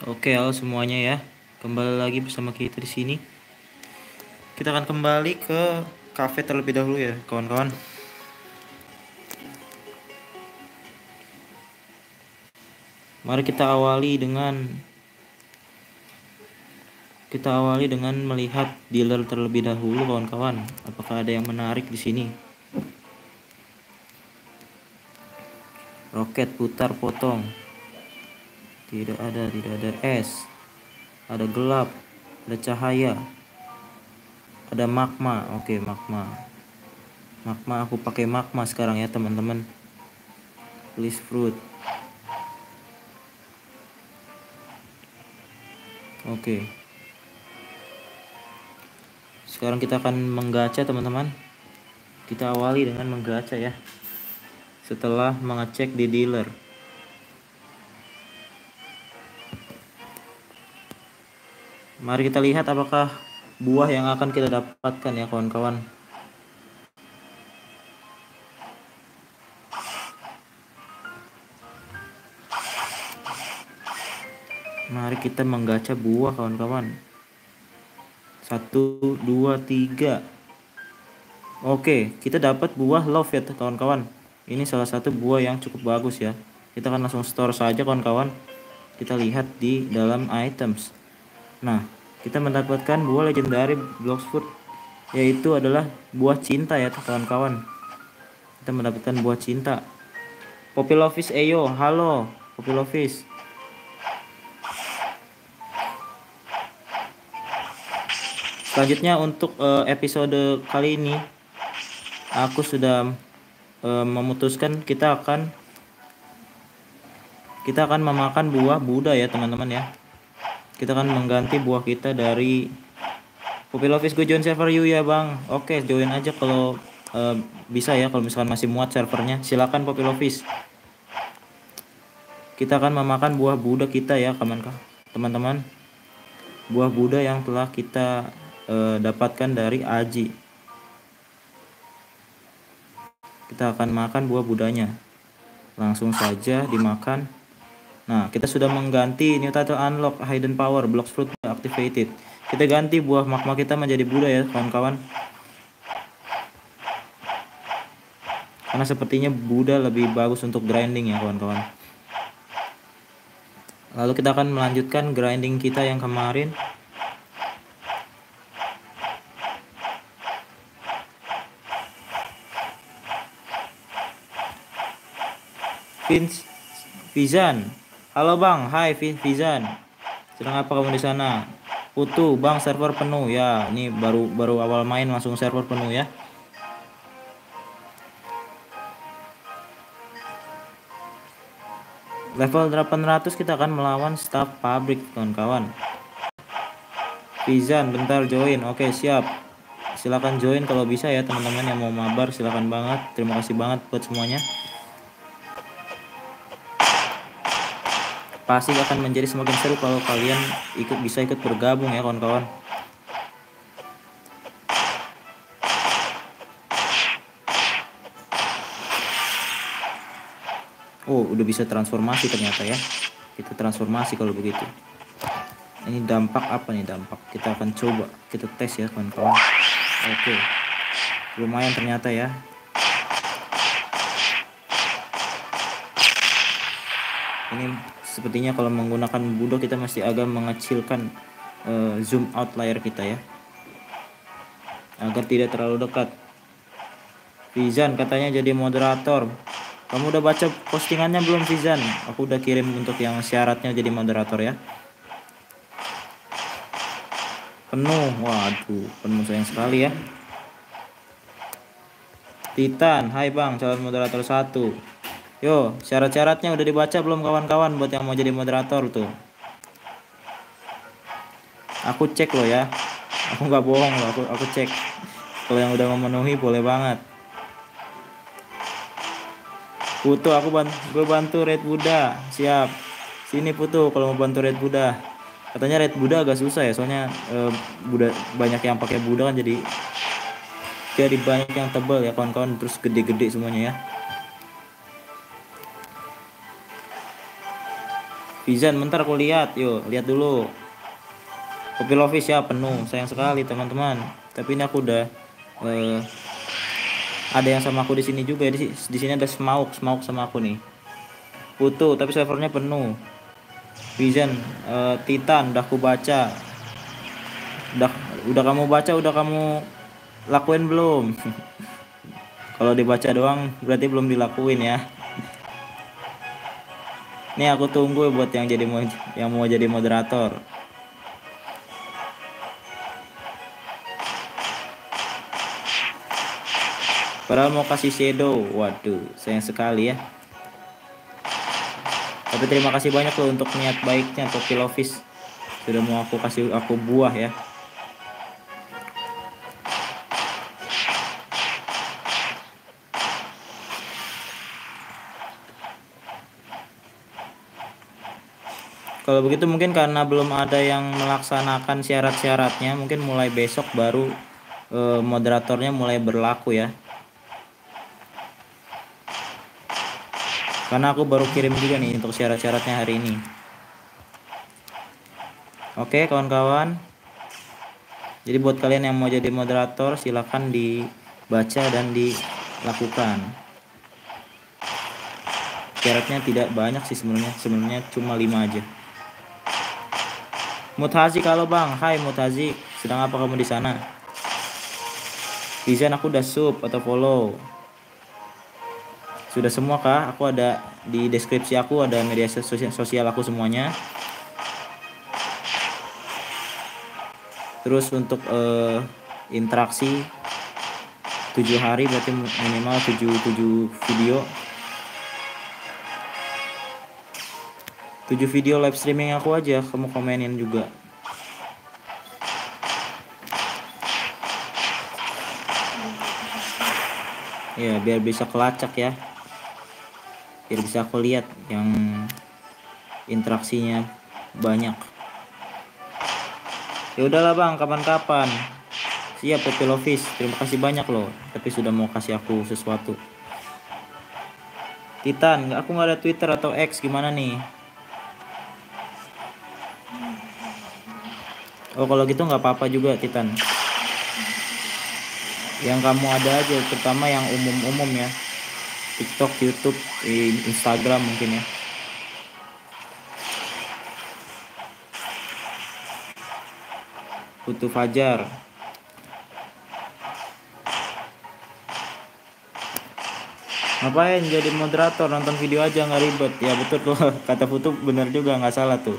Oke, halo semuanya ya. Kembali lagi bersama kita di sini. Kita akan kembali ke cafe terlebih dahulu ya, kawan-kawan. Mari kita awali dengan melihat dealer terlebih dahulu, kawan-kawan. Apakah ada yang menarik di sini? Roket putar potong. Tidak ada es. Ada gelap, ada cahaya. Ada magma. Oke, magma. Magma, aku pakai magma sekarang ya, teman-teman. Please fruit. Oke. Sekarang kita akan menggacha, teman-teman. Kita awali dengan menggacha ya. Setelah mengecek di dealer. Mari kita lihat apakah buah yang akan kita dapatkan ya, kawan-kawan. Mari kita menggacha buah, kawan-kawan. 1, 2, 3. Oke, kita dapat buah love ya, kawan-kawan. Ini salah satu buah yang cukup bagus ya. Kita akan langsung store saja, kawan-kawan. Kita lihat di dalam items. Nah, kita mendapatkan buah legendary Bloxfruit, yaitu adalah buah cinta ya, kawan-kawan. Kita mendapatkan buah cinta. Poppy Lovis Eyo, halo Poppy Lovis. Selanjutnya untuk episode kali ini aku sudah memutuskan kita akan memakan buah Buddha ya, teman-teman ya. Kita akan mengganti buah kita dari Poppy Lovis. Gue join server you ya, Bang. Oke, join aja kalau bisa ya, kalau misalkan masih muat servernya. Silakan Poppy Lovis. Kita akan memakan buah Buddha kita ya, teman-teman. Buah Buddha yang telah kita dapatkan dari Aji. Kita akan makan buah Budanya. Langsung saja dimakan. Nah, kita sudah mengganti new title unlock, hidden power, Bloxfruit activated. Kita ganti buah magma kita menjadi Buddha ya, kawan-kawan. Karena sepertinya Buddha lebih bagus untuk grinding ya, kawan-kawan. Lalu kita akan melanjutkan grinding kita yang kemarin. Vizan, halo Bang, hai Vizan. Sedang apa kamu di sana? Putu, Bang, server penuh ya. Ini baru awal main langsung server penuh ya. Level 800 kita akan melawan staff pabrik, kawan-kawan. Vizan, bentar join. Oke, siap. Silakan join kalau bisa ya, teman-teman yang mau mabar, silakan banget. Terima kasih banget buat semuanya. Pasti akan menjadi semakin seru kalau kalian bisa ikut bergabung ya, kawan-kawan. Oh, udah bisa transformasi ternyata ya. Kita transformasi kalau begitu. Ini dampak apa nih dampak? Kita akan coba, kita tes ya, kawan-kawan. Oke. Lumayan ternyata ya. Ini sepertinya kalau menggunakan Buddha kita masih agak mengecilkan zoom out layar kita ya, agar tidak terlalu dekat. Vizan katanya jadi moderator. Kamu udah baca postingannya belum, Vizan? Aku udah kirim untuk yang syaratnya jadi moderator ya. Penuh, waduh, penuh sayang sekali ya. Titan, hai Bang, calon moderator 1. Yo, syarat-syaratnya udah dibaca belum kawan-kawan buat yang mau jadi moderator tuh? Aku cek loh ya. Aku nggak bohong loh, aku cek. Kalau yang udah memenuhi boleh banget. Putu, gue bantu Red Buddha. Siap. Sini Putu kalau mau bantu Red Buddha. Katanya Red Buddha agak susah ya, soalnya Buddha banyak yang pakai Buddha kan, jadi banyak yang tebal ya kawan-kawan, terus gede-gede semuanya ya. Vision, bentar aku lihat. Yuk, lihat dulu. Kopi Lovis ya penuh. Sayang sekali teman-teman. Tapi ini aku udah ada yang sama aku di sini juga. Di sini ada Smoke sama aku nih. Putu, tapi servernya penuh. Vision, Titan udah aku baca. Udah kamu baca, udah kamu lakuin belum? Kalau dibaca doang berarti belum dilakuin ya. Nih aku tunggu buat yang mau jadi moderator. Padahal mau kasih shadow. Waduh, sayang sekali ya. Tapi terima kasih banyak loh untuk niat baiknya Kopi Lovis. Sudah mau aku kasih aku buah ya. Kalau begitu mungkin karena belum ada yang melaksanakan syarat-syaratnya, mungkin mulai besok baru moderatornya mulai berlaku ya. Karena aku baru kirim juga nih untuk syarat-syaratnya hari ini. Oke kawan-kawan. Jadi buat kalian yang mau jadi moderator silahkan dibaca dan dilakukan. Syaratnya tidak banyak sih sebenarnya cuma 5 aja. Mutazi kalau bang, hai Mutazi, sedang apa kamu di sana? Vision aku udah sub atau follow. Sudah semua kah? Aku ada di deskripsi aku ada media sosial aku semuanya. Terus untuk interaksi 7 hari berarti minimal 7 video. 7 video live streaming aku aja kamu komenin juga. Ya biar bisa kelacak ya. Biar bisa aku lihat yang interaksinya banyak. Ya udahlah bang, kapan-kapan. Siap Kopi Lovis, terima kasih banyak loh. Tapi sudah mau kasih aku sesuatu. Titan, aku nggak ada Twitter atau X, gimana nih? Oh kalau gitu nggak apa-apa juga Titan. Yang kamu ada aja, terutama yang umum-umum ya. TikTok, YouTube, Instagram mungkin ya. Putu Fajar. Ngapain jadi moderator, nonton video aja nggak ribet. Ya betul tuh kata Putu bener juga, nggak salah tuh.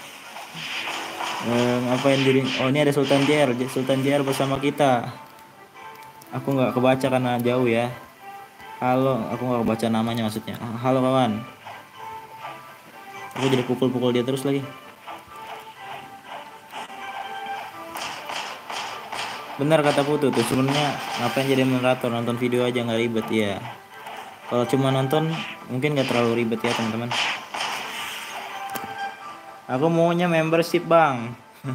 Ngapain diri? Oh ini ada Sultan JR bersama kita. Aku nggak kebaca karena jauh ya. Halo, aku nggak kebaca namanya maksudnya. Halo kawan. Aku jadi pukul-pukul dia terus lagi. Benar kata Putu tuh, sebenarnya ngapain jadi moderator, nonton video aja nggak ribet ya. Kalau cuma nonton mungkin nggak terlalu ribet ya teman-teman. Aku maunya membership bang.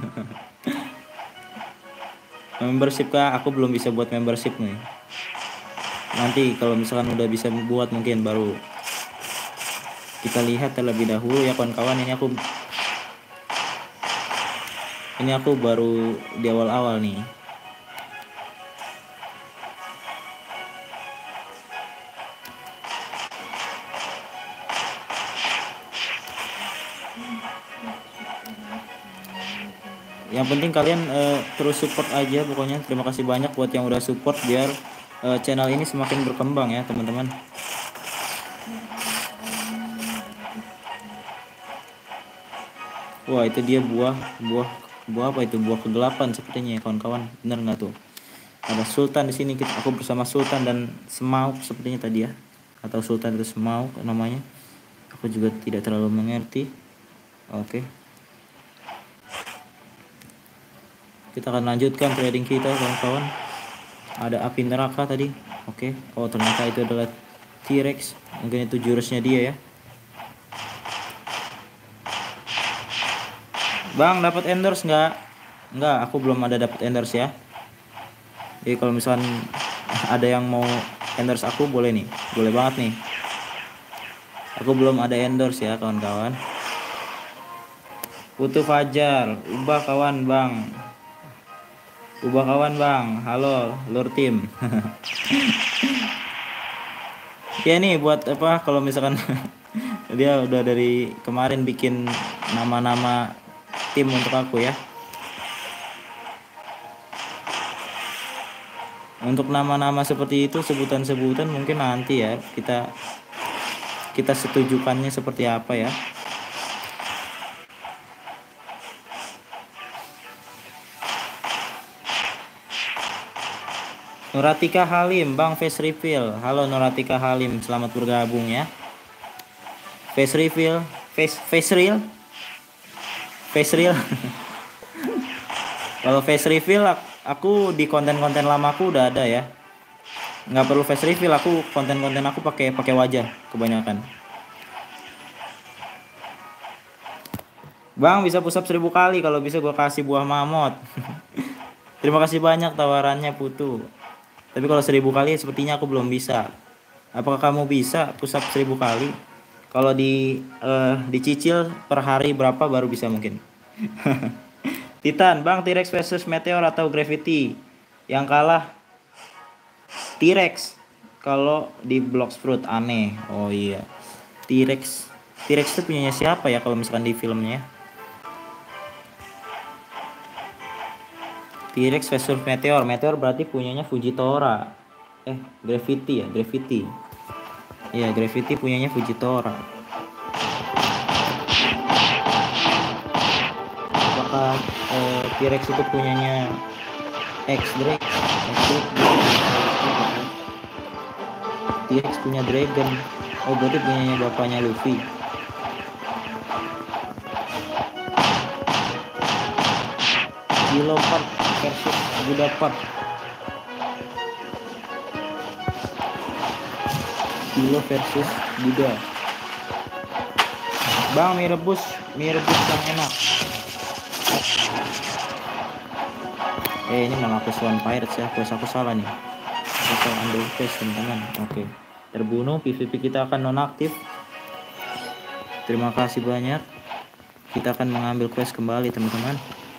Membership kah? Aku belum bisa buat membership nih. Nanti kalau misalkan udah bisa buat mungkin baru kita lihat terlebih dahulu ya kawan-kawan. Ini aku baru di awal-awal nih. Yang penting kalian terus support aja pokoknya. Terima kasih banyak buat yang udah support biar channel ini semakin berkembang ya teman-teman. Wah itu dia buah apa itu, buah kegelapan sepertinya ya kawan-kawan. Bener nggak tuh? Ada Sultan di sini, aku bersama Sultan dan Semauk sepertinya tadi ya, atau Sultan itu Semauk namanya. Aku juga tidak terlalu mengerti. Oke. Kita akan lanjutkan trading kita kawan-kawan. Ada api neraka tadi. Oke. Oh ternyata itu adalah T-Rex. Mungkin itu jurusnya dia ya. Bang dapat endorse nggak? Nggak, aku belum ada dapat endorse ya. Jadi kalau misalkan ada yang mau endorse aku boleh nih. Boleh banget nih. Aku belum ada endorse ya kawan-kawan. Putu Fajar, ubah kawan bang. Ubah kawan bang. Halo, lur tim. Ya nih buat apa kalau misalkan dia udah dari kemarin bikin nama-nama tim untuk aku ya. Untuk nama-nama seperti itu, sebutan-sebutan mungkin nanti ya kita setujukannya seperti apa ya. Nuratika Halim, Bang face reveal. Halo Nuratika Halim, selamat bergabung ya. Face reveal, face real. Kalau face reveal aku di konten-konten lamaku udah ada ya. Nggak perlu face reveal, aku konten-konten aku pakai wajah kebanyakan. Bang bisa push up 1000 kali, kalau bisa gua kasih buah mamot. Terima kasih banyak tawarannya Putu. Tapi kalau 1000 kali sepertinya aku belum bisa. Apakah kamu bisa push up 1000 kali? Kalau dicicil per hari berapa baru bisa mungkin. Titan, Bang T-Rex versus Meteor atau Gravity? Yang kalah T-Rex. Kalau di Blox Fruit aneh. Oh iya. T-Rex itu punyanya siapa ya kalau misalkan di filmnya? T-Rex versus Meteor. Meteor berarti punyanya Fujitora. Gravity ya, Gravity. Iya, Gravity punyanya Fujitora. Apakah T-Rex itu punyanya X-Drake? T-Rex punya Dragon. Oh, berarti punyanya bapaknya Luffy. Leopard versus Budapest. Kilo versus Buddha. Bang mie rebus yang enak. Ini malah quest One Pirates ya, quest aku salah nih. Quest ambil quest teman-teman. Oke. Terbunuh, PVP kita akan nonaktif. Terima kasih banyak. Kita akan mengambil quest kembali teman-teman.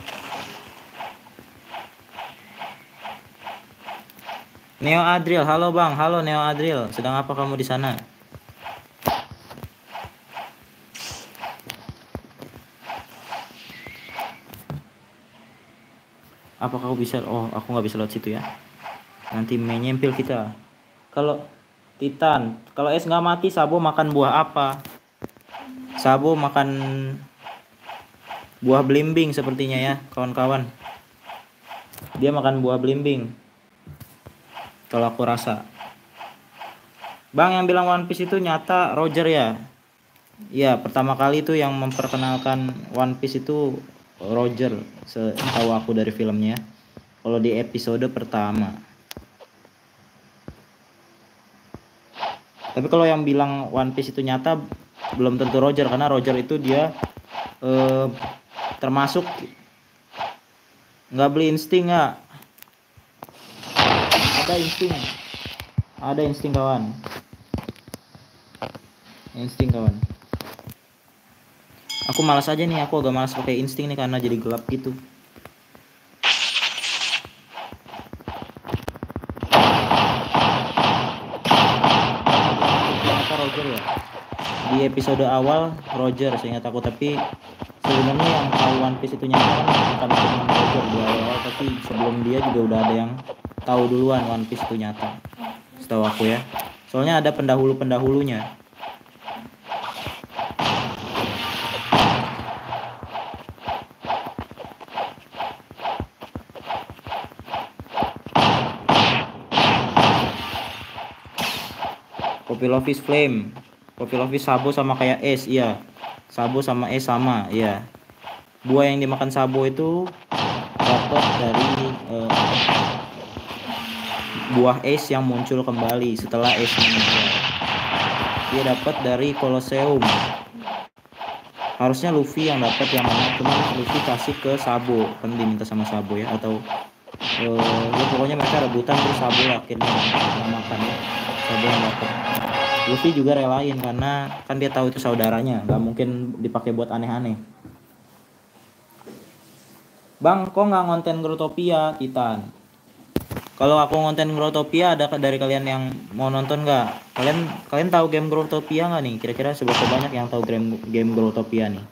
Neo Adriel, halo Bang. Halo Neo Adriel, sedang apa kamu di sana? Apa kamu bisa? Oh, aku nggak bisa lewat situ ya. Nanti menyempil kita. Kalau Titan, kalau es nggak mati, Sabo makan buah apa? Sabo makan buah belimbing sepertinya ya, kawan-kawan. Dia makan buah belimbing. Kalau aku rasa. Bang yang bilang One Piece itu nyata Roger ya? Iya, pertama kali itu yang memperkenalkan One Piece itu Roger, setahu aku dari filmnya. Kalau di episode pertama. Tapi kalau yang bilang One Piece itu nyata belum tentu Roger, karena Roger itu dia termasuk nggak beli insting nggak? Ada insting kawan. Aku malas aja nih, aku agak malas pakai insting nih karena jadi gelap gitu. Roger ya. Di episode awal Roger seingat aku, tapi sebenarnya yang tahu One Piece itu nyata kan bukan cuma Roger di awal, tapi sebelum dia juga udah ada yang tahu duluan One Piece itu nyata, setahu aku ya. Soalnya ada pendahulunya. Poppy Flame, Poppy Sabo sama kayak es, iya. Sabo sama es sama, iya. Buah yang dimakan Sabo itu dapat dari buah es yang muncul kembali setelah es meninggal. Dia dapat dari Colosseum. Harusnya Luffy yang dapat yang mana, cuma Luffy kasih ke Sabo, kan diminta sama Sabo ya, atau ya pokoknya mereka rebutan, terus Sabo akhirnya makan ya. Sabo yang dapat. Luffy juga relain karena kan dia tahu itu saudaranya, nggak mungkin dipakai buat aneh-aneh. Bang, kok nggak ngonten Growtopia, Titan? Kalau aku ngonten Growtopia, ada dari kalian yang mau nonton nggak? Kalian tahu game Growtopia nggak nih? Kira-kira seberapa banyak yang tahu game Growtopia nih?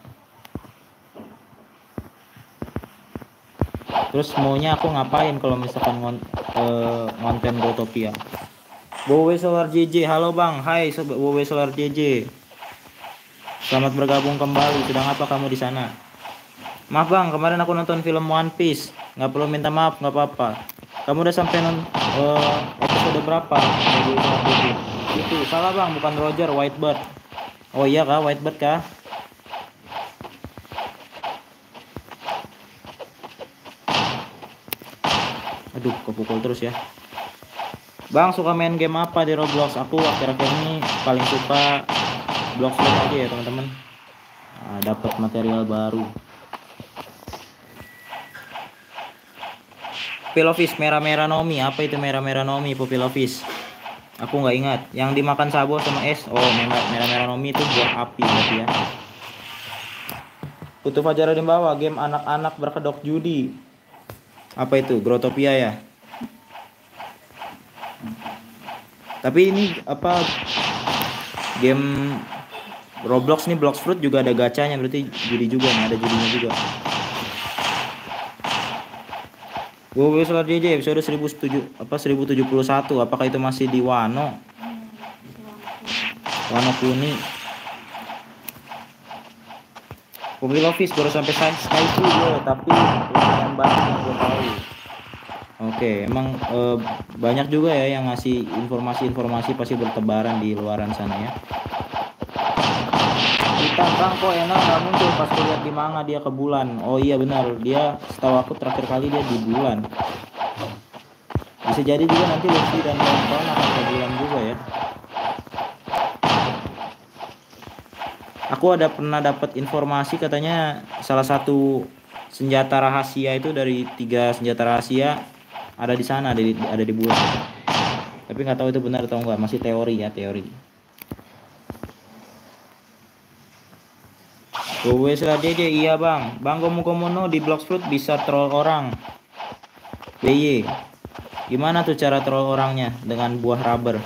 Terus maunya aku ngapain kalau misalkan ngonten Growtopia? Bowe Solar JJ, halo bang, hai sobat Bowe Solar JJ. Selamat bergabung kembali. Sedang apa kamu di sana? Maaf bang, kemarin aku nonton film One Piece. Nggak perlu minta maaf, nggak apa-apa. Kamu udah sampai episode berapa? Itu salah bang, bukan Roger, Whitebird. Oh iya kah, Whitebird kah? Aduh, kepukul terus ya. Bang, suka main game apa di Roblox? Aku akhir-akhir ini paling suka Bloxroot aja ya teman-teman. Nah, dapat material baru. Pupilofis merah-merah Nomi, apa itu merah-merah Nomi Pupilofis? Aku nggak ingat. Yang dimakan Sabo sama es. Oh, merah-merah Nomi itu buah api berarti ya. Putu Fajar di bawah, game anak-anak berkedok judi. Apa itu? Growtopia ya. Tapi ini apa? Game Roblox nih, Bloxroot juga ada gacanya, berarti judi juga nih, ada judinya juga. WoW Solar JJ episode 1071. Apakah itu masih di Wano Kuni? Mobil Office baru sampai Sky 2 ya, tapi lumayan banyak yang gue tahu. Oke, emang banyak juga ya yang ngasih informasi pasti bertebaran di luaran sana ya. Kita bang kok enak nggak muncul pas lihat di manga dia ke bulan. Oh iya benar, dia setahu aku terakhir kali dia di bulan. Bisa jadi juga nanti Luffy dan kawan-kawan akan ke bulan juga ya. Aku pernah dapat informasi katanya salah satu senjata rahasia itu dari 3 senjata rahasia ada di sana, ada di bulan. Tapi nggak tahu itu benar atau enggak, masih teori ya, teori. Gue JJ, iya bang. Bang Gomu di Bloxroot bisa troll orang. BY. Gimana tuh cara troll orangnya dengan buah rubber?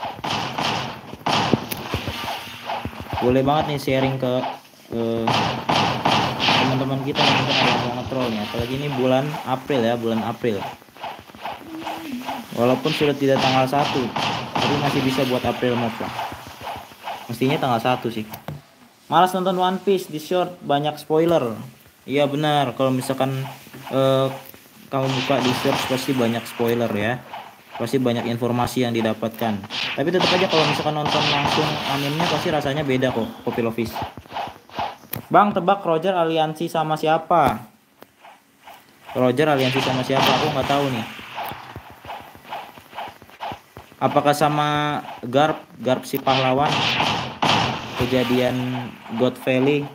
Boleh banget nih sharing ke teman-teman kita yang mungkin ada yang mau nge-trollnya. Apalagi ini bulan April ya, bulan April. Walaupun sudah tidak tanggal 1, tapi masih bisa buat April mode lah. Mestinya tanggal 1 sih. Malas nonton One Piece, di short banyak spoiler. Iya benar, kalau misalkan kamu buka di search pasti banyak spoiler ya. Pasti banyak informasi yang didapatkan. Tapi tetap aja kalau misalkan nonton langsung animenya pasti rasanya beda kok, Pupilofis. Bang, tebak Roger aliansi sama siapa? Roger aliansi sama siapa? Aku nggak tahu nih. Apakah sama Garp si pahlawan? Kejadian God Valley.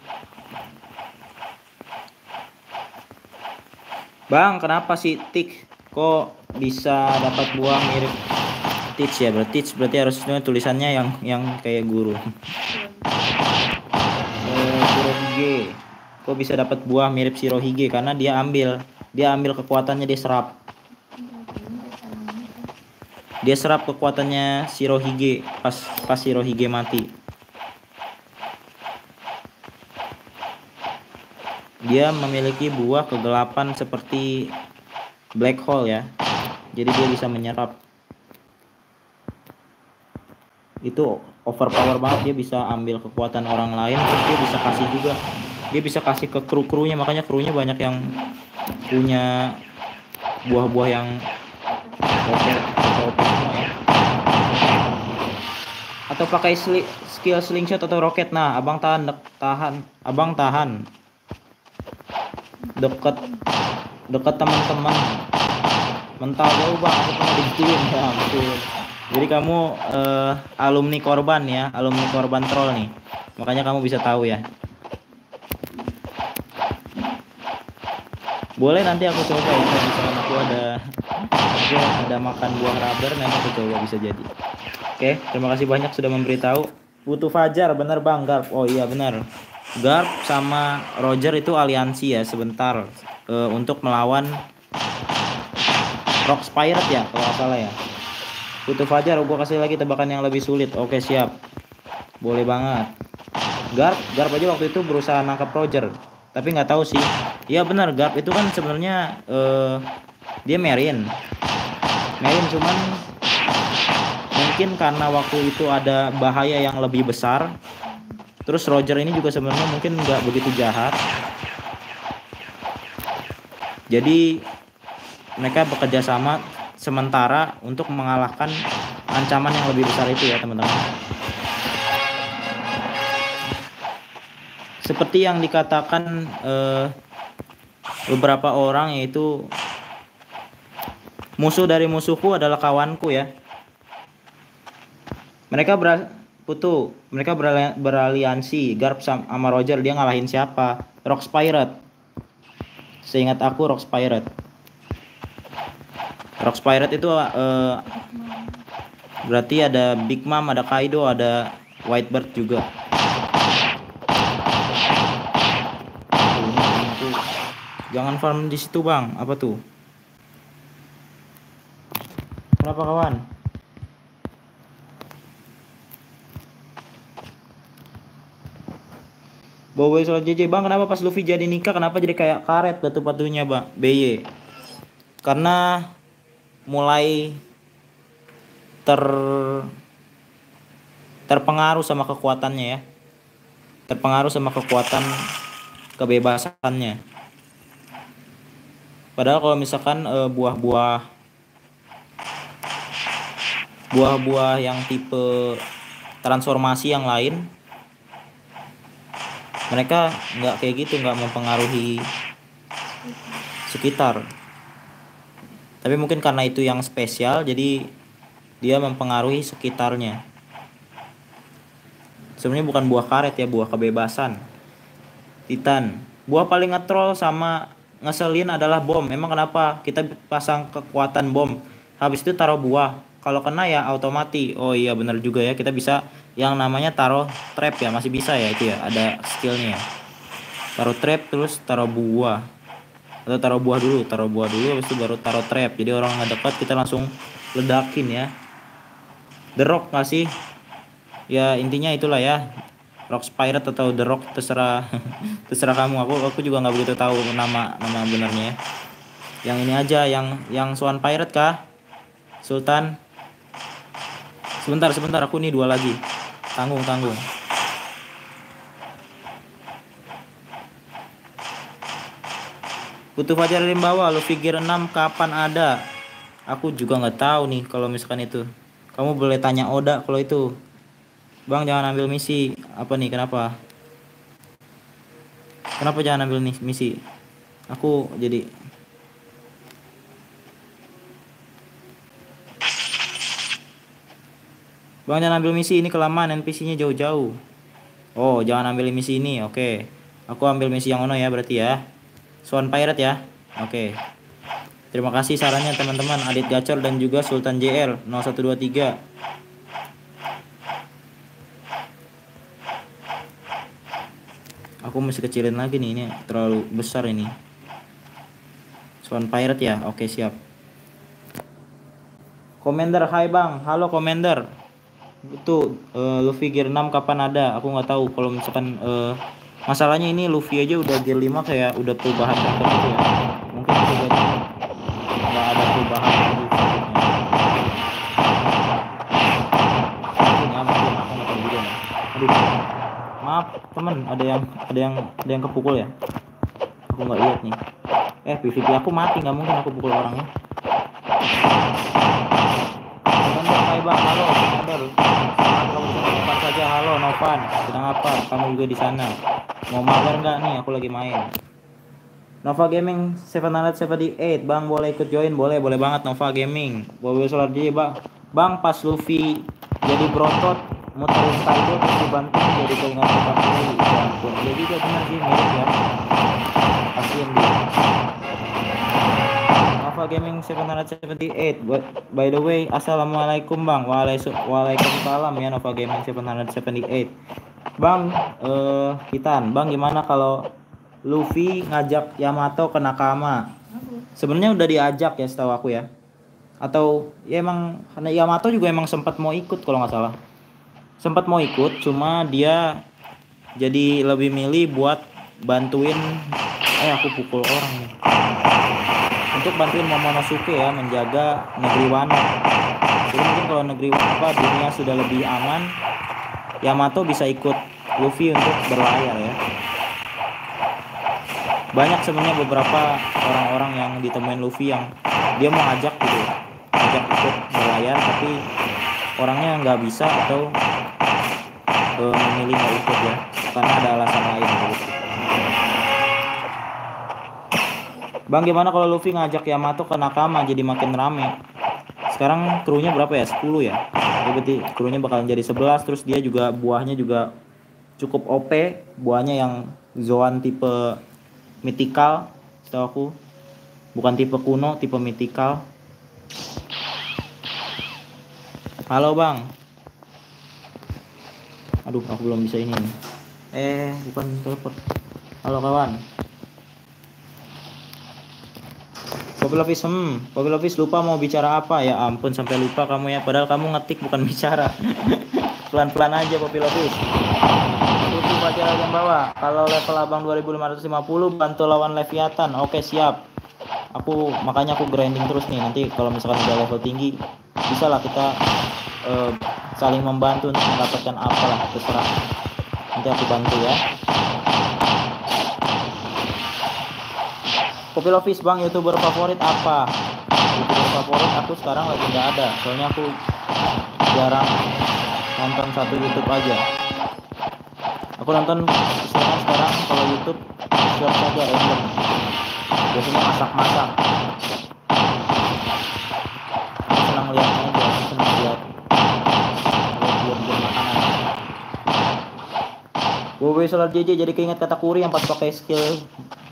Bang, kenapa sih Tik kok bisa dapat buah mirip Teach ya? Berarti harusnya tulisannya yang kayak guru. Shirohige. Kok bisa dapat buah mirip Shirohige? Karena dia ambil kekuatannya, dia serap kekuatannya Shirohige pas Shirohige mati. Dia memiliki buah kegelapan seperti black hole ya. Jadi dia bisa menyerap. Itu overpower banget, dia bisa ambil kekuatan orang lain, terus dia bisa kasih juga. Dia bisa kasih ke kru-krunya, makanya krunya banyak yang punya buah-buah yang OP semua ya. Atau pakai skill slingshot atau roket. Nah, abang tahan. Dekat teman-teman, mental jauh bang, aku pernah digituin ya ampun. Jadi kamu alumni korban troll nih, makanya kamu bisa tahu ya. Boleh nanti aku coba ya, kalau misalkan aku ada makan buah rubber, nanti aku coba, bisa jadi. Oke, terima kasih banyak sudah memberitahu. Putu Fajar, bener bang. Garp, oh iya benar. Garp sama Roger itu aliansi ya. Sebentar, untuk melawan Rock Pirate ya kalau nggak salah ya. Putu Fajar, gua kasih lagi tebakan yang lebih sulit. Oke, siap. Boleh banget. Garp aja waktu itu berusaha nangkap Roger, tapi nggak tahu sih. Iya benar, Garp itu kan sebenarnya dia Marine cuman mungkin karena waktu itu ada bahaya yang lebih besar. Terus Roger ini juga sebenarnya mungkin nggak begitu jahat. Jadi mereka bekerja sama sementara untuk mengalahkan ancaman yang lebih besar itu ya teman-teman. Seperti yang dikatakan beberapa orang, yaitu musuh dari musuhku adalah kawanku ya. Mereka beraliansi. Garp sama Roger, dia ngalahin siapa? Rock Pirate. Seingat aku Rock Pirate. Rock Pirate itu berarti ada Big Mom, ada Kaido, ada Whitebird juga. Jangan farm di situ bang. Apa tuh? Kenapa kawan? Bawa soal JJ bang. Kenapa pas Luffy jadi nikah kenapa jadi kayak karet batu-batunya bang? BY. Karena mulai terpengaruh sama kekuatannya ya. Terpengaruh sama kekuatan kebebasannya. Padahal kalau misalkan buah-buah yang tipe transformasi yang lain, mereka nggak kayak gitu, nggak mempengaruhi sekitar. Tapi mungkin karena itu yang spesial, jadi dia mempengaruhi sekitarnya. Sebenarnya bukan buah karet ya, buah kebebasan. Titan. Buah paling ngetrol sama ngeselin adalah bom. Emang kenapa kita pasang kekuatan bom, habis itu taruh buah, kalau kena ya otomati. Oh iya benar juga ya, kita bisa yang namanya taruh trap ya, masih bisa ya itu ya, ada skillnya. Taruh trap terus taruh buah, atau taruh buah dulu habis itu baru taruh trap. Jadi orang ngedekat kita langsung ledakin ya. The Rock nggak sih? Ya intinya itulah ya. Rock Pirate atau The Rock terserah terserah kamu. Aku juga nggak begitu tahu nama benarnya ya. Yang ini aja, yang Swan Pirate kah? Sultan. Sebentar aku nih 2 lagi. Tanggung. Putu Fajar Rimbawa, Luffy Gear 6 kapan ada? Aku juga nggak tahu nih kalau misalkan itu. Kamu boleh tanya Oda kalau itu. Bang jangan ambil misi. Apa nih, kenapa? Kenapa jangan ambil misi? Aku jadi Bang jangan ambil misi, ini kelamaan, NPC-nya jauh-jauh. Oh, jangan ambil misi ini. Oke. Aku ambil misi yang ono ya berarti ya. Swan Pirate ya. Oke. Terima kasih sarannya teman-teman, Adit Gacor dan juga Sultan JL 0123. Aku mesti kecilin lagi nih, ini terlalu besar ini. Swan Pirate ya. Oke, siap. Commander, hai bang. Halo Commander. Itu Luffy Gear 6 kapan ada? Aku nggak tahu. Kalau misalkan masalahnya ini Luffy aja udah Gear 5 kayak udah perubahan gitu ya. Mungkin itu nggak ada perubahan lagi selanjutnya. Aduh, maaf temen, ada yang kepukul ya. Aku nggak lihat nih. PVP aku mati, nggak mungkin aku pukul orangnya. Hai bang, halo Commander. Kamu sedang Novan saja. Halo Novan, sedang apa? Kamu juga di sana. Mau mabar nggak nih? Aku lagi main. Nova Gaming 778, bang boleh ikut join? Boleh banget Nova Gaming. Bawa solar jadi bang. Bang pas Luffy jadi berotot muterin Kaido terus dibanting jadi keinget tetap dulu. Ya ampun, dia juga benar sih mirip ya. Kasian dia. Nova Gaming 778. By the way, assalamualaikum bang. Waalaikumsalam ya Nova Gaming 778. Bang, Titan, bang gimana kalau Luffy ngajak Yamato ke Nakama. Sebenarnya udah diajak ya setahu aku ya. Atau ya emang karena Yamato juga emang sempat mau ikut kalau nggak salah. Sempat mau ikut, cuma dia jadi lebih milih buat bantuin. Aku pukul orang nih. Untuk bantuin Momonosuke ya menjaga negeri Wano. Jadi mungkin kalau negeri dunia sudah lebih aman, Yamato bisa ikut Luffy untuk berlayar ya. Banyak sebenarnya beberapa orang-orang yang ditemuin Luffy yang dia mau ajak gitu, ajak ikut berlayar, tapi orangnya nggak bisa atau memilih nggak ikut ya, karena ada alasan lain gitu. Bang, gimana kalau Luffy ngajak Yamato ke Nakama jadi makin rame? Sekarang krunya berapa ya? 10 ya? Jadi berarti krunya bakalan jadi 11. Terus dia juga buahnya juga cukup OP. Buahnya yang Zoan tipe mythical, setahu aku. Bukan tipe kuno, tipe mythical. Halo bang. Aduh, aku belum bisa ini. Bukan telepon. Halo kawan. Poppy Lovis lupa mau bicara apa. Ya ampun, sampai lupa kamu ya. Padahal kamu ngetik bukan bicara. Pelan-pelan aja Poppy Lovis. Itu pelajaran yang bawa. Kalau level abang 2550 bantu lawan Leviathan. Oke, siap. Makanya aku grinding terus nih. Nanti kalau misalkan udah level tinggi, bisa lah kita saling membantu untuk mendapatkan apalah, terserah. Nanti aku bantu ya. Poppy Lovis bang, YouTuber favorit apa? YouTuber favorit aku sekarang lagi nggak ada, soalnya aku jarang nonton satu YouTube aja. Aku nonton sekarang kalau YouTube short saja, random. Biasanya masak-masak. Aku senang lihatnya aja, aku senang lihat bikin makanan. Gue Solar JJ jadi keinget kata Kuri yang pas pakai skill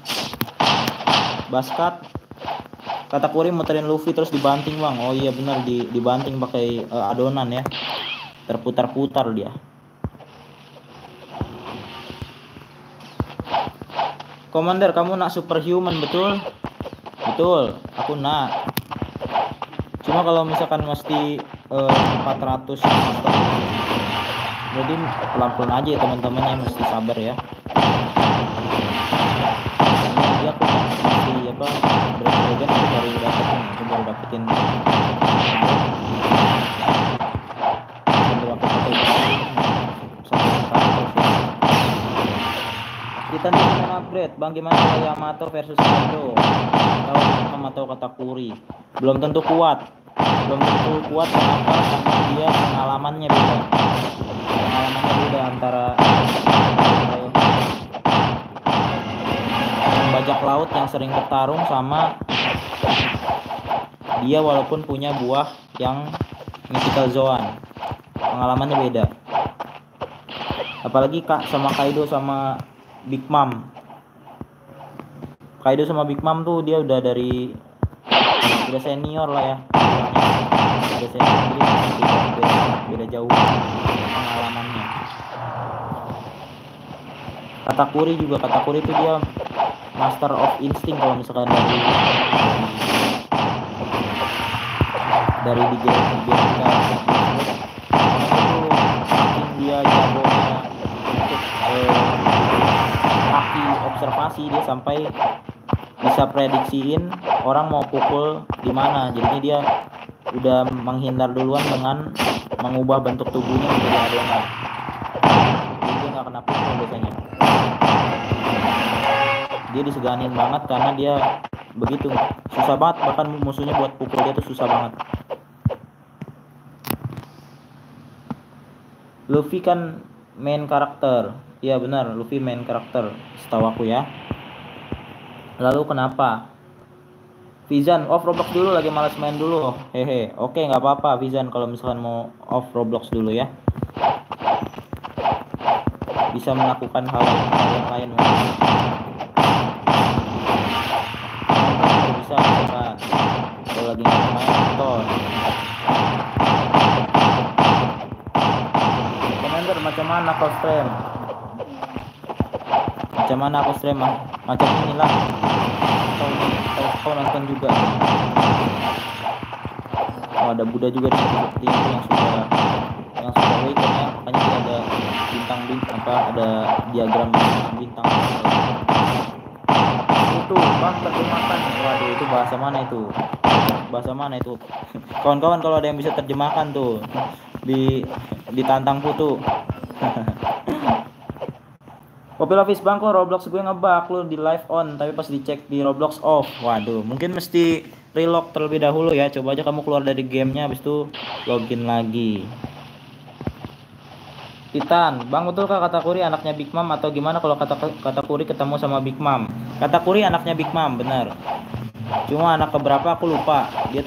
Baskat. Kata Kuri muterin Luffy terus dibanting bang. Oh iya benar, dibanting pakai adonan ya. Terputar-putar dia. Commander, kamu nak superhuman betul? Betul, aku nak. Cuma kalau misalkan mesti 400 master, jadi pelan-pelan aja ya teman-teman ya, mesti sabar ya. Dia aku masih Dragon baru dapetin kita nih main upgrade. Bang, gimana kalau Yamato versus Kaido? Atau Katakuri? Belum tentu kuat. Kenapa? Karena dia pengalamannya beda antara bajak laut yang sering bertarung sama dia walaupun punya buah yang mythical Zoan. Pengalamannya beda. Apalagi sama Kaido sama Big Mom. Kaido sama Big Mom tuh dia udah senior lah ya. Udah senior, jadi beda jauh pengalamannya. Katakuri itu dia Master of Instinct kalau misalkan dari di game kita makin dia jagonya kaki observasi, dia sampai bisa prediksiin orang mau pukul di mana. Jadinya dia udah menghindar duluan dengan mengubah bentuk tubuhnya menjadi adonan. Jadi dia nggak kena pukul biasanya. Dia diseganin banget karena dia begitu susah banget, bahkan musuhnya buat pukul dia tuh susah banget. Luffy kan main karakter. Iya benar, Luffy main karakter setahu aku ya. Lalu kenapa? Vizan off Roblox dulu, lagi malas main dulu. Hehe. Oke, nggak apa-apa Vizan kalau misalkan mau off Roblox dulu ya. Bisa melakukan hal yang lain. Bisa misalkan kalau lagi main nonton. Commander, macam mana kau stream? Macam mana aku stream macam inilah. Kau nonton juga. Oh, ada Buddha juga di seperti itu yang sudah awaken ya, makanya dia ada bintang apa, ada diagram bintang. Itu bang terjemahkan. Waduh, itu bahasa mana itu? Kawan-kawan, kalau ada yang bisa terjemahkan tuh ditantang Putu. Popilofis bang, kok Roblox gue ngebug, lu di live on tapi pas dicek di Roblox off. Waduh, mungkin mesti relog terlebih dahulu ya. Coba aja kamu keluar dari gamenya, habis itu login lagi. Titan, bang betulkah Katakuri anaknya Big Mom atau gimana kalau Katakuri ketemu sama Big Mom? Katakuri anaknya Big Mom, bener. Cuma anak keberapa aku lupa.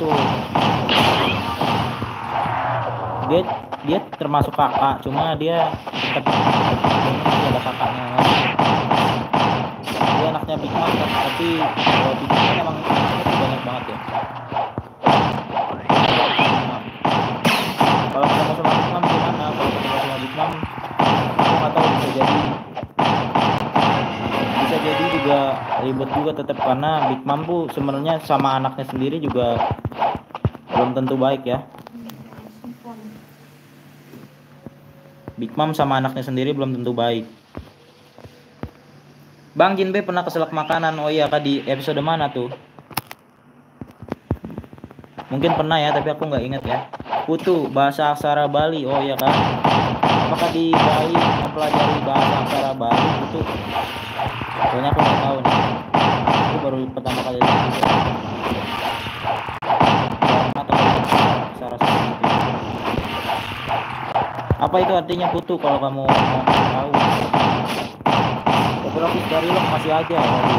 Dia termasuk kakak, cuma dia tetap ada kakaknya. Dia anaknya Big Mom, tapi kalau Big Mom emang anaknya banyak banget ya. Kalau ketemu sama Big Mom gimana? Kalau ketemu sama Big Mom, aku nggak tahu, bisa jadi juga ribet juga tetap, karena Big Mom tuh sebenarnya sama anaknya sendiri juga belum tentu baik ya. Big Mom sama anaknya sendiri belum tentu baik. Bang Jinbe pernah keselak makanan. Oh iya kak, di episode mana tuh? Mungkin pernah ya, tapi aku nggak ingat ya. Putu, bahasa aksara Bali. Oh iya kak. Apakah di Bali mempelajari bahasa aksara Bali? Putu, soalnya aku nggak tahu nih. Aku baru pertama kali lihat. Apa itu artinya Putu kalau kamu mau tahu? Popilofis dari lo masih aja.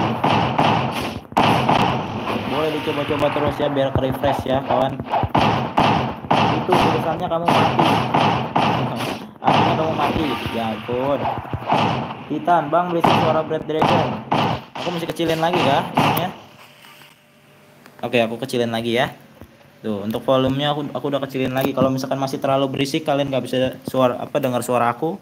Boleh dicoba-coba terus ya biar refresh ya kawan. Itu tulisannya kamu mati. Artinya kamu mati. Ya ampun. Titan, bang berisik suara Bread Dragon. Aku mesti kecilin lagi kah ininya? Oke, aku kecilin lagi ya. Tuh, untuk volumenya aku udah kecilin lagi. Kalau misalkan masih terlalu berisik, kalian nggak bisa dengar suara aku,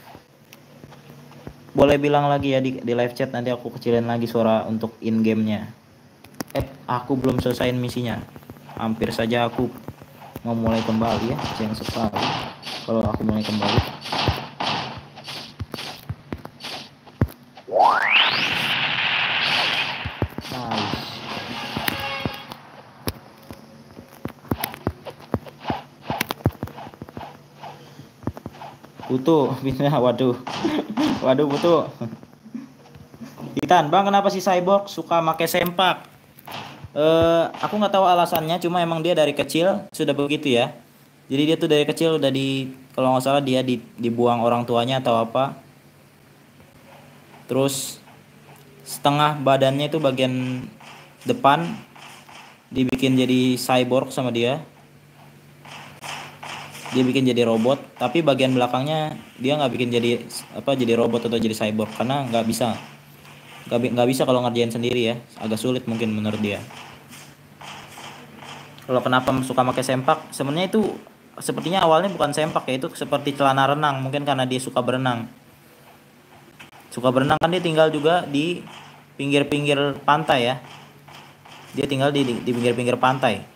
boleh bilang lagi ya di live chat, nanti aku kecilin lagi suara untuk in gamenya. Aku belum selesaiin misinya. Hampir saja aku mau mulai kembali ya. Jangan sekali kalau aku mulai kembali. Putu, waduh. Waduh Putu. Titan, bang kenapa si Cyborg suka make sempak? Aku nggak tahu alasannya, cuma emang dia dari kecil sudah begitu ya. Jadi dia tuh dari kecil udah kalau nggak salah dia dibuang orang tuanya atau apa. Terus setengah badannya itu bagian depan dibikin jadi cyborg sama dia. Dia bikin jadi robot, tapi bagian belakangnya dia nggak bikin jadi robot atau jadi cyborg, karena nggak bisa kalau ngerjain sendiri ya, agak sulit mungkin menurut dia. Kalau kenapa suka pakai sempak, sebenarnya itu sepertinya awalnya bukan sempak ya, itu seperti celana renang, mungkin karena dia suka berenang kan. Dia tinggal juga di pinggir-pinggir pantai ya, dia tinggal di pinggir-pinggir pantai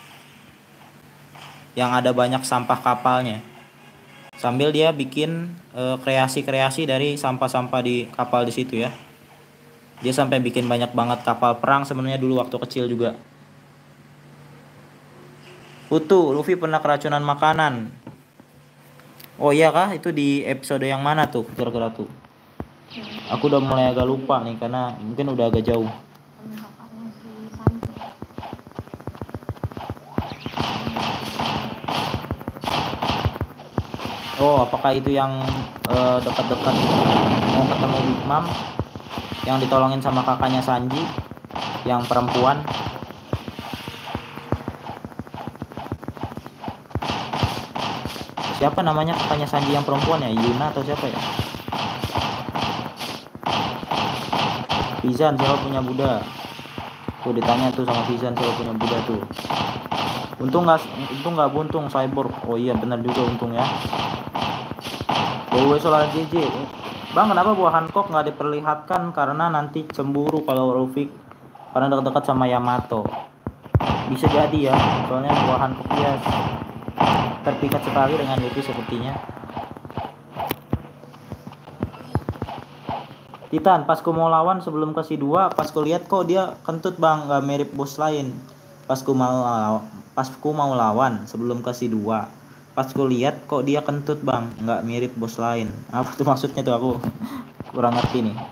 yang ada banyak sampah kapalnya, sambil dia bikin kreasi-kreasi dari sampah-sampah di kapal di situ ya. Dia sampai bikin banyak banget kapal perang sebenarnya dulu waktu kecil juga. Putu, Luffy pernah keracunan makanan. Oh iya kah? Itu di episode yang mana tuh kira-kira tuh? Aku udah mulai agak lupa nih, karena mungkin udah agak jauh. Oh, apakah itu yang dekat-dekat mau ketemu Big Mom, yang ditolongin sama kakaknya Sanji, yang perempuan? Siapa namanya kakaknya Sanji yang perempuan ya? Yuna atau siapa ya? Pizan, siapa punya Buddha? Tuh ditanya tuh sama Pizan, siapa punya Buddha tuh. Untung nggak buntung cyborg. Oh iya benar juga, untung ya. Solar JJ, Bang, kenapa buah Hancock nggak diperlihatkan? Karena nanti cemburu kalau Luffy karena dekat-dekat sama Yamato. Bisa jadi ya, soalnya buah Hancock dia terpikat sekali dengan Luffy sepertinya. Titan, pas ku mau lawan sebelum ke si 2, pas ku lihat kok dia kentut bang, nggak mirip bos lain. Pas ku mau lawan sebelum ke si 2, pas ku lihat kok dia kentut bang, nggak mirip bos lain. Apa tuh maksudnya tuh, aku kurang ngerti nih.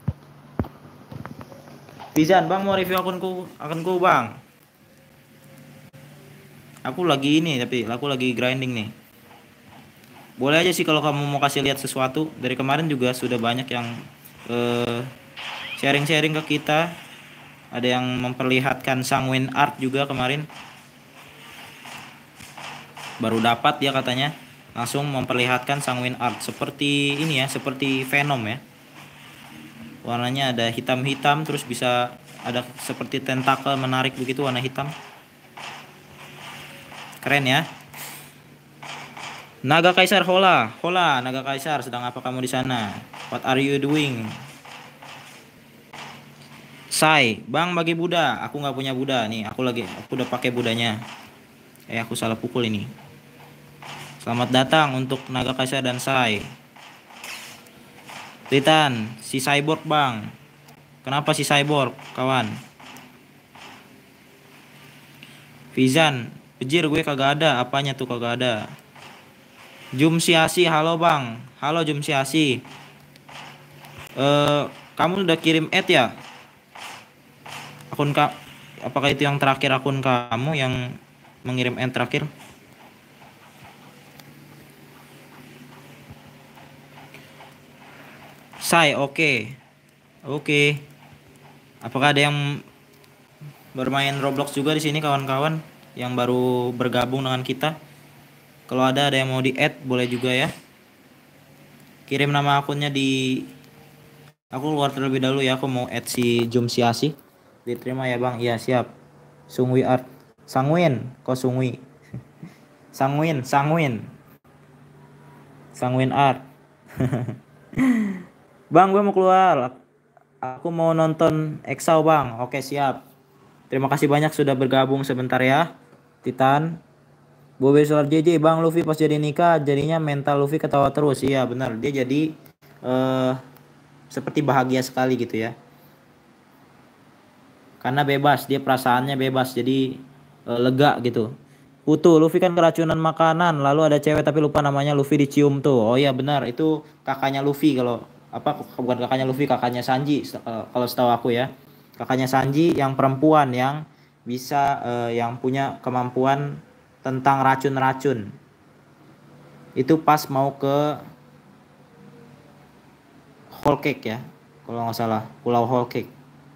Pizan bang, mau review akunku bang. Aku lagi ini, tapi aku lagi grinding nih. Boleh aja sih kalau kamu mau kasih lihat sesuatu. Dari kemarin juga sudah banyak yang sharing-sharing ke kita. Ada yang memperlihatkan Sanguine Art juga kemarin. Baru dapat dia katanya. Langsung memperlihatkan Sanguine Art. Seperti ini ya, seperti Venom ya. Warnanya ada hitam-hitam, terus bisa ada seperti tentakel menarik begitu warna hitam. Keren ya. Naga Kaisar Hola, Naga Kaisar, sedang apa kamu di sana? What are you doing? Sai, bang bagi Buddha. Aku nggak punya Buddha nih. Aku udah pakai Budanya. Aku salah pukul ini. Selamat datang untuk Naga Kaisar dan Sai. Titan, si Cyborg bang. Kenapa si Cyborg, kawan? Vizan, bejir gue kagak ada. Apanya tuh kagak ada? Jum Siasi, halo bang. Halo Jum Siasi. Kamu udah kirim ad ya? Apakah itu yang terakhir akun kamu yang mengirim ad terakhir? Say, oke. Apakah ada yang bermain Roblox juga di sini kawan-kawan yang baru bergabung dengan kita? Kalau ada yang mau di-add boleh juga ya. Kirim nama akunnya di. Aku keluar terlebih dahulu ya, aku mau add si Jum Siasi. Diterima ya bang, iya siap. Sungwi Art, Sanguin, kok Sungwi? Sanguin Art. Bang, gue mau keluar. Aku mau nonton Exau bang. Oke siap. Terima kasih banyak sudah bergabung sebentar ya, Titan. Bobe Solar JJ, bang Luffy pas jadi nikah jadinya mental Luffy ketawa terus. Iya benar, dia jadi seperti bahagia sekali gitu ya. Karena bebas, dia perasaannya bebas, jadi lega gitu. Putu, Luffy kan keracunan makanan, lalu ada cewek tapi lupa namanya, Luffy dicium tuh. Oh iya benar, itu kakaknya Luffy kalau bukan kakaknya Luffy, kakaknya Sanji kalau setahu aku ya. Kakaknya Sanji yang perempuan yang bisa yang punya kemampuan tentang racun-racun. Itu pas mau ke Whole Cake ya, kalau nggak salah, Pulau Whole Cake.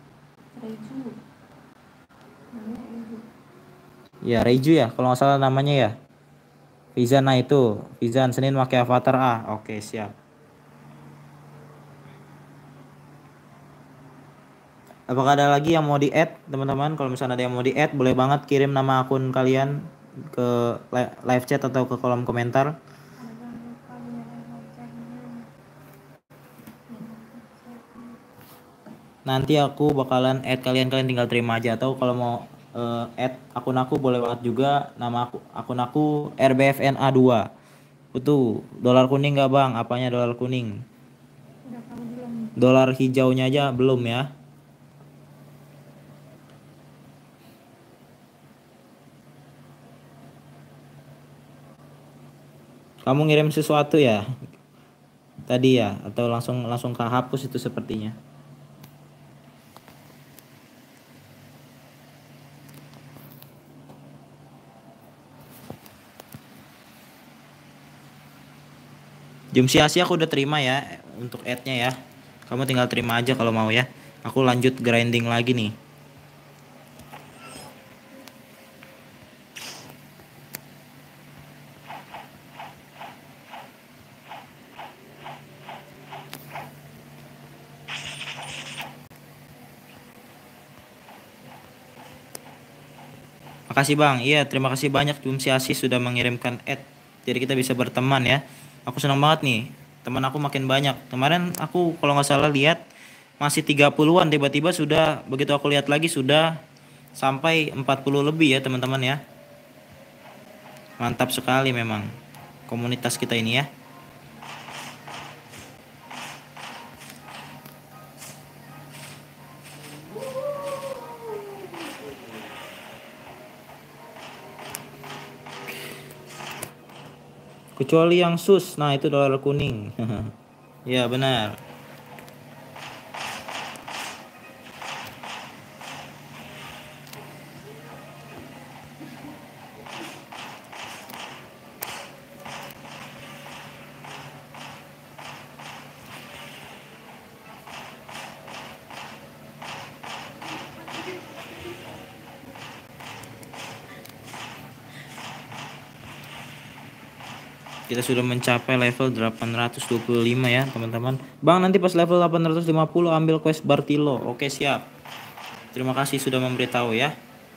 Ya Reiju ya, kalau nggak salah namanya ya. Vizan, nah itu Vizan Senin pakai avatar A. Oke siap. Apakah ada lagi yang mau di-add teman-teman? Kalau misalnya ada yang mau di-add, boleh banget kirim nama akun kalian ke live chat atau ke kolom komentar. Nanti aku bakalan add kalian tinggal terima aja, atau kalau mau add akun aku boleh banget juga. Nama akun aku RBFNA2. Itu dolar kuning nggak bang? Apanya dolar kuning? Dolar hijaunya aja belum ya. Kamu ngirim sesuatu ya tadi ya, atau langsung kehapus itu sepertinya. Jum Siasi aku udah terima ya untuk add-nya ya. Kamu tinggal terima aja kalau mau ya. Aku lanjut grinding lagi nih. Makasih bang, iya terima kasih banyak Jum Siasi sudah mengirimkan add. Jadi kita bisa berteman ya. Aku senang banget nih. Teman aku makin banyak. Kemarin aku kalau nggak salah lihat masih 30-an, tiba-tiba sudah, begitu aku lihat lagi sudah sampai 40 lebih ya teman-teman ya. Mantap sekali memang komunitas kita ini ya. Kecuali yang sus, nah itu dolar kuning. Ya benar. Kita sudah mencapai level 825 ya teman-teman. Bang, nanti pas level 850 ambil quest Bartilo. Oke, siap. Terima kasih sudah memberitahu ya.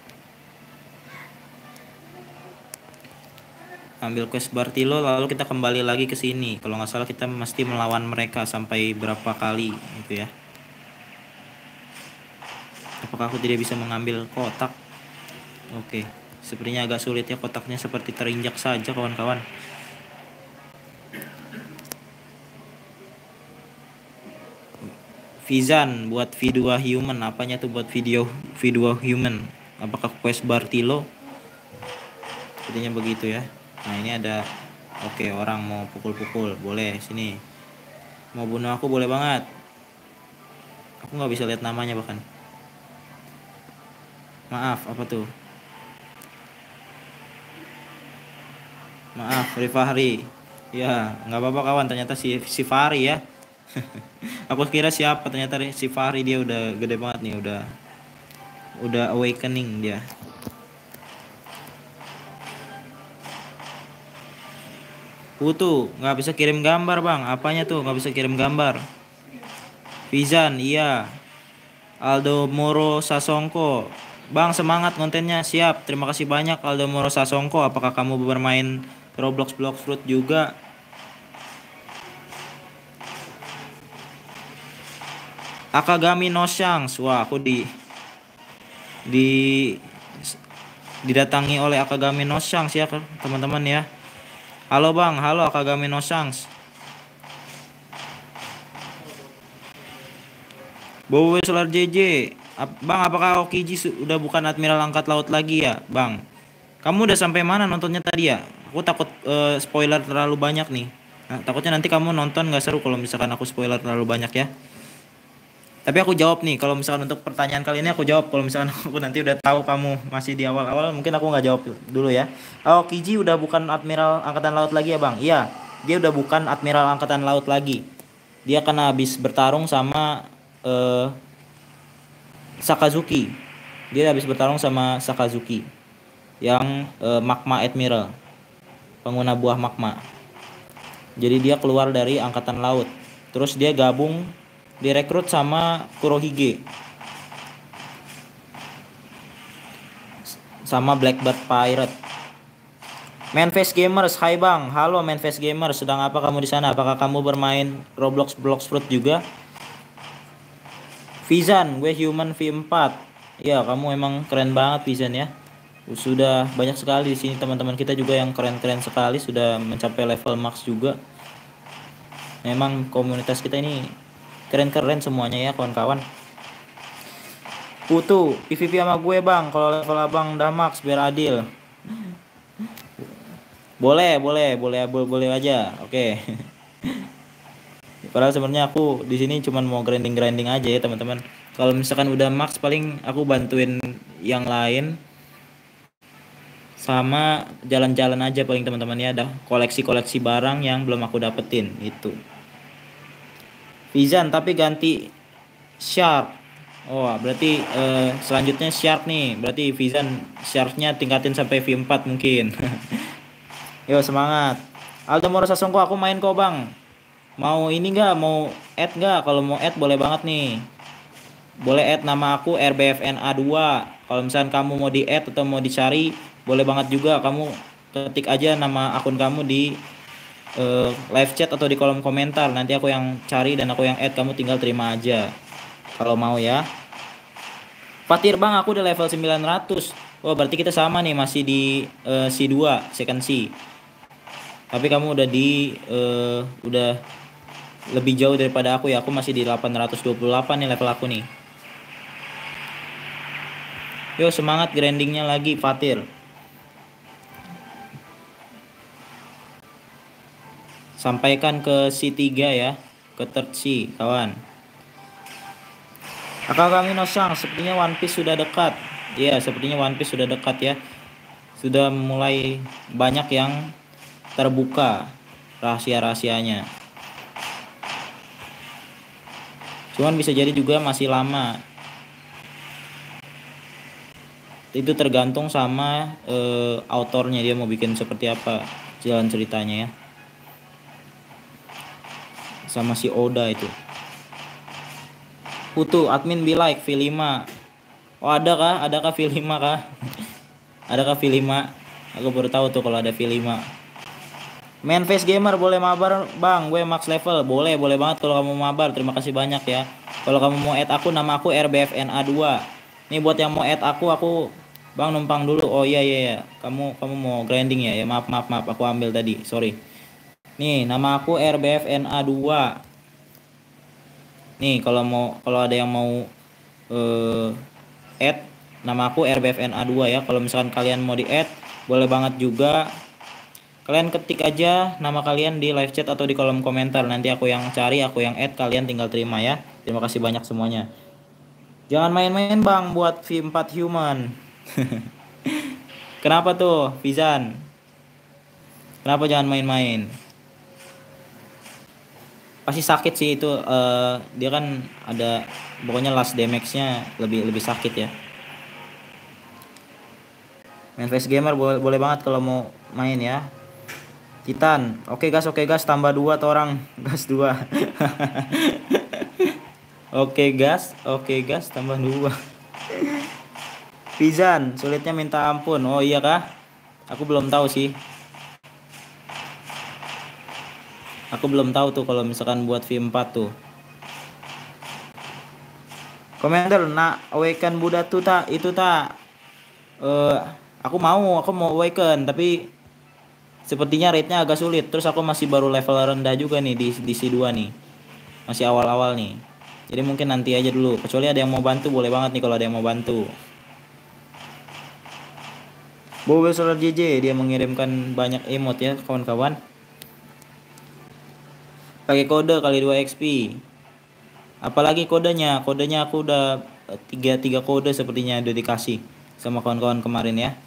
Ambil quest Bartilo lalu kita kembali lagi ke sini. Kalau nggak salah kita mesti melawan mereka sampai berapa kali gitu ya. Apakah aku tidak bisa mengambil kotak? Oke, sepertinya agak sulit ya, kotaknya seperti terinjak saja kawan-kawan. Vizan buat V2 human, apanya tuh buat V2 human? Apakah quest Bartilo? Sepertinya begitu ya. Nah ini ada, oke, orang mau pukul-pukul, boleh sini. Mau bunuh aku boleh banget. Aku nggak bisa lihat namanya bahkan. Maaf, apa tuh? Maaf, Rifahri. Ya, nggak apa-apa kawan. Ternyata si Fahri ya. Aku kira siapa, ternyata si Fahri, dia udah gede banget nih, udah awakening dia. Putu nggak bisa kirim gambar bang, apanya tuh nggak bisa kirim gambar? Vizan iya. Aldo Moro Sasongko, bang semangat kontennya, siap, terima kasih banyak Aldo Moro Sasongko. Apakah kamu bermain Roblox Blox Fruit juga? Akagami no Shanks, wah aku didatangi oleh Akagami no Shanks ya teman-teman ya. Halo bang, halo Akagami no Shanks. Bowo Solar JJ, bang apakah Okiji udah bukan Admiral Angkat Laut lagi ya bang? Kamu udah sampai mana nontonnya tadi ya? Aku takut spoiler terlalu banyak nih. Nah, takutnya nanti kamu nonton nggak seru kalau misalkan aku spoiler terlalu banyak ya. Tapi aku jawab nih, kalau misalkan untuk pertanyaan kali ini aku jawab. Kalau misalkan aku nanti udah tahu kamu masih di awal-awal, mungkin aku nggak jawab dulu ya. Oh, Kiji udah bukan Admiral Angkatan Laut lagi ya bang? Iya, dia udah bukan Admiral Angkatan Laut lagi. Dia karena habis bertarung sama Sakazuki. Dia habis bertarung sama Sakazuki yang Magma Admiral, pengguna buah magma. Jadi dia keluar dari Angkatan Laut. Terus dia gabung, direkrut sama Kurohige, sama Blackbird Pirate. Manface Gamers, hai bang, halo Manface Gamers, sedang apa kamu di sana? Apakah kamu bermain Roblox Blox Fruit juga? Vizan, gue Human V4. Ya, kamu emang keren banget Vizan ya. Sudah banyak sekali di sini teman-teman kita juga yang keren-keren sekali, sudah mencapai level max juga. Memang komunitas kita ini keren-keren semuanya ya kawan-kawan. Putu, PVP sama gue bang, kalau level abang udah max biar adil. Boleh aja. Oke. Padahal sebenarnya aku di sini cuma mau grinding aja ya teman-teman. Kalau misalkan udah max paling aku bantuin yang lain sama jalan-jalan aja paling teman-teman ya, ada koleksi-koleksi barang yang belum aku dapetin itu. Vizan tapi ganti Shark. Oh, berarti selanjutnya Shark nih. Berarti Vizan Sharknya tingkatin sampai V4 mungkin. Yo semangat. Aldo Moro Sasongko, aku main kok bang. Mau ini nggak? Mau add nggak? Kalau mau add boleh banget nih. Boleh add nama aku RBFNA2. Kalau misalkan kamu mau di add atau mau dicari, boleh banget juga. Kamu ketik aja nama akun kamu di live chat atau di kolom komentar. Nanti aku yang cari dan aku yang add, kamu tinggal terima aja kalau mau ya. Fatir bang, aku udah level 900. Oh berarti kita sama nih, masih di C2 second C. Tapi kamu udah di udah lebih jauh daripada aku ya. Aku masih di 828 nih level aku nih. Yo semangat grindingnya lagi Fatir. Sampaikan ke C3 ya, ke third C kawan. Akak kami Nosang, sepertinya One Piece sudah dekat. Iya, sepertinya One Piece sudah dekat ya. Sudah mulai banyak yang terbuka rahasia-rahasianya. Cuman bisa jadi juga masih lama. Itu tergantung sama autornya, dia mau bikin seperti apa jalan ceritanya ya. Sama si Oda itu. Putu, admin be like V5. Oh ada kah? Adakah V5 kah? Adakah V5? Aku baru tahu tuh kalau ada V5. Main face gamer boleh mabar bang, gue max level. Boleh banget kalau kamu mabar. Terima kasih banyak ya. Kalau kamu mau add aku, nama aku RBFNA2. Nih buat yang mau add aku bang numpang dulu. Oh iya. Kamu mau grinding ya? Ya maaf, aku ambil tadi, sorry. Nih nama aku RBFNA2. Nih kalau ada yang mau add, nama aku RBFNA2 ya. Kalau misalkan kalian mau di add, boleh banget juga. Kalian ketik aja nama kalian di live chat atau di kolom komentar. Nanti aku yang cari, aku yang add, kalian tinggal terima ya. Terima kasih banyak semuanya. Jangan main-main bang buat V4 human. Kenapa tuh Fizan? Kenapa jangan main-main? Pasti sakit sih itu. Dia kan ada, pokoknya last damage-nya lebih sakit ya. Main face gamer boleh banget kalau mau main ya. Titan, oke gas, tambah 2 tuh orang. Gas 2. Oke gas, tambah 2. Pizan, sulitnya minta ampun. Oh iya kah? Aku belum tahu sih. Aku belum tahu tuh kalau misalkan buat V4 tuh. Komentar, nak awaken Buddha tuh tak, itu tak. Aku mau awaken, tapi sepertinya rate-nya agak sulit. Terus aku masih baru level rendah juga nih di C2 nih. Masih awal-awal nih. Jadi mungkin nanti aja dulu. Kecuali ada yang mau bantu, boleh banget nih kalau ada yang mau bantu. Bobel Solar JJ, dia mengirimkan banyak emote ya kawan-kawan. Pakai kode kali 2 XP. Apalagi kodenya? Kodenya aku udah 3 kode sepertinya udah dikasih sama kawan-kawan kemarin ya.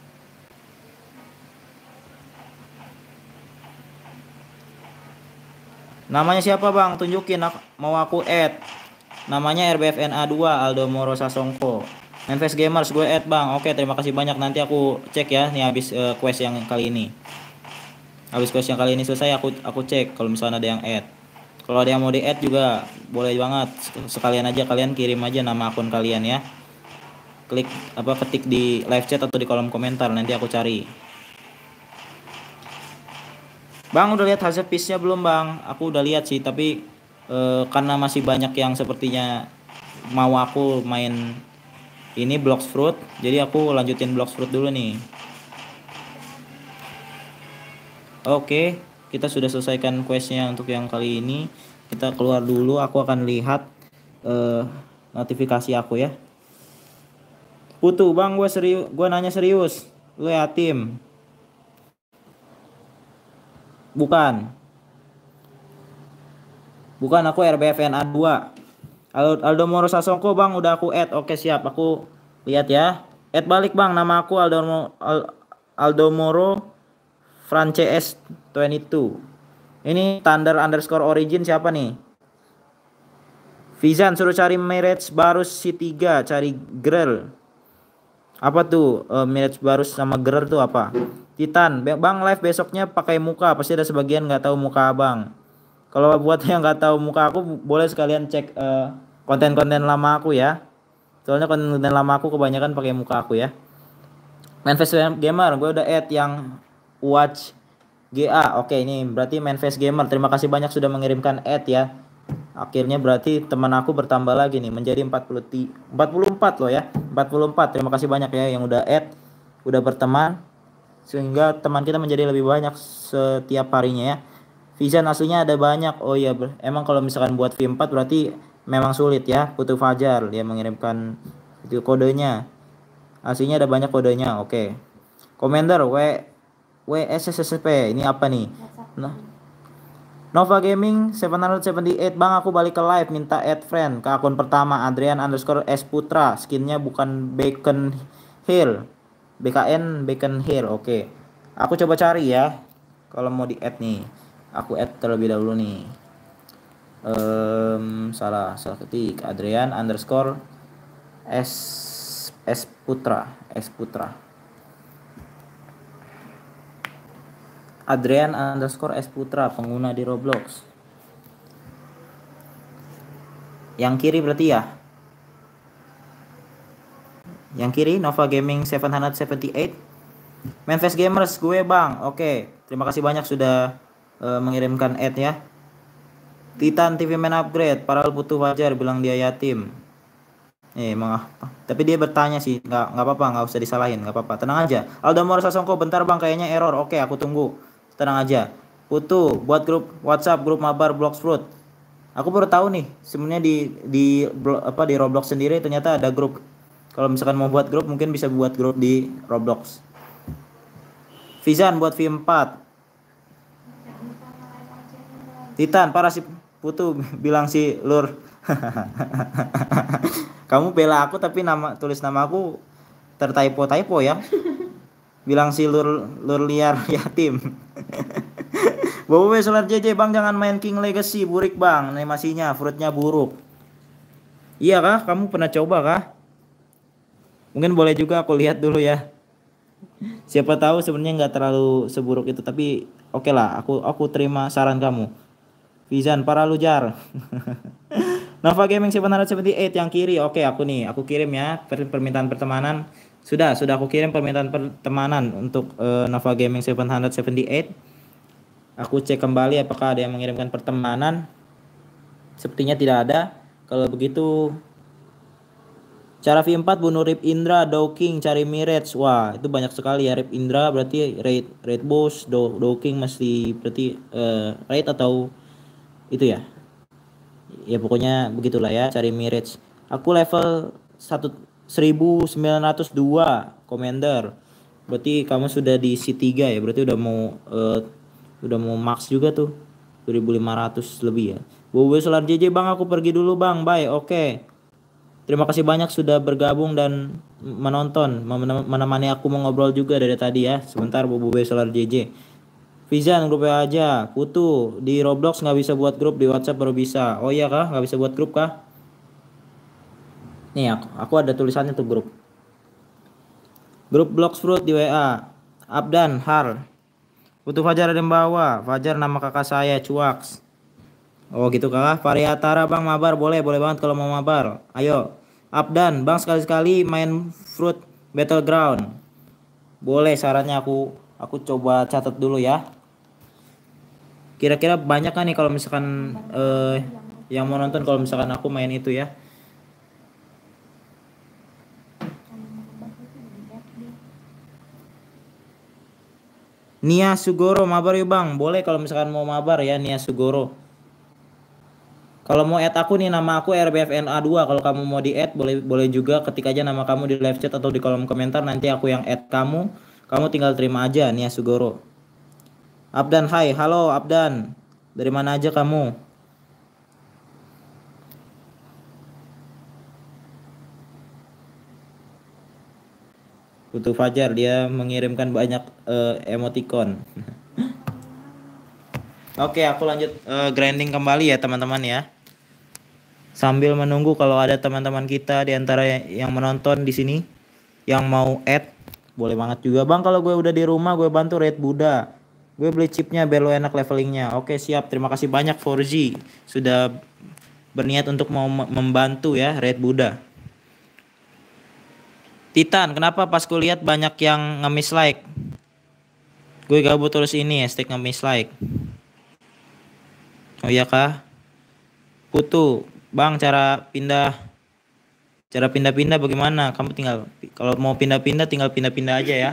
Namanya siapa bang? Tunjukin, mau aku add. Namanya RBFNA2 Aldo Moro Sasongko. Manfest Gamers gue add bang. Oke, terima kasih banyak. Nanti aku cek ya nih habis quest yang kali ini. Habis quest yang kali ini selesai aku cek kalau misalnya ada yang add. Kalau ada yang mau di add juga boleh banget. Sekalian aja kalian kirim aja nama akun kalian ya. Ketik di live chat atau di kolom komentar, nanti aku cari. Bang udah lihat hasil piece-nya belum bang? Aku udah lihat sih, tapi karena masih banyak yang sepertinya mau aku main ini Blox Fruit, jadi aku lanjutin Blox Fruit dulu nih. Oke, kita sudah selesaikan questnya untuk yang kali ini. Kita keluar dulu, aku akan lihat notifikasi aku ya. Putu bang, gue nanya serius, lu yatim? Bukan, aku RBFNA 2. Aldo Moro Sasongko bang, udah aku add. Oke siap, aku lihat ya. Add balik bang, nama aku Aldo Moro Frances 22. Ini Thunder underscore origin siapa nih? Vizan suruh cari marriage baru C3, cari girl. Apa tuh marriage baru sama girl tuh apa? Titan, bang live besoknya pakai muka, pasti ada sebagian nggak tahu muka abang. Kalau buat yang nggak tahu muka aku, boleh sekalian cek konten-konten lama aku ya. Soalnya konten lama aku kebanyakan pakai muka aku ya. Manfest Gamer, gue udah add yang watch GA. Oke, ini berarti Manface Gamer. Terima kasih banyak sudah mengirimkan add ya. Akhirnya berarti teman aku bertambah lagi nih menjadi 44 loh ya. 44. Terima kasih banyak ya yang udah add, udah berteman, sehingga teman kita menjadi lebih banyak setiap harinya ya. Vision aslinya ada banyak. Oh iya, emang kalau misalkan buat V4 berarti memang sulit ya. Putu Fajar dia mengirimkan itu kodenya. Aslinya ada banyak kodenya. Oke. Commander WSSSP ini apa nih? Nah, Nova Gaming 778 Bang, aku balik ke live, minta add friend ke akun pertama Adrian underscore S Putra, skinnya bukan Bacon Hill, BKN Bacon Hill. Oke, aku coba cari ya kalau mau di add nih. Aku add terlebih dahulu nih. Salah ketik Adrian underscore S Putra. Adrian underscore S Putra, pengguna di Roblox. Yang kiri berarti ya? Yang kiri Nova Gaming 778. Manface Gamers gue bang. Oke, terima kasih banyak sudah mengirimkan add ya. Titan TV Man upgrade, padahal butuh wajar bilang dia yatim. Emang apa? Tapi dia bertanya sih, nggak apa-apa, nggak usah disalahin, nggak apa-apa. Tenang aja. Aldamor Sasongko, bentar bang, kayaknya error. Oke, aku tunggu. Tenang aja. Putu, buat grup WhatsApp, grup mabar Bloxfruit. Aku baru tahu nih, sebenarnya di Roblox sendiri ternyata ada grup. Kalau misalkan mau buat grup, mungkin bisa buat grup di Roblox. Vizan buat V4. Titan, parah si Putu bilang si Lur. Kamu bela aku tapi tulis nama aku tertypo ya. Bilang si Lur liar yatim. Bobo Solar JJ bang, jangan main King Legacy, burik bang, animasinya fruitnya buruk. Iya kah? Kamu pernah coba kah? Mungkin boleh juga aku lihat dulu ya. Siapa tahu sebenarnya nggak terlalu seburuk itu, tapi oke lah, aku terima saran kamu. Vizan para lujar. Nova Gaming 778 yang kiri. Oke, aku kirim ya permintaan pertemanan. Sudah aku kirim permintaan pertemanan untuk Nova Gaming 778. Aku cek kembali apakah ada yang mengirimkan pertemanan. Sepertinya tidak ada. Kalau begitu cara V4 bunuh Rip Indra, Dowking, cari Mirage. Wah, itu banyak sekali ya. Rip Indra berarti raid boss, Dowking masih berarti raid atau itu ya. Ya pokoknya begitulah ya, cari Mirage. Aku level 1902 Commander. Berarti kamu sudah di C3 ya. Berarti udah mau max juga tuh. 2500 lebih ya. Bobo Solar JJ bang, aku pergi dulu bang. Bye. Oke. Terima kasih banyak sudah bergabung dan menonton, menemani aku mengobrol juga dari tadi ya. Sebentar Bobo Solar JJ. Vizan grup aja. Putu di Roblox nggak bisa buat grup, di WhatsApp baru bisa. Oh iya kah? Nggak bisa buat grup kah? Nih aku ada tulisannya tuh grup. Grup Bloxfruit di WA. Abdan Har. Putu Fajar ada yang bawa. Fajar nama kakak saya Cuaks. Oh gitu kah? Variatara bang mabar, boleh banget kalau mau mabar. Ayo. Abdan bang, sekali-sekali main Fruit Battleground. Boleh, sarannya aku coba catat dulu ya. Kira-kira banyak kan nih kalau misalkan yang mau nonton kalau misalkan aku main itu ya. Nia Sugoro mabar yuk bang. Boleh kalau misalkan mau mabar ya Nia Sugoro. Kalau mau add aku nih, nama aku RBFNA2. Kalau kamu mau di add boleh juga, ketik aja nama kamu di live chat atau di kolom komentar, nanti aku yang add kamu. Kamu tinggal terima aja Nia Sugoro. Abdan, hai, halo Abdan. Dari mana aja kamu? Putu Fajar dia mengirimkan banyak emoticon. Oke, aku lanjut grinding kembali ya teman-teman ya. Sambil menunggu kalau ada teman-teman kita di antara yang menonton di sini yang mau add, boleh banget juga bang. Kalau gue udah di rumah gue bantu raid Buddha. Gue beli chipnya biar lo enak levelingnya. Oke siap, terima kasih banyak 4G sudah berniat untuk mau membantu ya raid Buddha. Titan, kenapa pas kulihat banyak yang nge-miss like? Gue gabut terus ini hashtag ngemis like. Oh iya kah? Putu, bang cara pindah-pindah bagaimana? Kamu tinggal kalau mau pindah-pindah tinggal pindah-pindah aja ya.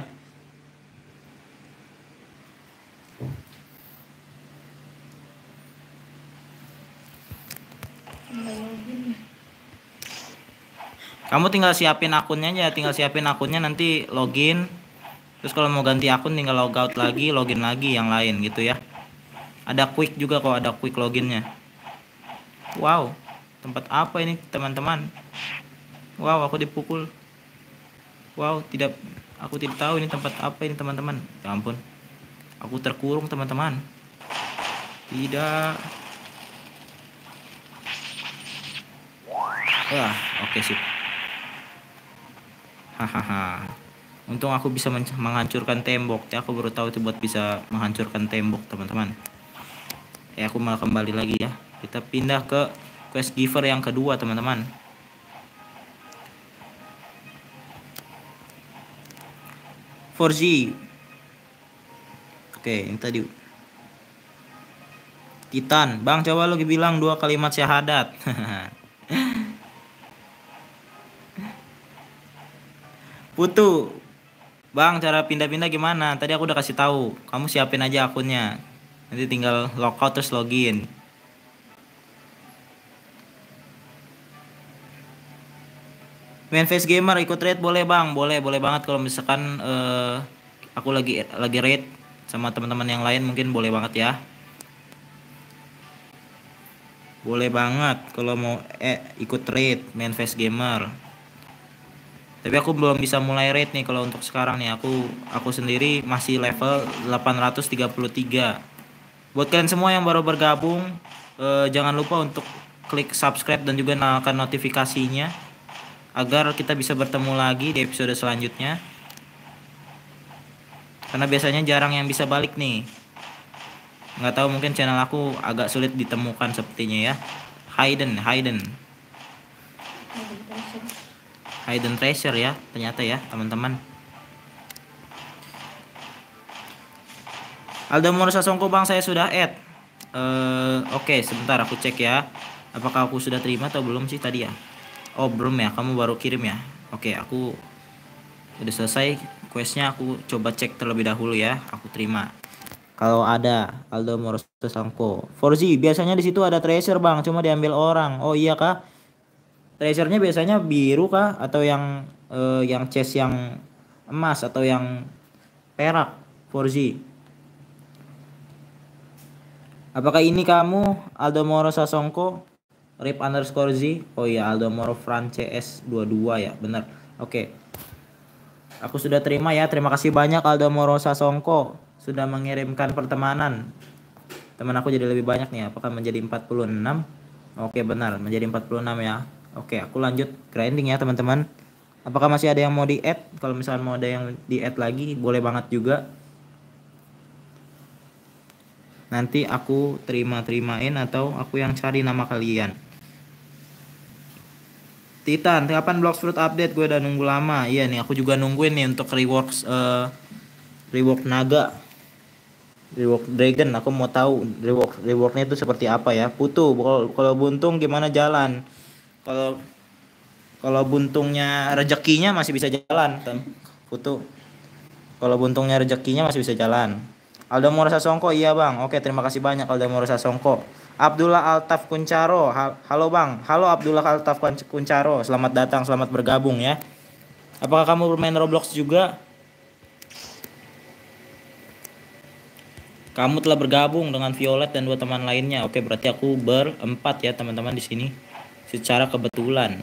Kamu tinggal siapin akunnya aja, nanti login. Terus kalau mau ganti akun tinggal logout lagi, login lagi yang lain gitu ya. Ada quick juga kok, ada quick loginnya. Wow, tempat apa ini teman-teman? Wow, aku dipukul. Wow, aku tidak tahu ini tempat apa ini teman-teman. Ya ampun, aku terkurung teman-teman. Tidak. Wah, oke sip. Hahaha. Untung aku bisa menghancurkan tembok. Ya, aku baru tahu itu buat bisa menghancurkan tembok teman-teman. Aku malah kembali lagi ya. Kita pindah ke quest giver yang kedua teman-teman. Forzi. Oke, ini tadi Titan. Bang, coba lu bilang 2 kalimat syahadat. Putu. Bang, cara pindah-pindah gimana? Tadi aku udah kasih tahu. Kamu siapin aja akunnya. Nanti tinggal logout terus login. Main face gamer ikut raid boleh bang, boleh banget kalau misalkan aku lagi raid sama teman-teman yang lain mungkin boleh banget ya. Boleh banget kalau mau ikut raid main face gamer. Tapi aku belum bisa mulai raid nih kalau untuk sekarang nih. Aku sendiri masih level 833. Buat kalian semua yang baru bergabung, jangan lupa untuk klik subscribe dan juga nyalakan notifikasinya agar kita bisa bertemu lagi di episode selanjutnya. Karena biasanya jarang yang bisa balik nih. Nggak tahu, mungkin channel aku agak sulit ditemukan sepertinya ya. Hidden treasure ya ternyata ya teman-teman. Aldamoro Sasongko bang, saya sudah add. Oke, sebentar aku cek ya. Apakah aku sudah terima atau belum sih tadi ya? Oh belum ya, kamu baru kirim ya. Oke, aku udah selesai questnya, aku coba cek terlebih dahulu ya. Aku terima. Kalau ada Aldamoro Sasongko. Forzi, biasanya di situ ada treasure bang, cuma diambil orang. Oh iya kah? Treasure-nya biasanya biru kah atau yang chest yang emas atau yang perak? Forzi. Apakah ini kamu Aldomoro Sasongko _Z? Oh iya, Aldomoro Frances 22 ya, benar. Oke. Aku sudah terima ya. Terima kasih banyak Aldomoro Sasongko sudah mengirimkan pertemanan. Teman aku jadi lebih banyak nih. Apakah menjadi 46? Oke, benar, menjadi 46 ya. Oke, aku lanjut grinding ya, teman-teman. Apakah masih ada yang mau di-add? Kalau misalnya mau ada yang di-add lagi, boleh banget juga. Nanti aku terimain atau aku yang cari nama kalian. Titan, kapan Blox Fruit update? Gue udah nunggu lama. Iya nih, aku juga nungguin nih untuk rework naga, rework dragon. Aku mau tahu reworknya itu seperti apa ya. Putu, kalau buntung gimana jalan? Kalau buntungnya rezekinya masih bisa jalan, Putu. Kalau buntungnya rezekinya masih bisa jalan. Aldamoro Sasongko, iya bang. Oke, terima kasih banyak Aldamoro Sasongko. Abdullah Altaf Kuncaro, halo bang. Halo Abdullah Altaf Kuncaro, selamat datang, selamat bergabung ya. Apakah kamu bermain Roblox juga? Kamu telah bergabung dengan Violet dan 2 teman lainnya. Oke, berarti aku berempat ya teman-teman di sini. Secara kebetulan.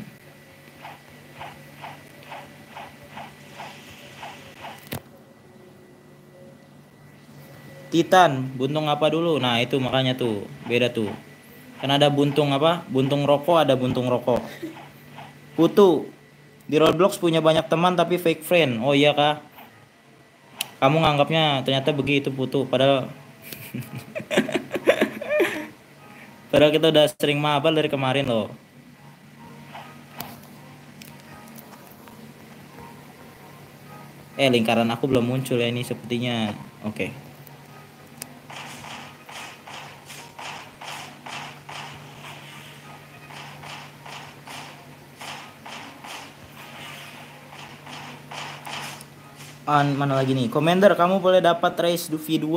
Titan, buntung apa dulu? Nah, itu makanya tuh, beda tuh. Kan ada buntung apa? Buntung rokok, ada buntung rokok. Putu, di Roblox punya banyak teman tapi fake friend. Oh iya kah? Kamu nganggapnya ternyata begitu Putu, padahal padahal kita udah sering mabar dari kemarin loh. Lingkaran aku belum muncul ya ini sepertinya. Oke. Mana lagi nih? Commander, kamu boleh dapat race V2.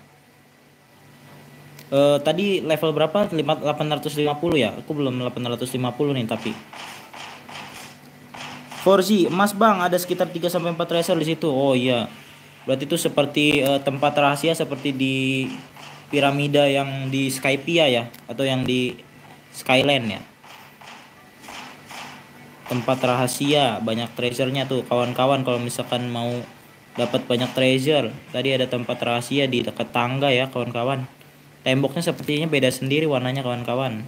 Tadi level berapa? 850 ya? Aku belum 850 nih tapi. Forzi, emas bang, ada sekitar 3-4 tracer di situ. Oh iya. Berarti itu seperti tempat rahasia seperti di piramida yang di Skypia ya, atau yang di Skyland ya. Tempat rahasia, banyak treasure-nya tuh kawan-kawan. Kalau misalkan mau dapat banyak treasure, tadi ada tempat rahasia di dekat tangga ya kawan-kawan. Temboknya sepertinya beda sendiri warnanya kawan-kawan.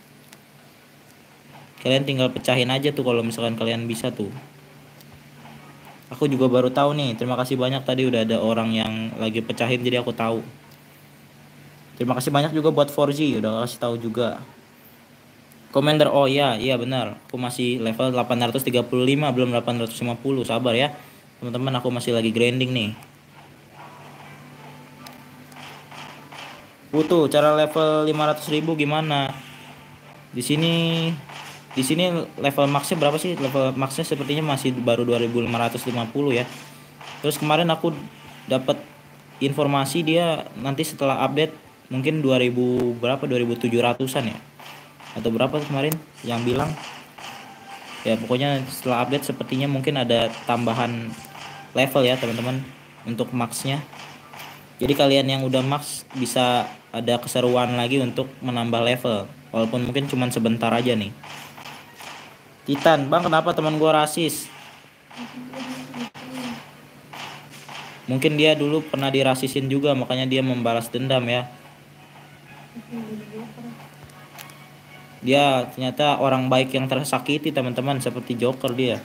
Kalian tinggal pecahin aja tuh kalau misalkan kalian bisa tuh. Aku juga baru tahu nih. Terima kasih banyak, tadi udah ada orang yang lagi pecahin jadi aku tahu. Terima kasih banyak juga buat 4G udah kasih tahu juga. Commander, oh iya benar. Aku masih level 835 belum 850. Sabar ya. Teman-teman, aku masih lagi grinding nih. Tuh cara level 500.000 gimana? Di sini level maxnya berapa sih? Level maxnya sepertinya masih baru 2550 ya. Terus kemarin aku dapat informasi dia nanti setelah update mungkin 2000 berapa 2700-an ya. Atau berapa kemarin yang bilang? Ya pokoknya setelah update sepertinya mungkin ada tambahan level ya teman-teman untuk maxnya. Jadi kalian yang udah max bisa ada keseruan lagi untuk menambah level, walaupun mungkin cuma sebentar aja nih. Titan, bang kenapa teman gua rasis? Mungkin dia dulu pernah dirasisin juga, makanya dia membalas dendam ya. Dia ternyata orang baik yang tersakiti teman-teman, seperti Joker dia.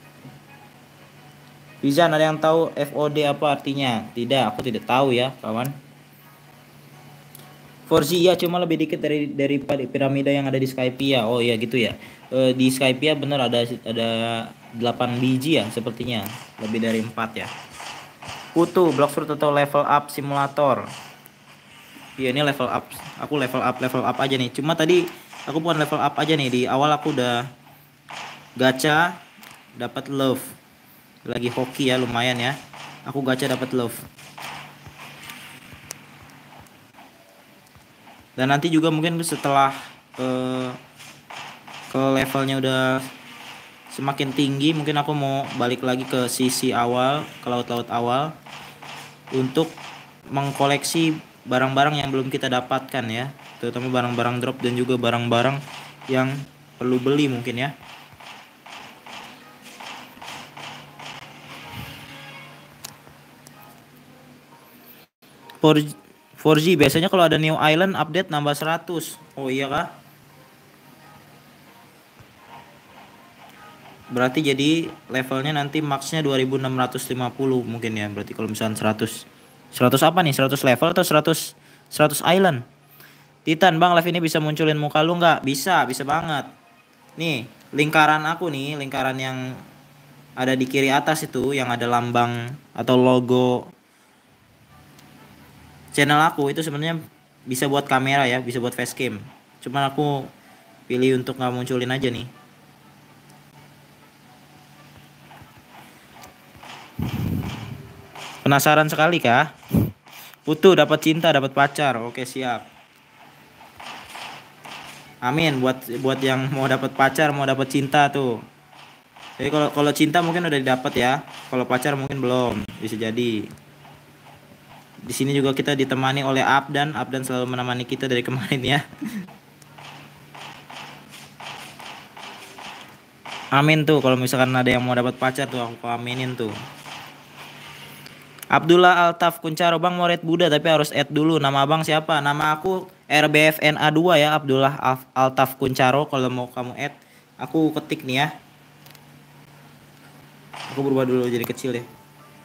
Rizan, ada yang tahu FOD apa artinya? Tidak, aku tidak tahu ya kawan. Forzi ya cuma lebih dikit dari piramida yang ada di Skypia. Oh iya gitu ya. Di Skypia bener ada 8 biji ya sepertinya. Lebih dari 4 ya. Kutu, Bloxfruit atau level up simulator. Iya ini level up. Aku level up aja nih. Cuma tadi aku bukan level up aja nih. Di awal aku udah gacha dapat love. Lagi hoki ya lumayan ya. Aku gacha dapat love. Dan nanti juga mungkin setelah ke levelnya udah semakin tinggi, mungkin aku mau balik lagi ke sisi awal, ke laut-laut awal, untuk mengkoleksi barang-barang yang belum kita dapatkan ya, terutama barang-barang drop dan juga barang-barang yang perlu beli mungkin ya. For 4G biasanya kalau ada new island update nambah 100. Oh iya kah? Berarti jadi levelnya nanti maxnya 2650 mungkin ya. Berarti kalau misalnya 100 apa nih? 100 level atau 100 island? Titan bang, live ini bisa munculin muka lu nggak? Bisa banget. Nih lingkaran aku nih, lingkaran yang ada di kiri atas itu yang ada lambang atau logo channel aku itu sebenarnya bisa buat kamera ya, bisa buat facecam. Cuman aku pilih untuk nggak munculin aja nih. Penasaran sekali kah? Putu dapat cinta, dapat pacar. Oke, siap. Amin buat yang mau dapat pacar, mau dapat cinta tuh. Jadi kalau cinta mungkin udah didapat ya. Kalau pacar mungkin belum. Bisa jadi. Di sini juga kita ditemani oleh Abdan selalu menemani kita dari kemarin ya. Amin tuh kalau misalkan ada yang mau dapat pacar tuh aku aminin tuh. Abdullah Altaf Kuncaro, bang mau raid Buddha tapi harus add dulu. Nama abang siapa? Nama aku RBFNA2 ya, Abdullah Altaf Kuncaro. Kalau mau kamu add, aku ketik nih ya. Aku berubah dulu jadi kecil deh.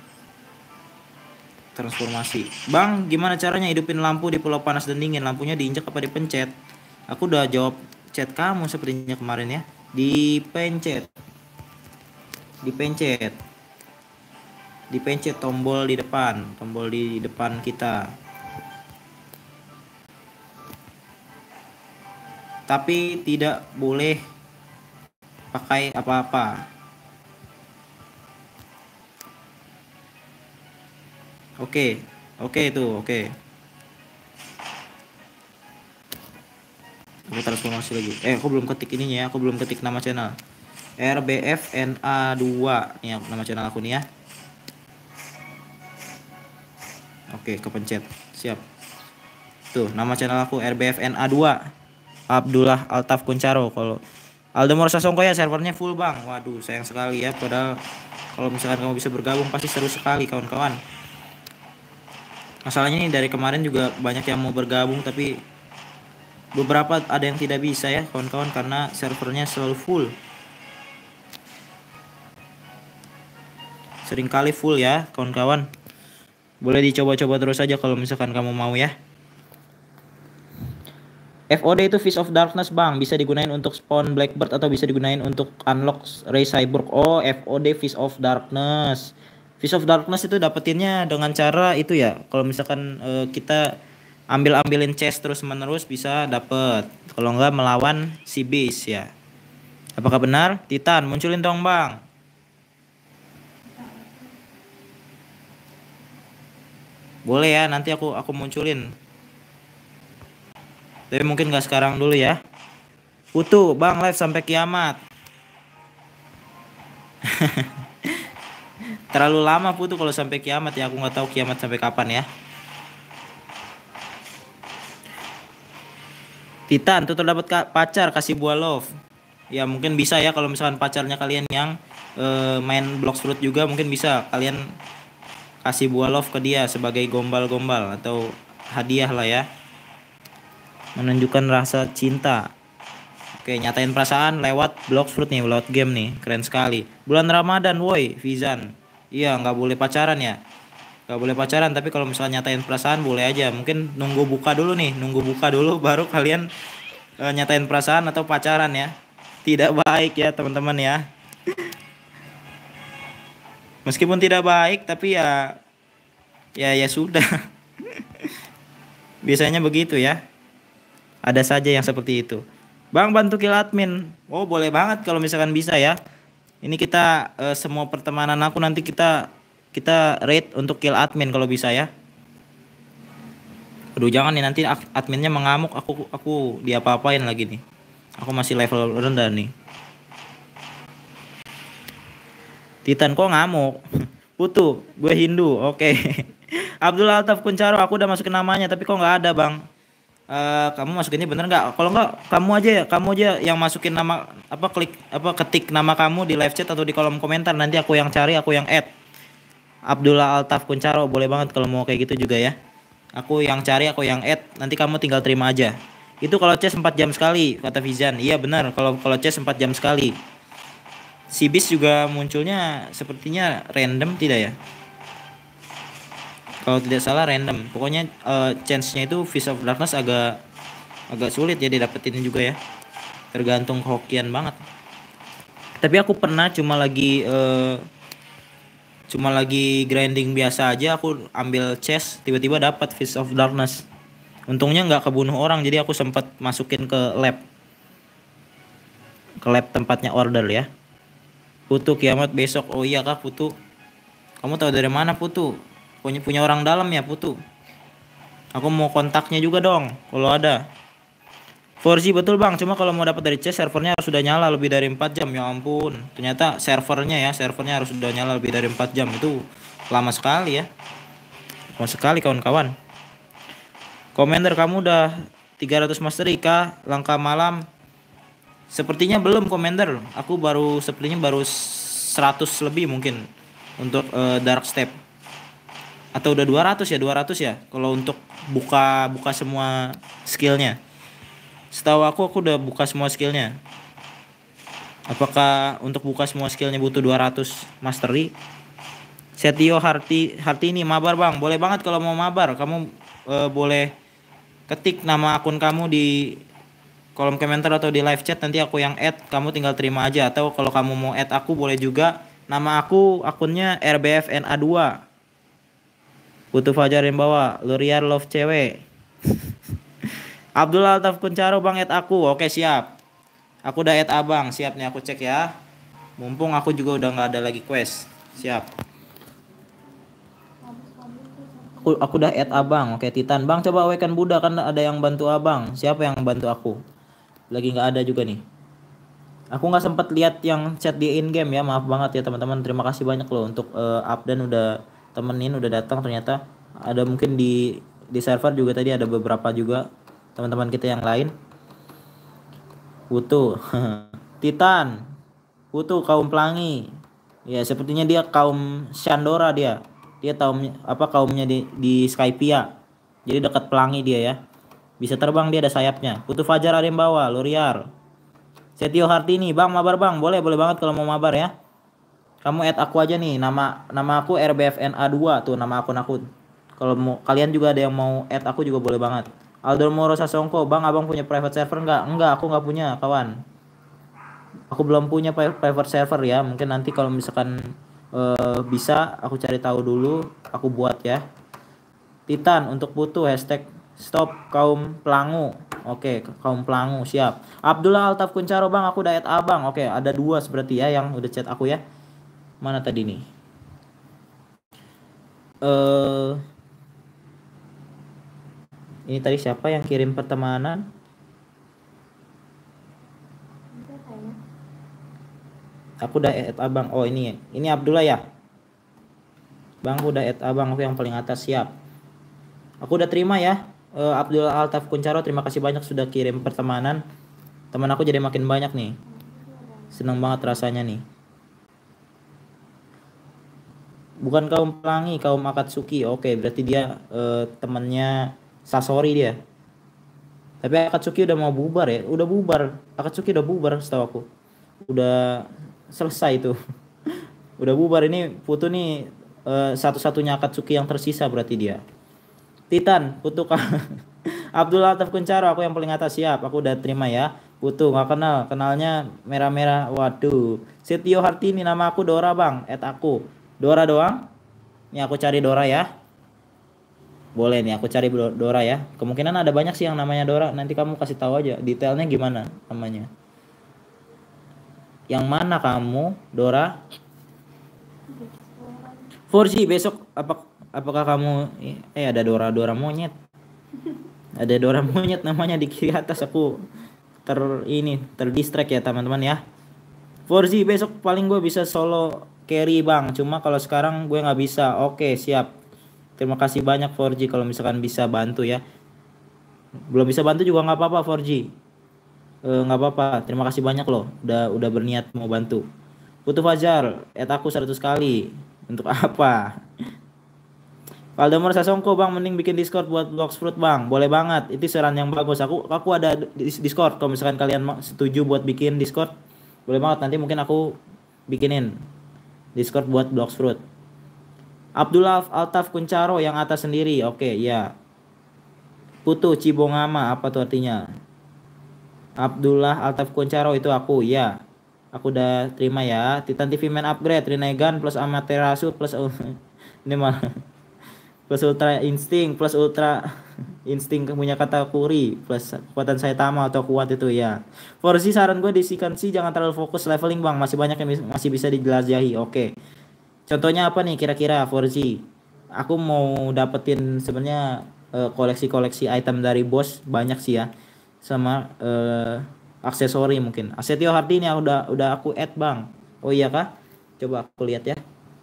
Transformasi. Bang, gimana caranya hidupin lampu di Pulau Panas dan Dingin? Lampunya diinjak apa dipencet? Aku udah jawab chat kamu sepertinya kemarin ya. Dipencet. dipencet tombol di depan kita. Tapi tidak boleh pakai apa-apa. Oke itu oke. Aku transformasi lagi. Aku belum ketik ininya ya, aku belum ketik nama channel. RBFNA2 nih nama channel aku nih ya. Oke, kepencet. Siap. Tuh, nama channel aku RBFNA2. Abdullah Altaf Kuncaro. Kalau Aldemor Sasongko ya servernya full bang. Waduh, sayang sekali ya. Padahal kalau misalkan kamu bisa bergabung pasti seru sekali kawan-kawan. Masalahnya nih dari kemarin juga banyak yang mau bergabung tapi beberapa ada yang tidak bisa ya kawan-kawan karena servernya selalu full. Seringkali full ya kawan-kawan. Boleh dicoba-coba terus aja kalau misalkan kamu mau ya. FOD itu Fist of Darkness bang, bisa digunain untuk spawn Blackbird atau bisa digunain untuk unlock Ray Cyborg. Oh, FOD Fist of Darkness. Fist of Darkness itu dapetinnya dengan cara itu ya. Kalau misalkan kita ambilin chest terus menerus bisa dapet. Kalau enggak melawan si Beast ya. Apakah benar? Titan munculin dong bang. Boleh ya, nanti aku munculin. Tapi mungkin nggak sekarang dulu ya. Putu bang live sampai kiamat. Terlalu lama Putu kalau sampai kiamat ya. Aku nggak tahu kiamat sampai kapan ya. Titan tuh terdapat pacar kasih buah love. Ya mungkin bisa ya kalau misalkan pacarnya kalian yang main Blox Fruit juga mungkin bisa kalian kasih buah love ke dia sebagai gombal-gombal atau hadiah lah ya. Menunjukkan rasa cinta. Oke, nyatain perasaan lewat Blox Fruit nih, lewat game nih. Keren sekali. Bulan Ramadan woi, Vizan. Iya, nggak boleh pacaran ya. Nggak boleh pacaran, tapi kalau misalnya nyatain perasaan boleh aja. Mungkin nunggu buka dulu nih, nunggu buka dulu baru kalian nyatain perasaan atau pacaran ya. Tidak baik ya teman-teman ya. Meskipun tidak baik tapi ya sudah. Biasanya begitu ya. Ada saja yang seperti itu. Bang bantu kill admin. Oh boleh banget kalau misalkan bisa ya. Ini kita semua pertemanan aku nanti kita rate untuk kill admin kalau bisa ya. Aduh jangan nih nanti adminnya mengamuk aku diapa-apain lagi nih. Aku masih level rendah nih. Titan kok ngamuk. Putu, gue Hindu. Oke. Abdullah Altaf Kuncaro aku udah masukin namanya tapi kok nggak ada bang. Kamu masukinnya bener nggak? Kalau nggak kamu aja yang masukin nama ketik nama kamu di live chat atau di kolom komentar, nanti aku yang cari, aku yang add. Abdullah Altaf Kuncaro boleh banget kalau mau kayak gitu juga ya. Aku yang cari, aku yang add, nanti kamu tinggal terima aja. Itu kalau chess 4 jam sekali kata Vizan. Iya benar, kalau chess 4 jam sekali. Si Beast juga munculnya sepertinya random tidak ya? Kalau tidak salah random. Pokoknya chance-nya itu Fist of Darkness agak sulit ya didapetin juga ya. Tergantung hokian banget. Tapi aku pernah cuma lagi grinding biasa aja, aku ambil chest tiba-tiba dapat Fist of Darkness. Untungnya nggak kebunuh orang, jadi aku sempat masukin ke lab tempatnya order ya. Putu kiamat besok. Oh iya kak Putu, kamu tahu dari mana Putu? Punya orang dalam ya Putu. Aku mau kontaknya juga dong kalau ada. 4G betul bang, cuma kalau mau dapat dari chest servernya harus sudah nyala lebih dari 4 jam. Ya ampun, ternyata servernya harus sudah nyala lebih dari 4 jam. Itu lama sekali ya. Lama sekali kawan-kawan. Commander kamu udah 300 mastery kah? Langkah malam. Sepertinya belum Commander. Aku sepertinya baru 100 lebih mungkin untuk Dark Step. Atau udah 200 ya kalau untuk buka semua skillnya. Setahu aku udah buka semua skillnya. Apakah untuk buka semua skillnya butuh 200 mastery? Setio Hartini mabar bang, boleh banget kalau mau mabar. Kamu boleh ketik nama akun kamu di kolom komentar atau di live chat, nanti aku yang add, kamu tinggal terima aja. Atau kalau kamu mau add aku boleh juga Nama aku akunnya RBFNA2. Putu Fajar yang bawa. Luriar Love Cewek. Abdul Altaf Kuncaro bang add aku. Oke siap. Aku udah add abang. Siap nih aku cek ya. Mumpung aku juga udah nggak ada lagi quest. Siap. Aku udah add abang. Oke Titan. Bang coba awekan Buddha kan ada yang bantu abang. Siapa yang bantu aku? Lagi nggak ada juga nih. Aku nggak sempat lihat yang chat di in game ya, maaf banget ya teman-teman. Terima kasih banyak loh untuk up dan udah temenin, udah datang. Ternyata ada mungkin di server juga tadi ada beberapa juga teman-teman kita yang lain. Putu, Titan, Putu kaum pelangi. Ya sepertinya dia kaum Shandora dia. Dia kaumnya di Skypia. Jadi dekat pelangi dia ya. Bisa terbang dia ada sayapnya. Putu Fajar ada yang bawa, Luriar. Setio Hartini, bang mabar bang, boleh banget kalau mau mabar ya. Kamu add aku aja nih, nama aku RBFNA2 tuh nama akun aku. Kalau mau kalian juga ada yang mau add aku juga boleh banget. Aldo Moro Sasongko, bang abang punya private server nggak? Enggak, aku nggak punya kawan. Aku belum punya private server ya. Mungkin nanti kalau misalkan bisa aku cari tahu dulu, aku buat ya. Titan untuk Putu hashtag stop kaum pelangu. Oke, kaum pelangu siap. Abdullah Altaf Kuncaro bang, aku udah add abang. Oke, ada 2 seperti ya yang udah chat aku ya. Mana tadi nih? Ini tadi siapa yang kirim pertemanan? Aku udah add abang. Oh ini Abdullah ya. Bang, aku udah add abang. Aku yang paling atas siap. Aku udah terima ya. Abdullah Altaf Kuncaro, terima kasih banyak sudah kirim pertemanan. Teman aku jadi makin banyak nih. Seneng banget rasanya nih. Bukan kaum pelangi, kaum Akatsuki. Oke, berarti dia temannya Sasori dia. Tapi Akatsuki udah mau bubar ya. Udah bubar. Akatsuki udah bubar setahu aku. Udah selesai tuh. Udah bubar. Ini Putu nih satu-satunya Akatsuki yang tersisa berarti dia. Titan, Putu Abdullah Altaf Kuncaro, aku yang paling atas siap. Aku udah terima ya. Putu nggak kenal, kenalnya merah-merah. Waduh. Setio Hartini, nama aku Dora bang. Add aku. Dora doang. Ini aku cari Dora ya. Boleh nih aku cari Dora ya. Kemungkinan ada banyak sih yang namanya Dora. Nanti kamu kasih tahu aja detailnya gimana namanya. Yang mana kamu, Dora? 4G besok apakah kamu ada Dora monyet. Ada Dora monyet namanya di kiri atas. Aku terdistract ya teman-teman ya. 4G besok paling gue bisa solo carry bang. Cuma kalau sekarang gue nggak bisa. Oke siap. Terima kasih banyak 4G kalau misalkan bisa bantu ya. Belum bisa bantu juga nggak apa-apa 4G. Nggak apa-apa. Terima kasih banyak loh. Udah berniat mau bantu. Putu Fajar, add aku 100 kali. Untuk apa? Valdemar Sasongko bang, mending bikin Discord buat Bloxfruit bang. Boleh banget, itu saran yang bagus. Aku ada Discord. Kalau misalkan kalian setuju buat bikin Discord, boleh banget. Nanti mungkin aku bikinin Discord buat Bloxfruit. Abdullah Altaf Kuncaro yang atas sendiri. Oke, ya. Putu Cibongama, apa tuh artinya? Abdullah Altaf Kuncaro itu aku, ya. Aku udah terima ya. Titan TV main upgrade, Rinnegan plus Amaterasu plus ini malah plus Ultra Instinct plus Ultra Instinct punya Katakuri plus kekuatan Saitama atau kuat itu ya. Forzi saran gue disikan sih jangan terlalu fokus leveling bang, masih banyak yang masih bisa dijelajahi. Oke. Contohnya apa nih kira-kira Forzi? Aku mau dapetin sebenarnya koleksi-koleksi item dari bos banyak sih ya. Sama aksesori mungkin. Asetio Hardi ini udah aku add bang. Oh iya kah? Coba aku lihat ya.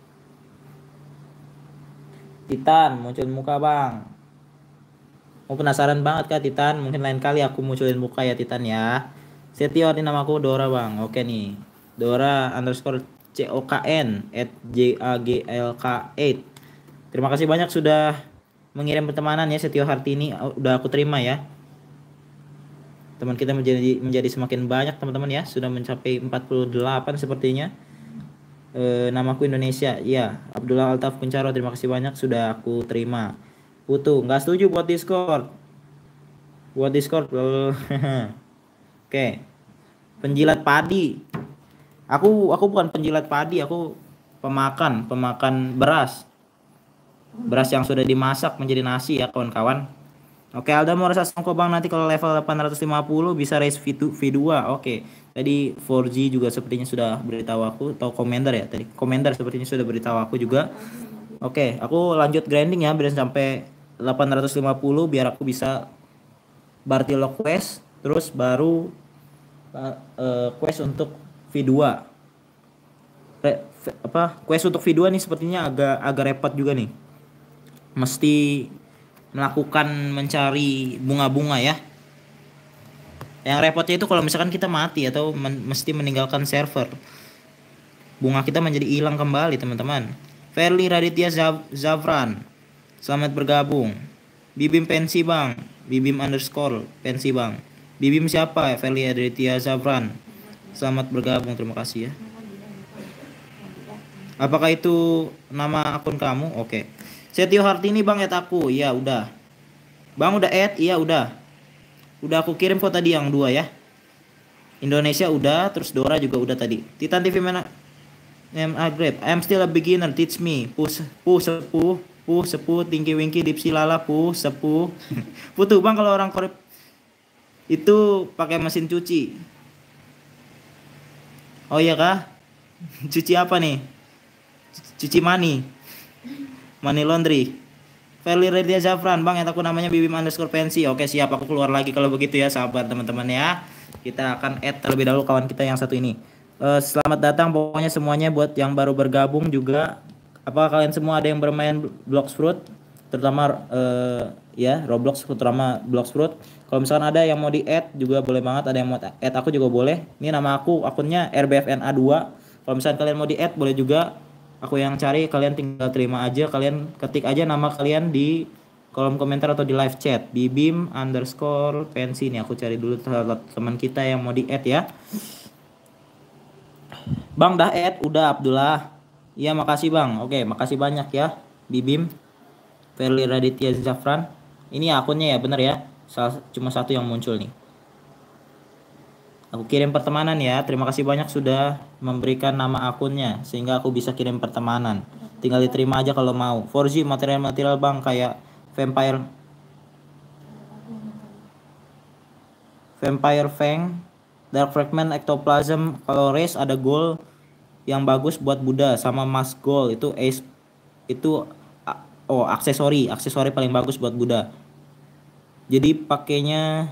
Titan muncul muka bang. Mau penasaran banget kah Titan? Mungkin lain kali aku munculin muka ya Titan ya. Setio ini namaku Dora bang. Oke nih. Dora underscore COKN @JAGLK8. Terima kasih banyak sudah mengirim pertemanan ya Setio Hartini. Udah aku terima ya. Teman kita menjadi semakin banyak teman-teman ya. Sudah mencapai 48 sepertinya. Namaku Indonesia. Iya, Abdullah Altaf Kuncaro, terima kasih banyak sudah aku terima. Putu, nggak setuju buat Discord. Buat Discord. Oke. Penjilat padi. Aku bukan penjilat padi, aku pemakan beras yang sudah dimasak menjadi nasi ya kawan-kawan. Oke, Alda mau rasa songko bang, nanti kalau level 850 bisa raise V2. Oke, tadi 4G juga sepertinya sudah beritahu aku, atau Commander ya tadi. Commander sepertinya sudah beritahu aku juga. Oke, aku lanjut grinding ya biar sampai 850 biar aku bisa Bartilok quest, terus baru quest untuk V2. Quest untuk V2 nih sepertinya agak repot juga nih. Mesti melakukan mencari bunga-bunga ya. Yang repotnya itu kalau misalkan kita mati atau mesti meninggalkan server. Bunga kita menjadi hilang kembali teman-teman. Fairly Raditya Zavran, selamat bergabung. Bibim pensi bang, Bibim underscore pensi bang. Bibim siapa ya? Fairly Raditya Zavran, selamat bergabung, terima kasih ya. Apakah itu nama akun kamu? Oke. Setio Hartini bang add aku. Iya udah. Bang udah add? Iya udah. Udah aku kirim kok tadi yang 2 ya. Indonesia udah, terus Dora juga udah tadi. Titan TV mana? Great. I'm still a beginner. Teach me. Sepuh, tinggi winky, dipsi lala, sepuh. Putu bang kalau orang korep itu pakai mesin cuci. Oh iya kah? Cuci apa nih? Cuci money laundry. Fairly Raditya Zafran bang, yang aku namanya Bibim underscore pensi. Oke siap, aku keluar lagi kalau begitu ya sahabat teman-teman ya. Kita akan add terlebih dahulu kawan kita yang satu ini. Selamat datang pokoknya semuanya buat yang baru bergabung juga. Apakah kalian semua ada yang bermain Blox Fruit, terutama ya Roblox, terutama Blox Fruit? Kalau misalkan ada yang mau di add juga boleh banget, ada yang mau add aku juga boleh. Ini nama aku, akunnya RBFNA2. Kalau misalkan kalian mau di add boleh juga, aku yang cari, kalian tinggal terima aja, kalian ketik aja nama kalian di kolom komentar atau di live chat. Bibim underscore pensi. Nih aku cari dulu teman kita yang mau di add ya. Bang dah add, udah Abdullah. Iya makasih bang. Oke makasih banyak ya Bibim. Fairly Raditya Zafran. Ini akunnya ya bener ya. Cuma satu yang muncul nih. Aku kirim pertemanan ya. Terima kasih banyak sudah memberikan nama akunnya sehingga aku bisa kirim pertemanan. Tinggal diterima aja kalau mau. 4G material bang kayak Vampire Fang, Dark Fragment, Ectoplasm. Kalau race ada gold yang bagus buat Buddha sama Mas Gold itu ace itu aksesori paling bagus buat Buddha. Jadi pakainya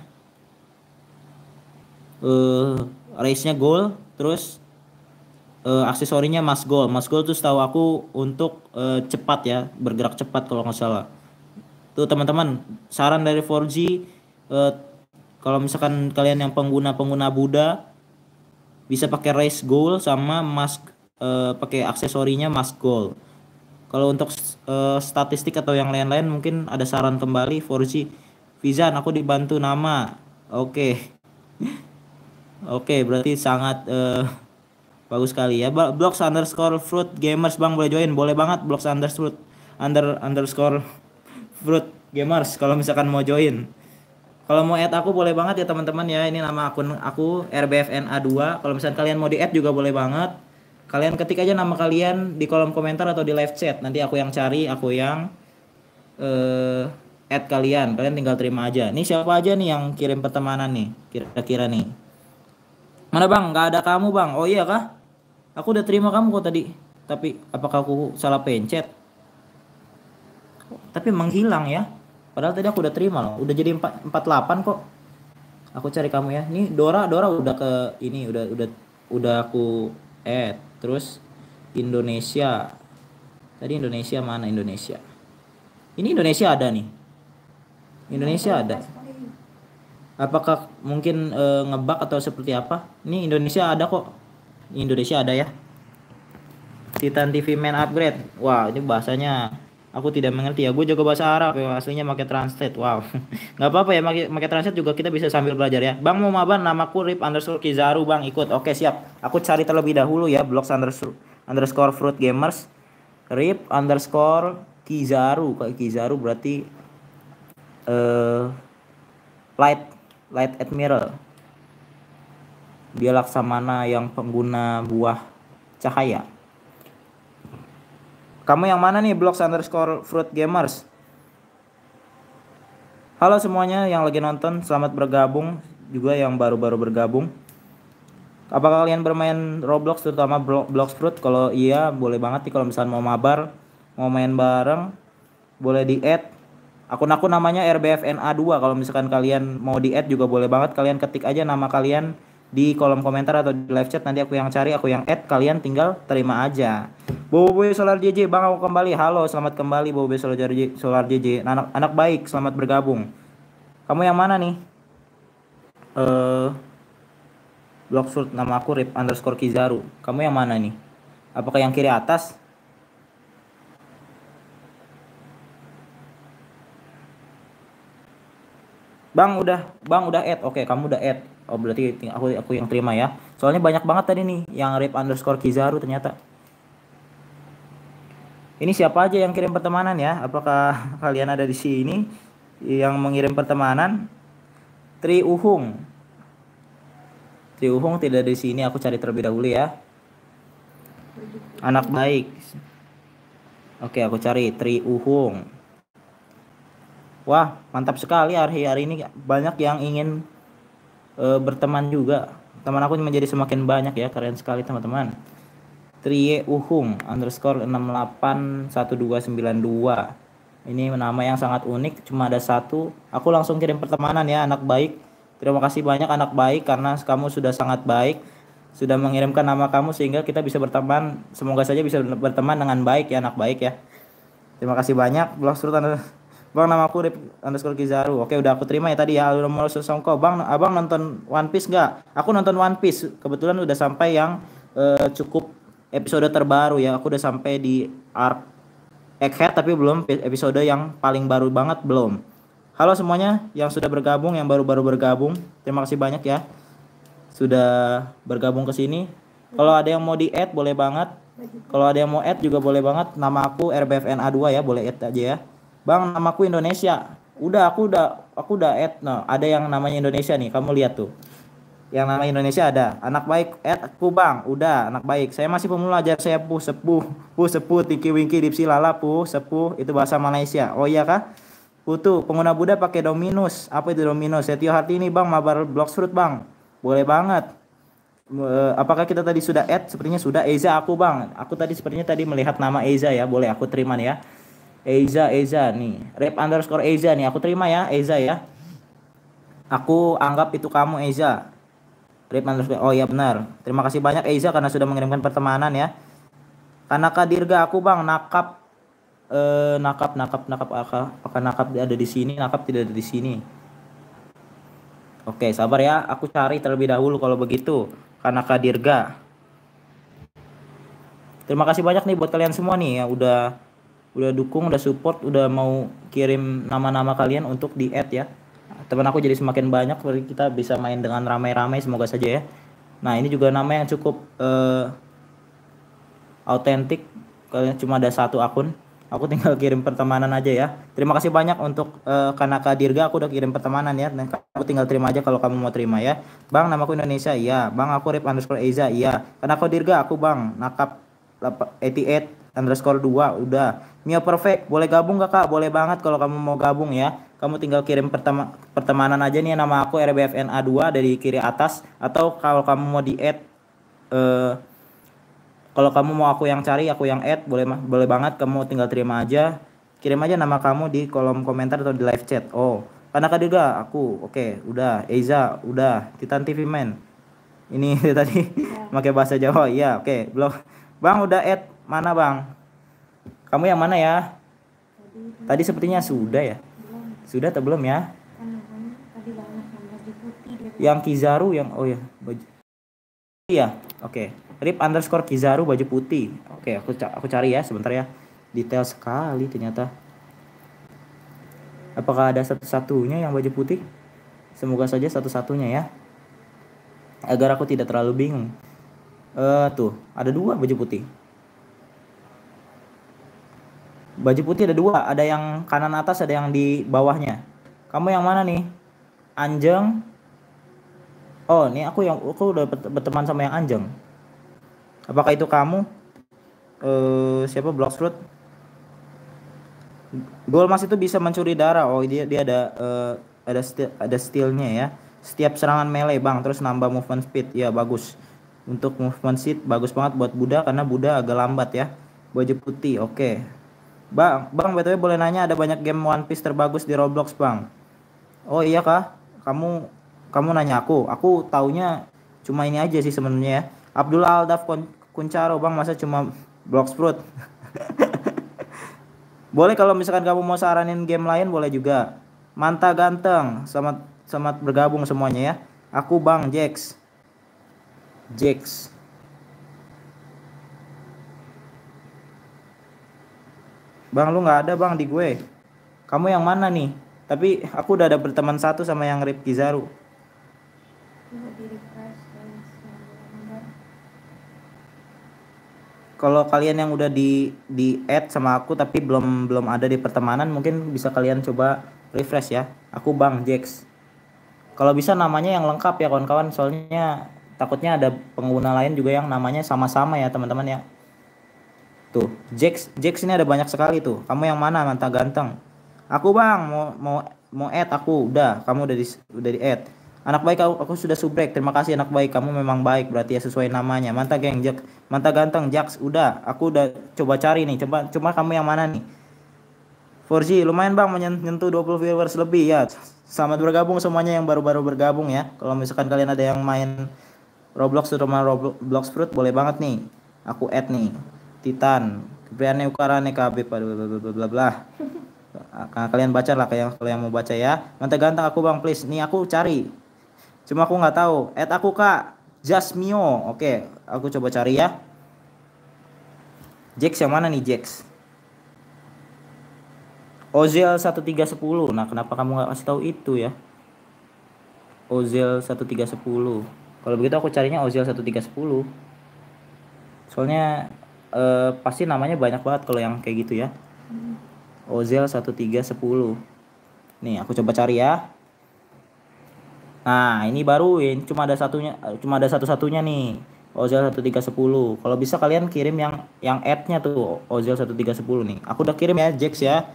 race-nya gold, terus aksesorinya Mas Gold. Mas Gold tuh setahu aku untuk cepat ya, bergerak cepat kalau nggak salah. Tuh teman-teman, saran dari 4G, kalau misalkan kalian yang pengguna Buddha bisa pakai race gold sama mask, pakai aksesorinya mask gold. Kalau untuk statistik atau yang lain-lain mungkin ada saran kembali 4G. Vizan aku dibantu nama. Oke. Oke, berarti sangat bagus sekali ya. Blox underscore fruit gamers bang boleh join, boleh banget Blox underscore fruit gamers kalau misalkan mau join. Kalau mau add aku boleh banget ya teman-teman ya. Ini nama akun aku RBFNA2. Kalau misalkan kalian mau di add juga boleh banget. Kalian ketik aja nama kalian di kolom komentar atau di live chat. Nanti aku yang cari, aku yang add kalian. Kalian tinggal terima aja. Ini siapa aja nih yang kirim pertemanan nih? Kira-kira nih. Mana bang? Gak ada kamu bang. Oh iya kah? Aku udah terima kamu kok tadi. Tapi apakah aku salah pencet? Tapi menghilang ya. Padahal tadi aku udah terima loh. Udah jadi 48 kok. Aku cari kamu ya. Nih Dora udah ke ini, udah aku add. Terus Indonesia. Tadi Indonesia mana Indonesia? Ini Indonesia ada nih. Indonesia ada. Apakah mungkin ngebug atau seperti apa? Ini Indonesia ada kok. Ini Indonesia ada ya. Titan TV main upgrade. Wah, ini bahasanya aku tidak mengerti ya. Gue jago bahasa Arab ya, aslinya pakai translate. Wow. Nggak apa-apa ya, pakai translate juga kita bisa sambil belajar ya. Bang mau mabar, namaku Rip underscore Kizaru bang, ikut. Oke siap. Aku cari terlebih dahulu ya. Blox underscore fruit gamers. Rip underscore Kizaru. Kayak Kizaru berarti light admiral. Dia laksamana yang pengguna buah cahaya. Kamu yang mana nih, Blox_fruit gamers? Halo semuanya yang lagi nonton, selamat bergabung. Juga yang baru-baru bergabung. Apakah kalian bermain Roblox, terutama Blox_fruit? Kalau iya, boleh banget nih kalau misalnya mau mabar, mau main bareng, boleh di-add. Akun namanya RBFNA2. Kalau misalkan kalian mau di-add juga boleh banget. Kalian ketik aja nama kalian di kolom komentar atau di live chat. Nanti aku yang cari, aku yang add. Kalian tinggal terima aja. Bobo Solar JJ, Bang aku kembali. Halo, selamat kembali Bobo Solar JJ. Anak baik, selamat bergabung. Kamu yang mana nih? Bloxfruit, nama aku Rip_Kizaru. Kamu yang mana nih? Apakah yang kiri atas? Bang udah add. Oke, kamu udah add. Oh, berarti aku yang terima ya. Soalnya banyak banget tadi nih yang Rip_Kizaru ternyata. Ini siapa aja yang kirim pertemanan ya? Apakah kalian ada di sini yang mengirim pertemanan? Tri Uhung tidak di sini. Aku cari terlebih dahulu ya. Anak baik. Oke, aku cari Tri Uhung. Wah, mantap sekali hari ini banyak yang ingin berteman juga. Teman aku menjadi semakin banyak ya, keren sekali teman-teman. Trie Uhung _681292. Ini nama yang sangat unik, cuma ada satu. Aku langsung kirim pertemanan ya, anak baik. Terima kasih banyak anak baik karena kamu sudah sangat baik, sudah mengirimkan nama kamu sehingga kita bisa berteman. Semoga saja bisa berteman dengan baik ya, anak baik ya. Terima kasih banyak. Bang, nama aku Rip_Kizaru. Oke, udah aku terima ya tadi ya. Nomor Songko. Bang, abang nonton One Piece nggak? Aku nonton One Piece. Kebetulan udah sampai yang cukup episode terbaru ya. Aku udah sampai di arc Egghead tapi belum episode yang paling baru banget, belum. Halo semuanya yang sudah bergabung, yang baru-baru bergabung. Terima kasih banyak ya sudah bergabung ke sini. Kalau ada yang mau di-add boleh banget. Kalau ada yang mau add juga boleh banget. Nama aku RBFNA2 ya, boleh add aja ya. Bang, namaku Indonesia. Aku udah add. Nah, ada yang namanya Indonesia nih, kamu lihat tuh. Yang nama Indonesia ada. Anak baik, add aku Bang. Udah, anak baik. Saya masih pemula, ajar saya sepuh, tiki winki, dipsi lala, sepuh. Itu bahasa Malaysia. Oh iya kah? Putu, pengguna Buddha pakai Dominus. Apa itu Dominus? Setio Hartini Bang, mabar Bloxfruit Bang. Boleh banget. Apakah kita tadi sudah add? Sepertinya sudah. Eza aku Bang. Aku sepertinya tadi melihat nama Eza ya. Boleh aku terima nih ya. Eza nih. Rep_Eza nih. Aku terima ya, Eza ya. Aku anggap itu kamu Eza. Oh iya benar. Terima kasih banyak Eza karena sudah mengirimkan pertemanan ya. Kanaka Dirga aku Bang, nakap apakah nakap ada di sini? Nakap tidak ada di sini. Oke, sabar ya. Aku cari terlebih dahulu kalau begitu. Kanaka Dirga. Terima kasih banyak nih buat kalian semua nih ya udah dukung, udah support, udah mau kirim nama-nama kalian untuk di-add ya. Teman aku jadi semakin banyak, kita bisa main dengan ramai-ramai semoga saja ya. Nah, ini juga nama yang cukup autentik. Kalian cuma ada satu akun. Aku tinggal kirim pertemanan aja ya. Terima kasih banyak untuk Kanaka Dirga, aku udah kirim pertemanan ya. Dan kamu tinggal terima aja kalau kamu mau terima ya. Bang, namaku Indonesia. Iya. Bang, aku Rip_Eza. Iya. Kanaka Dirga aku Bang. Nakap 88_2 udah. Mia Perfect, boleh gabung gak Kak? Boleh banget kalau kamu mau gabung ya. Kamu tinggal kirim pertemanan aja nih, nama aku RBFNA2 dari kiri atas. Atau kalau kamu mau di-add kalau kamu mau aku yang cari, aku yang add, boleh banget. Kamu tinggal terima aja. Kirim aja nama kamu di kolom komentar atau di live chat. Oh, Kanaka juga aku. Oke, udah. Eiza, udah. Titan TV Man. Ini tadi pakai bahasa Jawa. Iya, oke. Belum. Bang, udah add. Mana, Bang? Kamu yang mana ya? Tadi sepertinya sudah ya. Sudah atau belum ya? Yang Kizaru yang oh ya, baju. Iya, oke. Rip_Kizaru baju putih. Oke, aku cari ya sebentar ya. Detail sekali ternyata. Apakah ada satu-satunya yang baju putih? Semoga saja satu-satunya ya. Agar aku tidak terlalu bingung. Tuh, ada dua baju putih. Baju putih ada dua, ada yang kanan atas, ada yang di bawahnya. Kamu yang mana nih? Anjeng. Oh, ini aku udah berteman sama yang Anjeng. Apakah itu kamu? Siapa Bloxfruit? Golmas itu bisa mencuri darah. Oh, dia ada stealnya ya. Setiap serangan melee bang, terus nambah movement speed. Ya bagus. Untuk movement speed bagus banget buat Buddha karena Buddha agak lambat ya. Baju putih, oke. Bang, btw boleh nanya ada banyak game One Piece terbagus di Roblox bang? Oh iya kah? Kamu kamu nanya aku. Aku taunya cuma ini aja sih sebenarnya ya. Abdullah Aldaf Kuncaro bang, masa cuma Bloxfruit? Boleh kalau misalkan kamu mau saranin game lain boleh juga. Manta ganteng, selamat selamat bergabung semuanya ya. Aku Bang Jax. Jax. Bang lu nggak ada bang di gue. Kamu yang mana nih? Tapi aku udah ada berteman satu sama yang Rip Kizaru. Kalau kalian yang udah di add sama aku tapi belum belum ada di pertemanan mungkin bisa kalian coba refresh ya. Aku Bang Jax. Kalau bisa namanya yang lengkap ya kawan-kawan, soalnya takutnya ada pengguna lain juga yang namanya sama-sama ya teman-teman ya. Tuh, Jax ini ada banyak sekali tuh. Kamu yang mana mantap ganteng? Aku bang, mau add aku. Udah, kamu udah di add. Anak baik aku sudah subrek. Terima kasih anak baik. Kamu memang baik berarti ya sesuai namanya. Mantap geng Jax. Mantap ganteng Jax. Udah, aku udah coba cari nih. Coba kamu yang mana nih? 4G lumayan bang menyentuh 20 viewers lebih ya. Selamat bergabung semuanya yang baru-baru bergabung ya. Kalau misalkan kalian ada yang main Roblox terutama Roblox Fruit boleh banget nih. Aku add nih. Titan, Kepriane Ukarane KB bla bla bla bla. Kalian baca lah kayak kalau yang mau baca ya. Mantap ganteng aku bang please. Nih aku cari. Cuma aku nggak tahu. Add aku kak. Jasmio. Oke, aku coba cari ya. Jax yang mana nih Jax? Ozel 1310. Nah, kenapa kamu nggak kasih tahu itu ya? Ozel 1310. Kalau begitu aku carinya Ozel 1310. Soalnya pasti namanya banyak banget kalau yang kayak gitu ya. Ozel 1310. Nih, aku coba cari ya. Nah, ini baru ini cuma ada satu-satunya nih. Ozel 1310. Kalau bisa kalian kirim yang add-nya tuh Ozel 1310 nih. Aku udah kirim ya, Jax ya.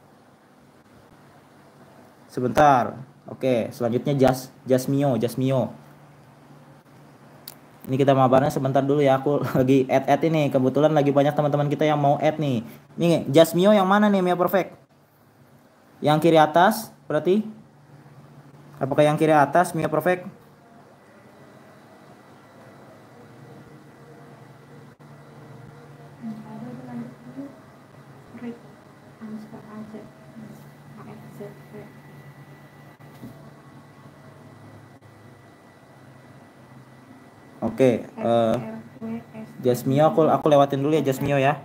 Sebentar. Oke, selanjutnya Jasmio. Ini kita mabarnya sebentar dulu ya. Aku lagi add ini. Kebetulan lagi banyak teman-teman kita yang mau add nih. Nih, Jasmio yang mana nih Mia Perfect? Yang kiri atas berarti? Apakah yang kiri atas Mia Perfect? Oke, Jasmio aku lewatin dulu ya Jasmio ya.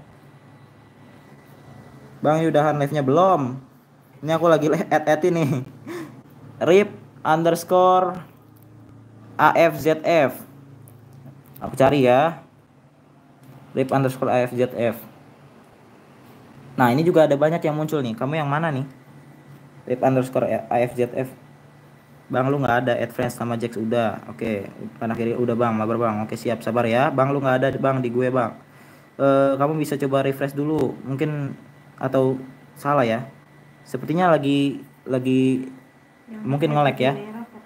Bang, udahan live-nya belum? Ini aku lagi add ini. Rip underscore AFZF. Aku cari ya. Rip underscore AFZF. Nah, ini juga ada banyak yang muncul nih. Kamu yang mana nih? Rip underscore AFZF. Bang lu nggak ada add friends sama Jax udah. Oke, karena kiri udah bang, mabar bang. Oke siap, sabar ya. Bang lu nggak ada bang di gue bang. Kamu bisa coba refresh dulu. Mungkin atau salah ya. Sepertinya lagi mungkin nge-lag ya.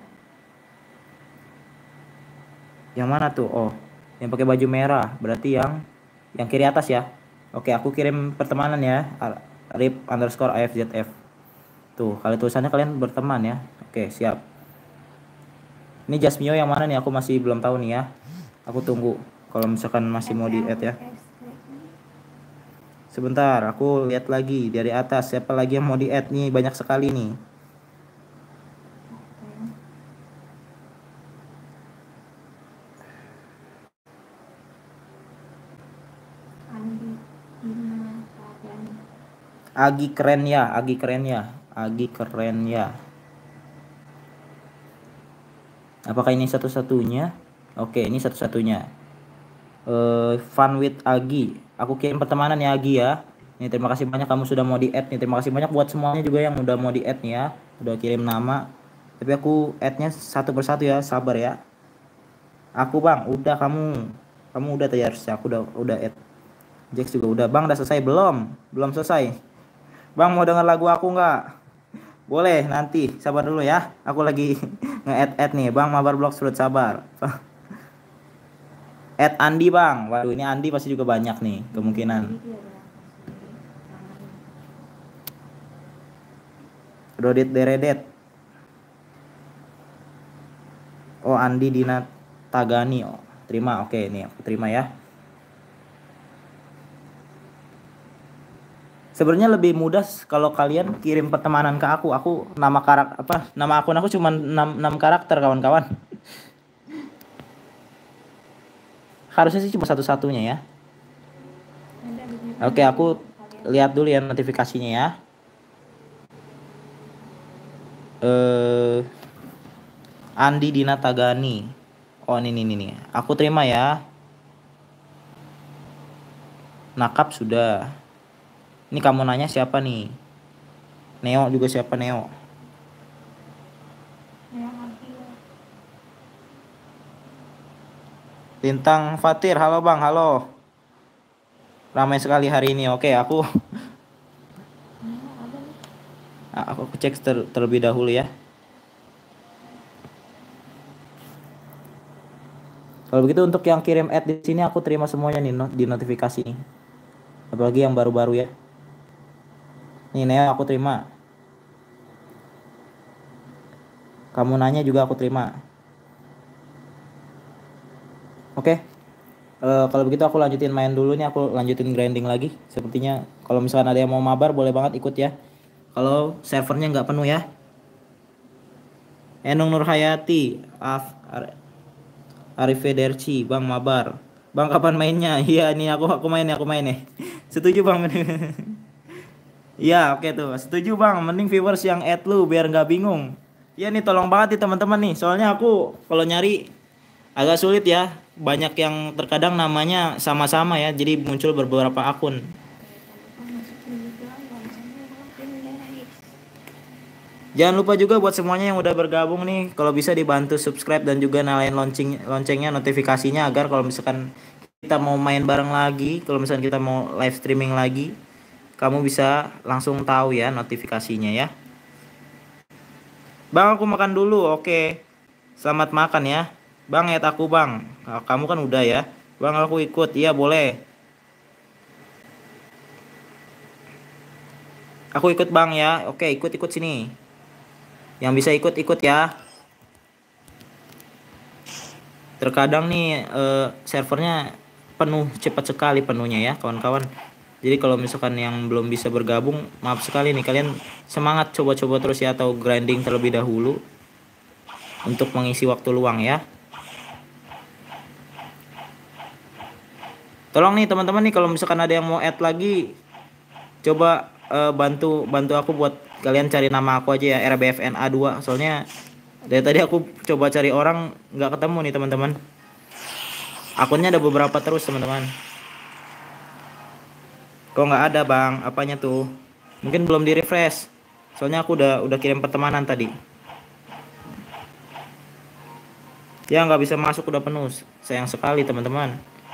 Yang mana tuh? Oh, yang pakai baju merah. Berarti yang kiri atas ya. Oke, aku kirim pertemanan ya. Rip underscore AFZF. Tuh, kali tulisannya kalian berteman ya. Oke, siap. Ini Jasmio yang mana nih? Aku masih belum tahu nih ya. Aku tunggu kalau misalkan masih mau di add ya. Sebentar, aku lihat lagi dari atas siapa lagi yang mau di add nih, banyak sekali nih. Agi keren ya. Apakah ini satu-satunya? Oke, ini satu-satunya. Fun with Agi. Aku kirim pertemanan ya Agi ya. Nih terima kasih banyak kamu sudah mau di add nih. Terima kasih banyak buat semuanya juga yang udah mau di add nih ya. Udah kirim nama. Tapi aku add-nya satu persatu ya, sabar ya. Aku bang, udah kamu udah tadi harusnya. Aku udah add. Jax juga udah bang, udah selesai belum? Belum selesai. Bang mau denger lagu aku nggak? Boleh nanti, sabar dulu ya. Aku lagi nge-add nih, Bang Mabar Blog Fruit, sabar. Add Andi bang. Waduh ini Andi pasti juga banyak nih kemungkinan. Rodit Deredet. Oh Andi Dina Tagani. Oh, terima. Oke nih aku terima ya. Sebenarnya lebih mudah kalau kalian kirim pertemanan ke aku. Aku nama nama akun aku cuma 6 karakter kawan-kawan. Harusnya sih cuma satu-satunya ya. Oke, aku lihat dulu ya notifikasinya ya. Andi Dina Tagani. Oh ini nih. Aku terima ya. Nakap sudah. Ini kamu nanya siapa nih? Neo juga siapa Neo? Lintang Fatir, halo bang, halo. Ramai sekali hari ini. Oke, aku cek terlebih dahulu ya. Kalau begitu untuk yang kirim add di sini aku terima semuanya nih di notifikasi nih. Apalagi yang baru-baru ya. Nih Neo aku terima. Kamu nanya juga aku terima. Oke. Kalau begitu aku lanjutin main dulu nih, aku lanjutin grinding lagi. Sepertinya kalau misalkan ada yang mau mabar boleh banget ikut ya. Kalau servernya nggak penuh ya. Enung Nurhayati, Arif Federci, Bang mabar. Bang kapan mainnya? Iya nih aku main nih. Setuju bang. Iya oke tuh. Setuju bang. Mending viewers yang add lu biar nggak bingung. Iya nih tolong banget nih teman-teman nih. Soalnya aku kalau nyari agak sulit ya. Banyak yang terkadang namanya sama-sama ya. Jadi muncul beberapa akun. Jangan lupa juga buat semuanya yang udah bergabung nih, kalau bisa dibantu subscribe dan juga nyalain loncengnya notifikasinya agar kalau misalkan kita mau main bareng lagi, kalau misalkan kita mau live streaming lagi, kamu bisa langsung tahu ya notifikasinya ya. Bang aku makan dulu, oke. Selamat makan ya. Bang aku bang, kamu kan udah ya. Bang aku ikut, iya boleh. Aku ikut bang ya, oke ikut sini. Yang bisa ikut ya. Terkadang nih servernya penuh cepat sekali penuhnya ya kawan-kawan. Jadi kalau misalkan yang belum bisa bergabung, maaf sekali nih, kalian semangat coba-coba terus ya, atau grinding terlebih dahulu untuk mengisi waktu luang ya. Tolong nih teman-teman nih, kalau misalkan ada yang mau add lagi, coba bantu aku buat kalian cari nama aku aja ya, RBFNA2. Soalnya dari tadi aku coba cari orang nggak ketemu nih teman-teman. Akunnya ada beberapa terus teman-teman. Kok nggak ada bang? Apanya tuh? Mungkin belum di refresh. Soalnya aku udah kirim pertemanan tadi. Ya nggak bisa masuk, udah penuh. Sayang sekali teman-teman.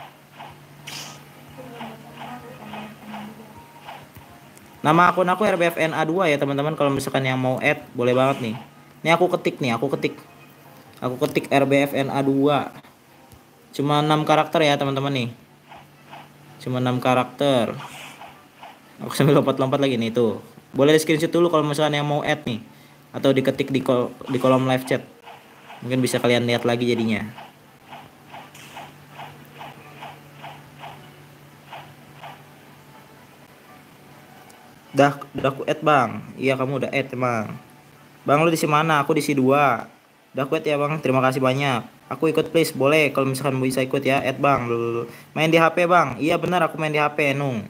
Nama akun aku RBFNA2 ya teman-teman. Kalau misalkan yang mau add boleh banget nih. Ini aku ketik RBFNA2. Cuma 6 karakter ya teman-teman nih. Cuma 6 karakter. Aku sambil lompat-lompat lagi nih tuh. Boleh di screenshot dulu kalau misalkan yang mau add nih, atau diketik di kolom live chat. Mungkin bisa kalian lihat lagi jadinya. Udah aku add bang. Iya kamu udah add bang. Bang lu di mana? Aku di C2. Udah aku add ya bang. Terima kasih banyak. Aku ikut please, boleh kalau misalkan bisa ikut ya. Add bang. Main di HP bang. Iya benar aku main di HP Nung.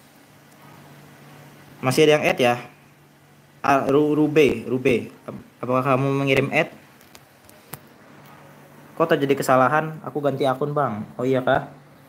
Masih ada yang add ya? Rube. Apakah kamu mengirim add? Kok terjadi kesalahan? Aku ganti akun bang. Oh iya kah?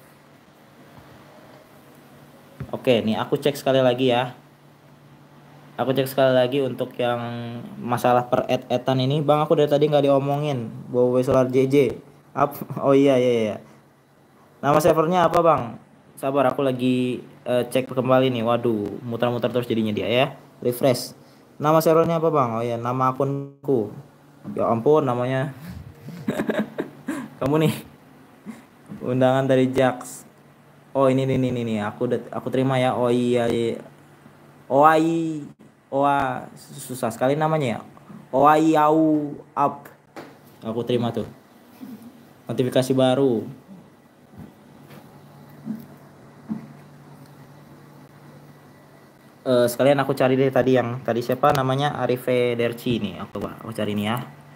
Oke nih aku cek sekali lagi ya. Aku cek sekali lagi untuk yang masalah per add-addan ini. Bang aku dari tadi nggak diomongin. Bowo Solar JJ. Oh iya. Nama servernya apa bang? Sabar aku lagi cek kembali nih. Waduh, muter-muter terus jadinya dia ya. Refresh. Nama servernya apa bang? Oh ya, nama akunku. Ya ampun, namanya kamu nih. Undangan dari Jax. Oh ini. Aku terima ya. Oh iya, iya. Oai. Oa susah sekali namanya ya. Oai au up. Aku terima tuh. Notifikasi baru. Sekalian aku cari deh tadi yang tadi siapa namanya, Arife Derci nih. Aku cari nih ya.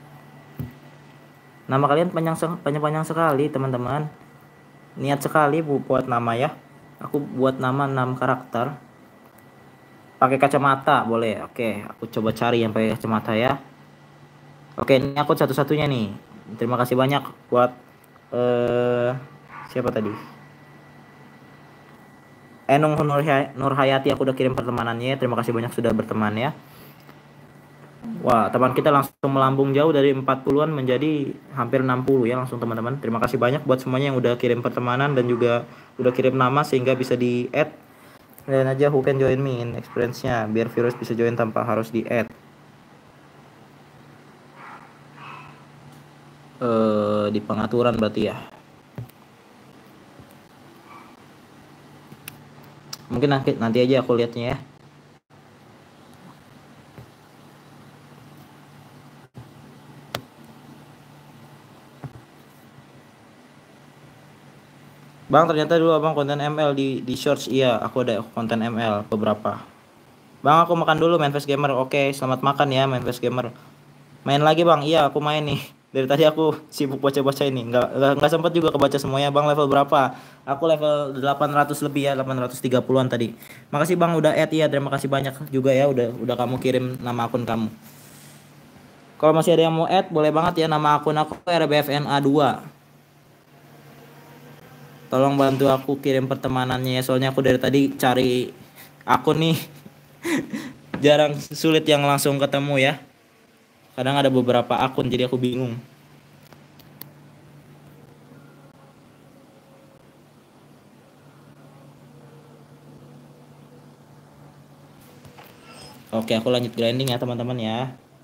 Nama kalian panjang sekali teman-teman. Niat sekali buat nama ya. Aku buat nama 6 karakter. Pakai kacamata boleh. Oke, aku coba cari yang pakai kacamata ya. Oke, ini akun satu-satunya nih. Terima kasih banyak buat siapa tadi? Enung Nurhayati, aku udah kirim pertemanannya. Terima kasih banyak sudah berteman ya. Wah, teman kita langsung melambung jauh dari 40-an menjadi hampir 60 ya langsung teman-teman. Terima kasih banyak buat semuanya yang udah kirim pertemanan dan juga udah kirim nama sehingga bisa di-add. Kalian aja who can join me in experience-nya biar virus bisa join tanpa harus di-add. Di pengaturan berarti ya. Mungkin nanti aja aku lihatnya ya. Bang, ternyata dulu abang konten ML di shorts. Iya, aku ada konten ML beberapa. Bang, aku makan dulu main Face Gamer. Oke, selamat makan ya main Face Gamer. Main lagi bang, iya aku main nih. Dari tadi aku sibuk baca-baca ini. Nggak sempat juga kebaca semuanya. Bang level berapa? Aku level 800 lebih ya, 830-an tadi. Makasih bang udah add ya. Terima kasih banyak juga ya udah kamu kirim nama akun kamu. Kalau masih ada yang mau add, boleh banget ya, nama akun aku RBFNA2. Tolong bantu aku kirim pertemanannya ya, soalnya aku dari tadi cari akun nih. Jarang, sulit yang langsung ketemu ya. Kadang ada beberapa akun jadi aku bingung. Oke, aku lanjut grinding ya teman-teman ya.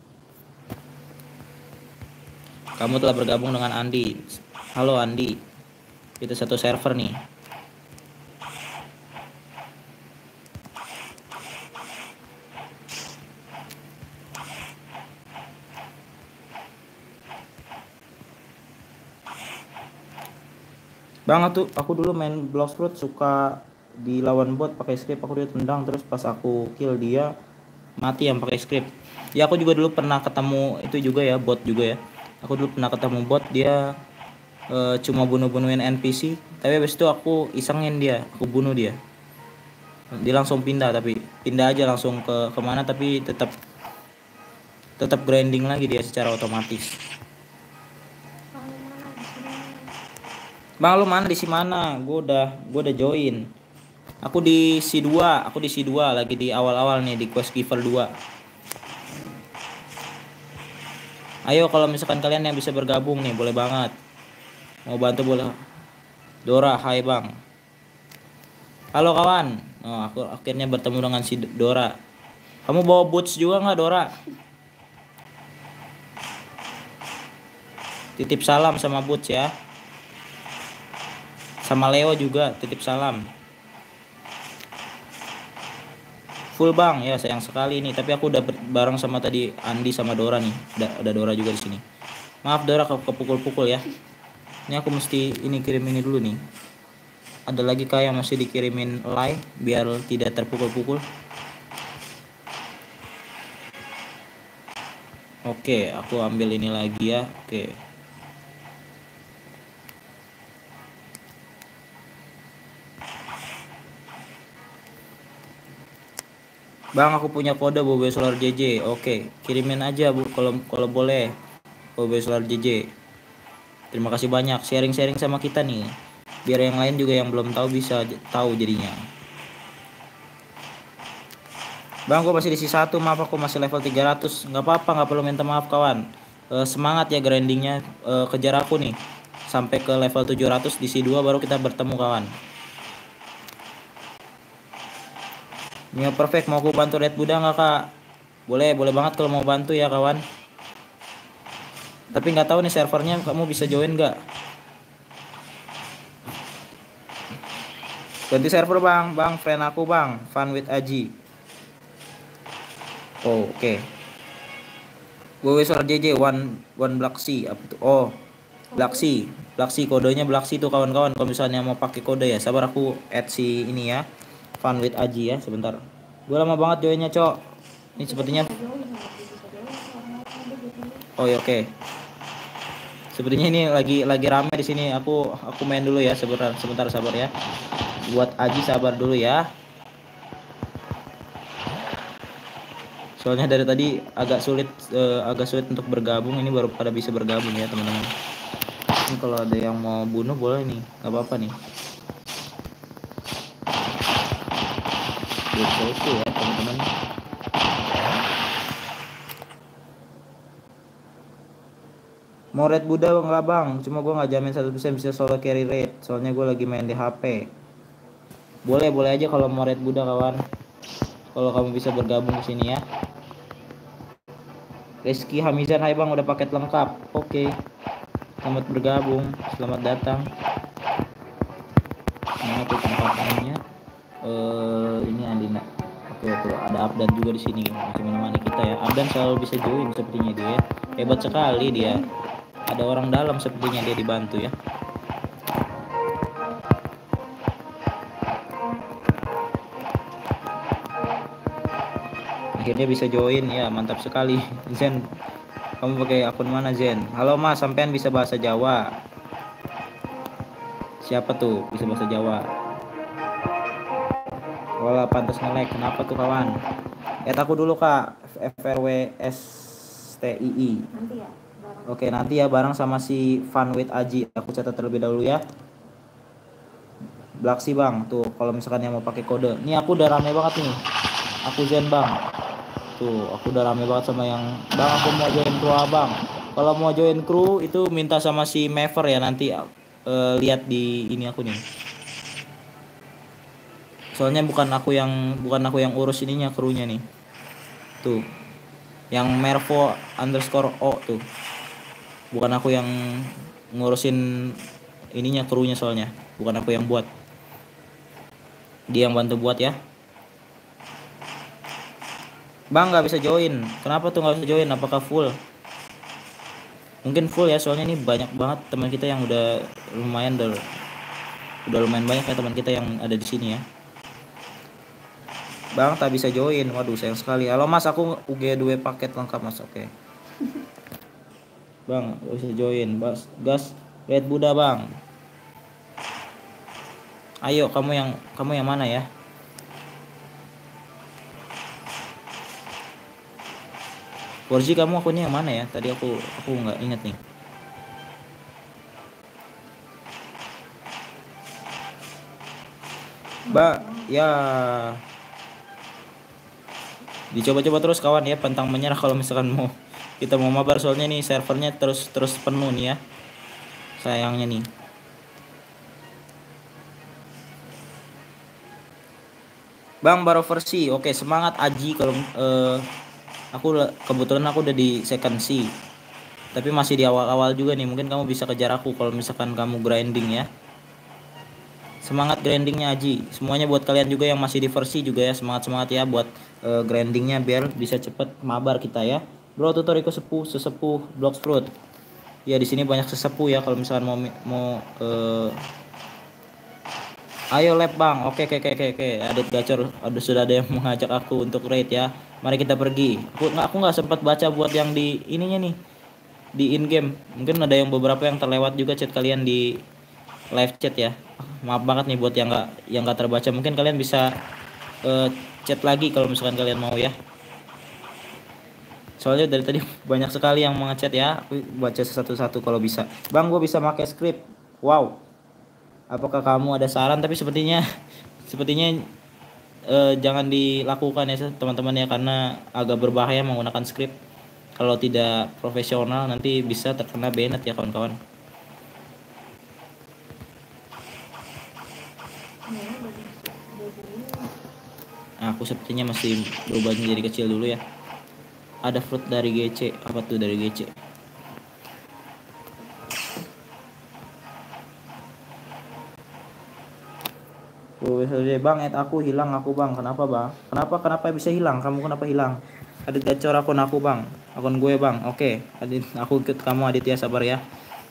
Kamu telah bergabung dengan Andi. Halo Andi. Kita satu server nih. Bang, aku dulu main Bloxroot suka dilawan bot pakai script, aku dia tendang terus pas aku kill dia mati yang pakai script. Ya aku juga dulu pernah ketemu itu juga ya, bot juga ya. Aku dulu pernah ketemu bot, dia cuma bunuhin NPC, tapi habis itu aku isengin dia, aku bunuh dia. Dia langsung pindah, tapi pindah aja langsung ke kemana, tapi tetap grinding lagi dia secara otomatis. Bang, lu mana di si mana? Gue udah join. Aku di C2 lagi di awal-awal nih di quest giver 2. Ayo kalau misalkan kalian yang bisa bergabung nih boleh banget. Mau bantu boleh. Dora, hai bang. Halo kawan. Oh, aku akhirnya bertemu dengan si Dora. Kamu bawa boots juga nggak Dora? Titip salam sama boots ya. Sama Leo juga titip salam. Full bang ya, sayang sekali nih, tapi aku udah bareng sama tadi Andi sama Dora nih. Ada Dora juga di sini. Maaf Dora kepukul-pukul ya. Ini aku mesti kirim ini dulu nih. Ada lagi kayak masih dikirimin like biar tidak terpukul-pukul. Oke, aku ambil ini lagi ya. Oke. Bang, aku punya kode Bobe Solar JJ. Oke, kirimin aja Bu kalau boleh. Bobe Solar JJ. Terima kasih banyak sharing-sharing sama kita nih. Biar yang lain juga yang belum tahu bisa tahu jadinya. Bang, gue masih di C1, maaf aku masih level 300. Nggak apa-apa, nggak perlu minta maaf kawan. Semangat ya grindingnya, kejar aku nih. Sampai ke level 700 di C2 baru kita bertemu kawan. Ini perfect. Mau aku bantu Red Buddha nggak kak? Boleh banget kalau mau bantu ya kawan. Tapi nggak tahu nih servernya kamu bisa join nggak? Ganti server bang, friend aku bang, Fun with Aji. Oh, oke. Okay. JJ one Black Sea apa tuh? Oh, Black Sea kodenya Black Sea tuh kawan-kawan. Kalau misalnya mau pakai kode ya, sabar aku add si ini ya, Fun with Aji ya, sebentar. Gue lama banget joinnya cok. Ini sepertinya. Oh ya oke. Okay. Sepertinya ini lagi rame di sini. Aku main dulu ya, sebentar sabar ya. Buat Aji sabar dulu ya. Soalnya dari tadi agak sulit untuk bergabung. Ini baru pada bisa bergabung ya teman-teman. Ini kalau ada yang mau bunuh boleh nih, nggak apa-apa nih. Itu ya teman-teman. Mau Red Buddha nggak bang? Cuma gue nggak jamin 100% bisa solo carry raid. Soalnya gue lagi main di HP. Boleh aja kalau mau Red Buddha kawan. Kalau kamu bisa bergabung di sini ya. Rizky Hamizan, hai bang, udah paket lengkap. Oke. Selamat bergabung, selamat datang. Mana tuh tempat-tempatnya? Ini Andina. Oke, ada Abdan juga di sini. Masih menemani kita ya. Abdan selalu bisa join sepertinya dia ya. Hebat sekali dia. Ada orang dalam sepertinya dia dibantu ya. Akhirnya bisa join ya, mantap sekali. Zen, kamu pakai akun mana Zen? Halo mas, sampean bisa bahasa Jawa? Siapa tuh bisa bahasa Jawa? Wala pantas nge-lag, kenapa tuh kawan? Aku dulu kak, FRWSTII. Nanti ya. Oke, nanti ya bareng sama si Fun with Aji. Aku catat terlebih dahulu ya. Black Sea bang, tuh kalau misalkan yang mau pakai kode. Nih aku udah rame banget nih. Aku Zen bang. Tuh, aku udah rame banget sama yang bang aku mau join kru abang. Kalau mau join kru itu minta sama si Maver ya nanti lihat di ini aku nih. Soalnya bukan aku yang urus ininya krunya nih. Tuh. Yang Mervo_O tuh. Bukan aku yang ngurusin ininya krunya soalnya. Bukan aku yang buat. Dia yang bantu buat ya. Bang nggak bisa join. Kenapa tuh nggak bisa join? Apakah full? Mungkin full ya, soalnya ini banyak banget teman kita yang udah lumayan banyak ya teman kita yang ada di sini ya. Bang tak bisa join. Waduh sayang sekali. Halo mas, aku UG2 paket lengkap mas. Oke. Bang gak bisa join. Gas Red Buddha bang. Ayo kamu yang mana ya? Borji kamu akunnya yang mana ya? Tadi aku nggak inget nih. Mbak, ya dicoba-coba terus kawan ya, pantang menyerah kalau misalkan kita mau mabar, soalnya nih servernya terus penuh nih ya. Sayangnya nih. Bang baru versi. Oke, semangat Aji kalau kebetulan aku udah di second C. Tapi masih di awal-awal juga nih. Mungkin kamu bisa kejar aku kalau misalkan kamu grinding ya. Semangat grindingnya Aji. Semuanya buat kalian juga yang masih di versi juga ya. Semangat ya buat grindingnya biar bisa cepet mabar kita ya. Bro tutorial sesepuh Blox Fruit. Ya di sini banyak sesepuh ya kalau misalkan mau ayo lab bang. Oke. Adit gacor. Sudah ada yang mengajak aku untuk raid ya. Mari kita pergi. Aku nggak sempat baca buat yang di ininya nih. Di in game. Mungkin ada yang beberapa yang terlewat juga chat kalian di live chat ya. Maaf banget nih buat yang nggak terbaca. Mungkin kalian bisa chat lagi kalau misalkan kalian mau ya. Soalnya dari tadi banyak sekali yang mengechat ya. Aku baca satu-satu kalau bisa. Bang, gue bisa pakai script. Wow. Apakah kamu ada saran? Tapi sepertinya jangan dilakukan ya teman-teman ya, karena agak berbahaya menggunakan script. Kalau tidak profesional nanti bisa terkena banned ya kawan-kawan. Aku sepertinya masih berubah jadi kecil dulu ya. Ada fruit dari GC. Apa tuh dari GC? Bang, aku hilang aku bang. Kenapa bang? Kenapa bisa hilang? Kamu kenapa hilang? Adit gacor akun aku bang. Akun gue bang. Oke. Adit, aku ikut kamu Aditya, sabar ya.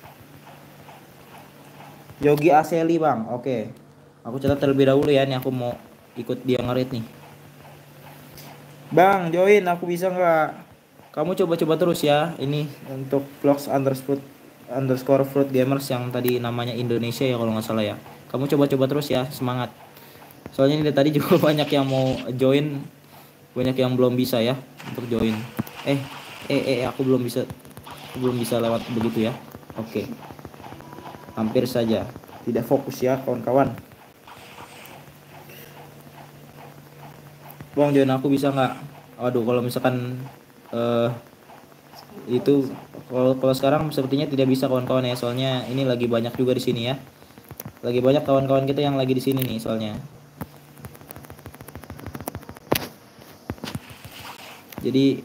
Yogi Aseli bang. Oke. Aku catat terlebih dahulu ya. Nih aku mau ikut dia ngerit nih. Bang, join. Aku bisa nggak? Kamu coba-coba terus ya. Ini untuk vlogs underscore fruit gamers yang tadi namanya Indonesia ya kalau nggak salah ya. Kamu coba-coba terus ya. Semangat. Soalnya ini tadi juga banyak yang mau join, banyak yang belum bisa ya untuk join. Aku belum bisa lewat begitu ya. Oke. Hampir saja. Tidak fokus ya kawan-kawan. Bang, join aku bisa nggak? Waduh, kalau misalkan itu kalau sekarang sepertinya tidak bisa kawan-kawan ya, soalnya ini lagi banyak juga di sini ya. Lagi banyak kawan-kawan kita yang lagi di sini nih soalnya. Jadi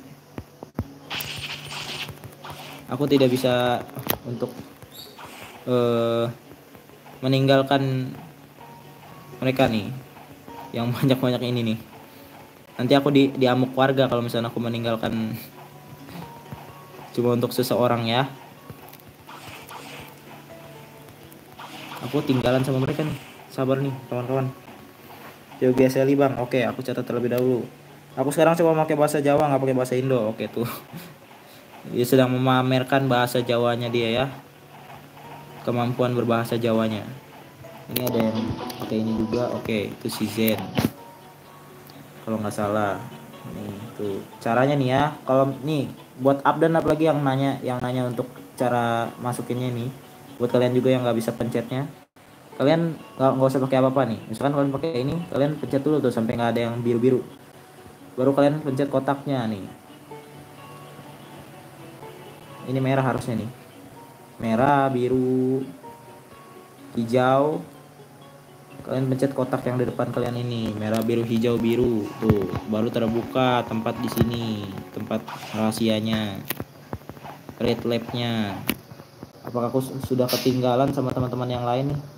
aku tidak bisa untuk meninggalkan mereka nih yang banyak-banyak ini nih. Nanti aku diamuk warga kalau misalnya aku meninggalkan cuma untuk seseorang ya. Aku tinggalan sama mereka nih. Sabar nih kawan-kawan. Yogi Aseli bang. Oke, aku catat terlebih dahulu. Aku sekarang coba pakai bahasa Jawa, nggak pakai bahasa Indo. Oke tuh. Dia sedang memamerkan bahasa Jawanya dia ya. Kemampuan berbahasa Jawanya. Ini ada yang pakai ini juga. Oke, itu si Zen. Kalau nggak salah. Nih tuh. Caranya nih ya. Kalau nih buat update apalagi yang nanya untuk cara masukinnya nih. Buat kalian juga yang nggak bisa pencetnya. Kalian nggak usah pakai apa-apa nih. Misalkan kalian pakai ini, kalian pencet dulu tuh sampai nggak ada yang biru-biru. Baru kalian pencet kotaknya nih. Ini merah harusnya nih. Merah, biru, hijau. Kalian pencet kotak yang di depan kalian ini, merah, biru, hijau, biru. Tuh, baru terbuka tempat di sini, tempat rahasianya. Red lab-nya. Apakah aku sudah ketinggalan sama teman-teman yang lain nih?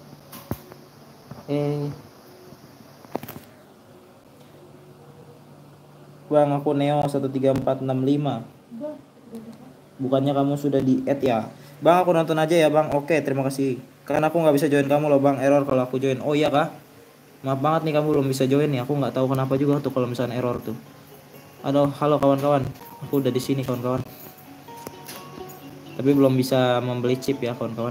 Bang, aku Neo 13465. Bukannya kamu sudah di add ya? Bang, aku nonton aja ya bang. Oke, terima kasih. Karena aku nggak bisa join kamu loh bang. Error kalau aku join. Oh iya kah? Maaf banget nih kamu belum bisa join nih. Aku nggak tahu kenapa juga tuh kalau misalnya error tuh. Aduh, halo kawan-kawan. Aku udah di sini kawan-kawan. Tapi belum bisa membeli chip ya kawan-kawan.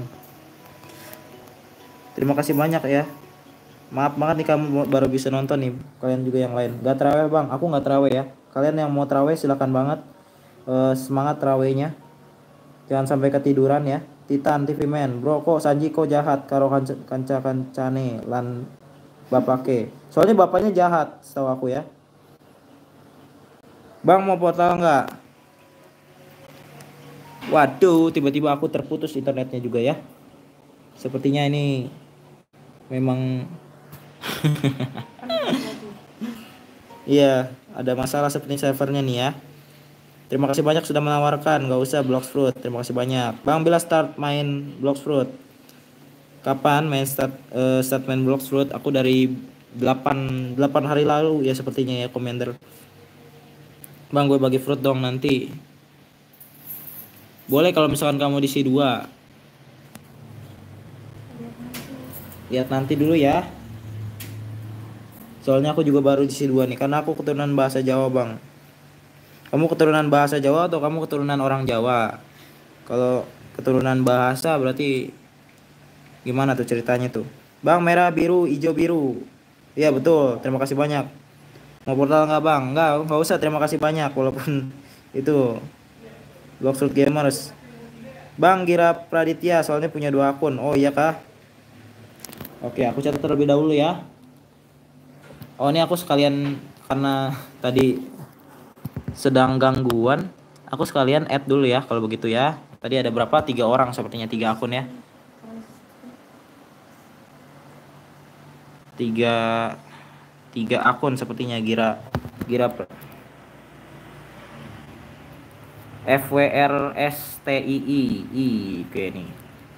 Terima kasih banyak ya. Maaf banget nih kamu baru bisa nonton nih. Kalian juga yang lain. Gak terawih bang. Aku nggak terawih ya. Kalian yang mau terawih silakan banget. Semangat terawihnya. Jangan sampai ketiduran ya. Titan TV Man. Bro kok Sanji kok jahat karo kancane lan bapake. Soalnya bapaknya jahat setahu aku ya. Bang mau portal nggak? Waduh, tiba-tiba aku terputus internetnya juga ya. Sepertinya ini memang iya, ada masalah seperti servernya nih ya. Terima kasih banyak sudah menawarkan, nggak usah Blox Fruit. Terima kasih banyak. Bang bila start main Blox Fruit. Kapan main start main Blox Fruit? Aku dari 8 hari lalu ya sepertinya ya Commander. Bang gue bagi fruit dong nanti. Boleh kalau misalkan kamu di C2. Lihat nanti dulu ya. Soalnya aku juga baru di C2 nih karena aku keturunan bahasa Jawa, Bang. Kamu keturunan bahasa Jawa atau kamu keturunan orang Jawa? Kalau keturunan bahasa berarti gimana tuh ceritanya tuh? Bang merah, biru, hijau, biru. Iya betul, terima kasih banyak. Mau portal nggak bang? Nggak usah, terima kasih banyak walaupun itu Bloxroot Gamers. Bang Gira Praditya soalnya punya 2 akun. Oh iya kah? Oke, aku catat terlebih dahulu ya. Oh ini aku sekalian karena tadi sedang gangguan, aku sekalian add dulu ya kalau begitu ya. Tadi ada berapa? 3 orang sepertinya, 3 akun ya. 3 3 akun sepertinya Gira FWRSTII. Oke nih.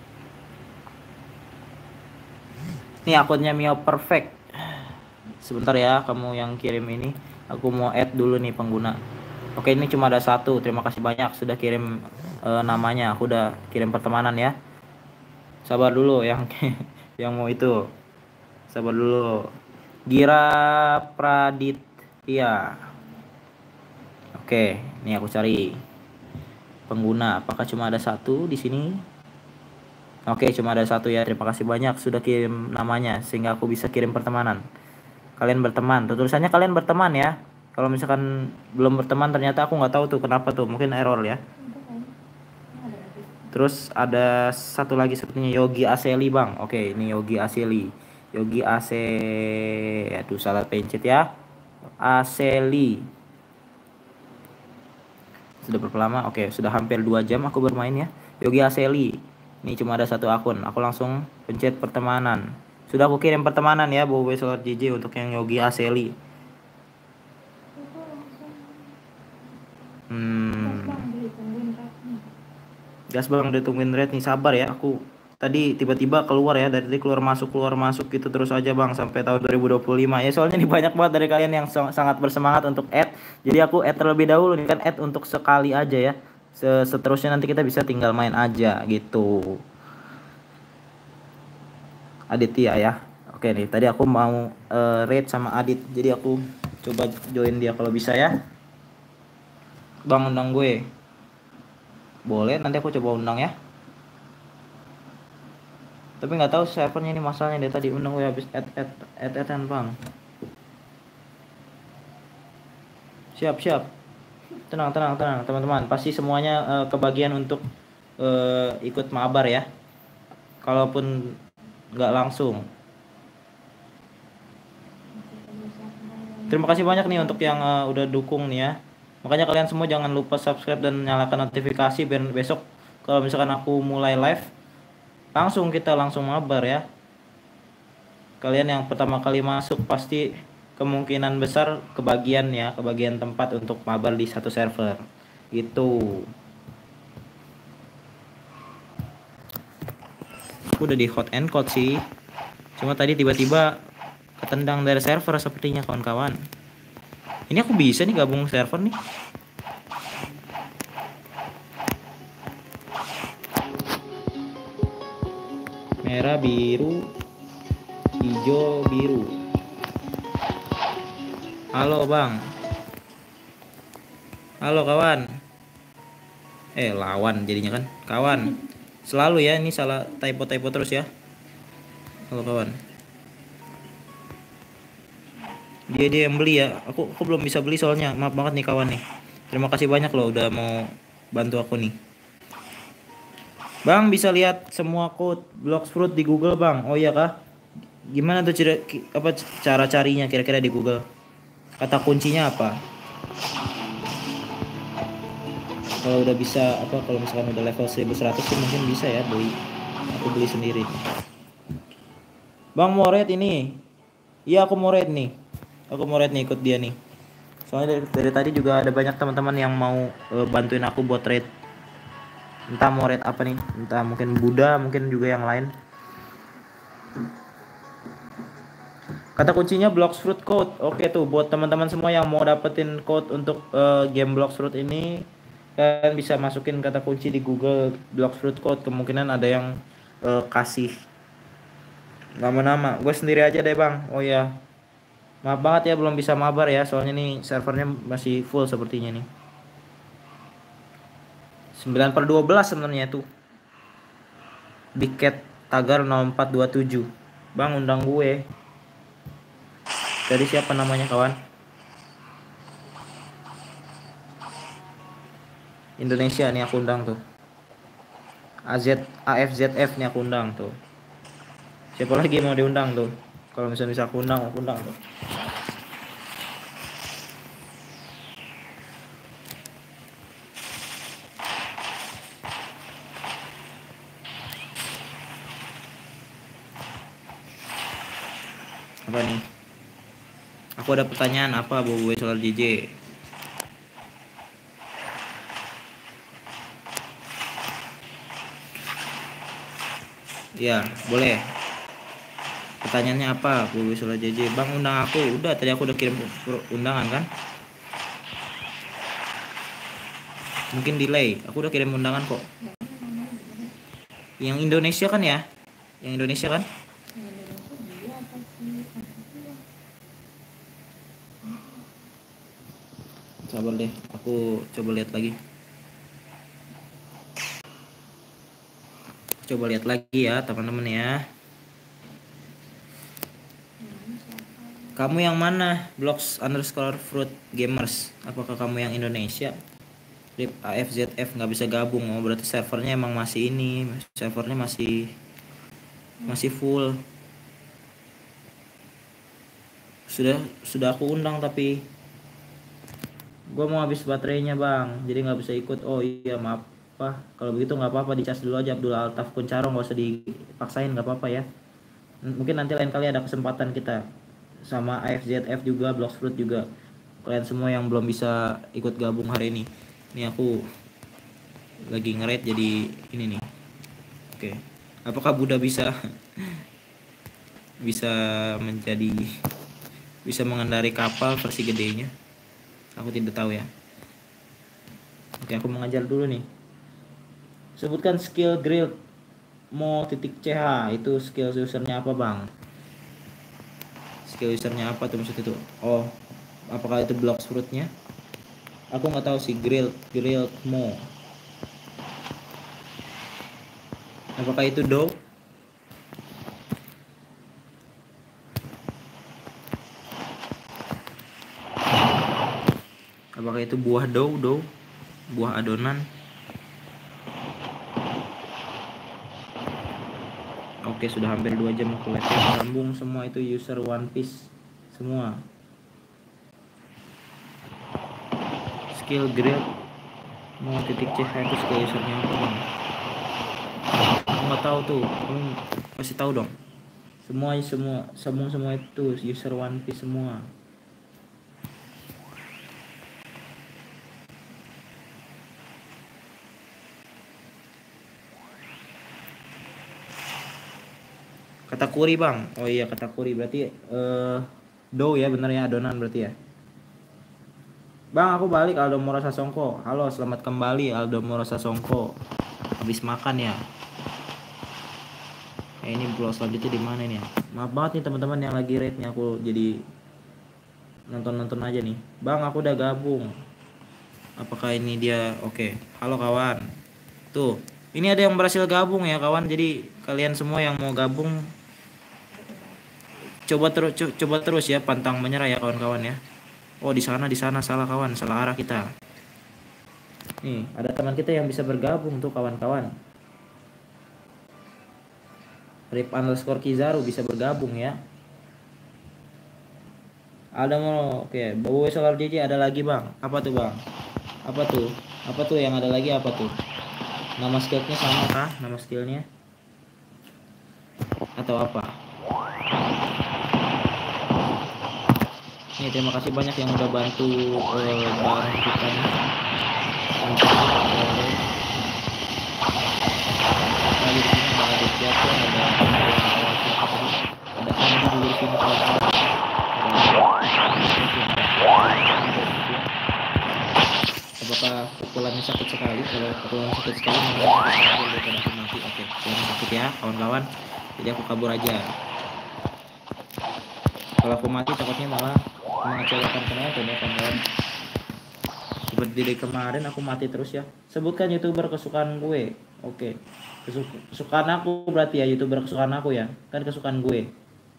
Ini akunnya Mio Perfect. Sebentar ya, kamu yang kirim ini. Aku mau add dulu nih pengguna. Oke, ini cuma ada satu. Terima kasih banyak sudah kirim namanya. Aku udah kirim pertemanan ya. Sabar dulu yang yang mau itu. Sabar dulu. Gira Praditya. Oke, ini aku cari pengguna. Apakah cuma ada satu di sini? Oke, cuma ada satu ya. Terima kasih banyak sudah kirim namanya sehingga aku bisa kirim pertemanan. Kalian berteman. Tulisannya kalian berteman ya. Kalau misalkan belum berteman ternyata aku nggak tahu tuh kenapa tuh. Mungkin error ya. Terus ada satu lagi sepertinya Yogi Aseli bang. Oke, ini Yogi Aseli. Yogi aduh salah pencet ya. Aseli. Sudah berapa lama? Oke, sudah hampir 2 jam aku bermain ya. Yogi Aseli. Ini cuma ada satu akun. Aku langsung pencet pertemanan. Sudah aku kirim pertemanan ya, Bobo Solar JJ untuk yang Yogi Aseli. Gas bang, udah tungguin red nih, sabar ya. Aku tadi tiba-tiba keluar ya, dari tadi keluar masuk gitu terus aja bang sampai tahun 2025 ya. Soalnya nih banyak banget dari kalian yang sangat bersemangat untuk add. Jadi aku add terlebih dahulu nih, kan add untuk sekali aja ya. Seterusnya nanti kita bisa tinggal main aja gitu. Aditya ya. Oke nih, tadi aku mau raid sama Adit. Jadi aku coba join dia kalau bisa ya. Bang, undang gue. Boleh, nanti aku coba undang ya. Tapi nggak tahu servernya ini masalahnya, dia tadi undang gue habis add bang. Siap. Tenang teman-teman. Pasti semuanya kebagian untuk ikut mabar ya. Kalaupun nggak langsung. Terima kasih banyak nih untuk yang udah dukung nih ya. Makanya kalian semua jangan lupa subscribe dan nyalakan notifikasi biar besok kalau misalkan aku mulai live kita langsung mabar ya. Kalian yang pertama kali masuk pasti kemungkinan besar kebagian tempat untuk mabar di satu server. Gitu. Aku udah di hot and cold sih. Cuma tadi tiba-tiba ketendang dari server sepertinya kawan-kawan. Ini aku bisa nih gabung server nih. Merah, biru, hijau, biru. Halo bang. Halo kawan. Lawan jadinya kan. Kawan. Selalu ya, ini salah typo terus ya. Halo kawan. Dia yang beli ya. Aku belum bisa beli soalnya. Maaf banget nih kawan nih. Terima kasih banyak loh udah mau bantu aku nih. Bang, bisa lihat semua code Bloxfruit di Google bang. Oh iya kah? Gimana tuh cara carinya kira-kira di Google? Kata kuncinya apa? Kalau udah bisa kalau misalkan udah level 1100 sih mungkin bisa ya beli. Aku beli sendiri. Bang, mau raid ini. Iya, aku mau raid nih. Ikut dia nih. Soalnya dari tadi juga ada banyak teman-teman yang mau bantuin aku buat raid. Entah mau raid apa nih, entah mungkin Buddha, mungkin juga yang lain. Kata kuncinya Bloxfruit code. Oke tuh buat teman-teman semua yang mau dapetin code untuk game Bloxfruit ini, kalian bisa masukin kata kunci di Google Bloxfruit code. Kemungkinan ada yang kasih nama-nama. Gue sendiri aja deh bang. Oh ya, maaf banget ya belum bisa mabar ya, soalnya nih servernya masih full sepertinya nih. 9/12 sebenarnya itu. Big Cat Tagar 0427. Bang, undang gue. Dari siapa namanya kawan? Indonesia nih aku undang tuh. AFZF nih aku undang tuh. Siapa lagi mau diundang tuh? Kalau misalnya bisa aku undang tuh. Apa nih? Aku ada pertanyaan, apa Boboiboy Solar JJ? Ya, boleh. Pertanyaannya apa Boboiboy Solar JJ? Bang undang aku. Udah, tadi aku udah kirim undangan kan? Mungkin delay. Aku udah kirim undangan kok. Yang Indonesia kan ya? Yang Indonesia kan? Sabar deh, aku coba lihat lagi. Coba lihat lagi ya teman-teman ya. Kamu yang mana? Blocks_fruit gamers. Apakah kamu yang Indonesia? RIP AFZF nggak bisa gabung. Oh berarti servernya emang masih ini. Servernya masih full. Sudah aku undang tapi gue mau habis baterainya bang, jadi nggak bisa ikut. Oh iya maaf pak, kalau begitu nggak apa-apa, dicas dulu aja Abdul Altaf Kuncaro, nggak usah dipaksain, nggak apa-apa ya. Mungkin nanti lain kali ada kesempatan kita sama AFZF juga, Bloxfruit juga, kalian semua yang belum bisa ikut gabung hari ini. Ini aku lagi nge-raid jadi ini nih. Oke, apakah Buddha bisa bisa mengendari kapal versi gedenya? Aku tidak tahu ya. Oke, aku mengajar dulu nih. Sebutkan skill grill mo.ch. Itu skill usernya apa bang? Skill usernya apa tuh maksud itu? Oh, apakah itu blocks fruitnya? Aku nggak tahu sih. Grill mo. Apakah itu dough? Apakah itu buah dough? Buah adonan? Oke, sudah hampir 2 jam aku lihat. Sambung semua itu user One Piece semua. Skill grill mo.ch itu skill usernya apa bang? Aku nggak tahu tuh. Kamu kasih tahu dong. Semua itu user One Piece semua. Katakuri bang. Oh iya katakuri berarti dough ya, bener ya, adonan berarti ya. Bang aku balik, Aldo Moro Sasongko. Halo selamat kembali Aldo Moro Sasongko. Habis makan ya. Ini vlog selanjutnya di mana nih ya? Maaf banget nih teman-teman yang lagi raid nih, aku jadi nonton aja nih. Bang aku udah gabung. Apakah ini dia? Oke. Halo kawan. Tuh, ini ada yang berhasil gabung ya kawan. Jadi kalian semua yang mau gabung coba terus ya, pantang menyerah ya kawan-kawan ya. Oh di sana salah kawan, salah arah kita. Nih ada teman kita yang bisa bergabung tuh kawan-kawan. Rip_Kizaru bisa bergabung ya. Ada mau oke. Boboiboy Solar JJ ada lagi bang. Apa tuh bang? Apa tuh yang ada lagi apa tuh? Nama skillnya sama kah? Nama skillnya? Atau apa? Nih terima kasih banyak yang udah bantu bareng kita nih. Lagi di sini ada Jatuh, ada Andi juga di sini kawan-kawan. Apakah pukulannya sakit sekali? Kalau pukulan sakit sekali maka aku mati. Oke, jangan sakit ya kawan-kawan. Jadi aku kabur aja. Kalau aku mati takutnya malah mengecewakan penonton ya kawan-kawan. Seperti dari kemarin aku mati terus ya. Sebutkan YouTuber kesukaan gue. Oke. Kesukaan aku berarti ya, YouTuber kesukaan aku ya. Kan kesukaan gue.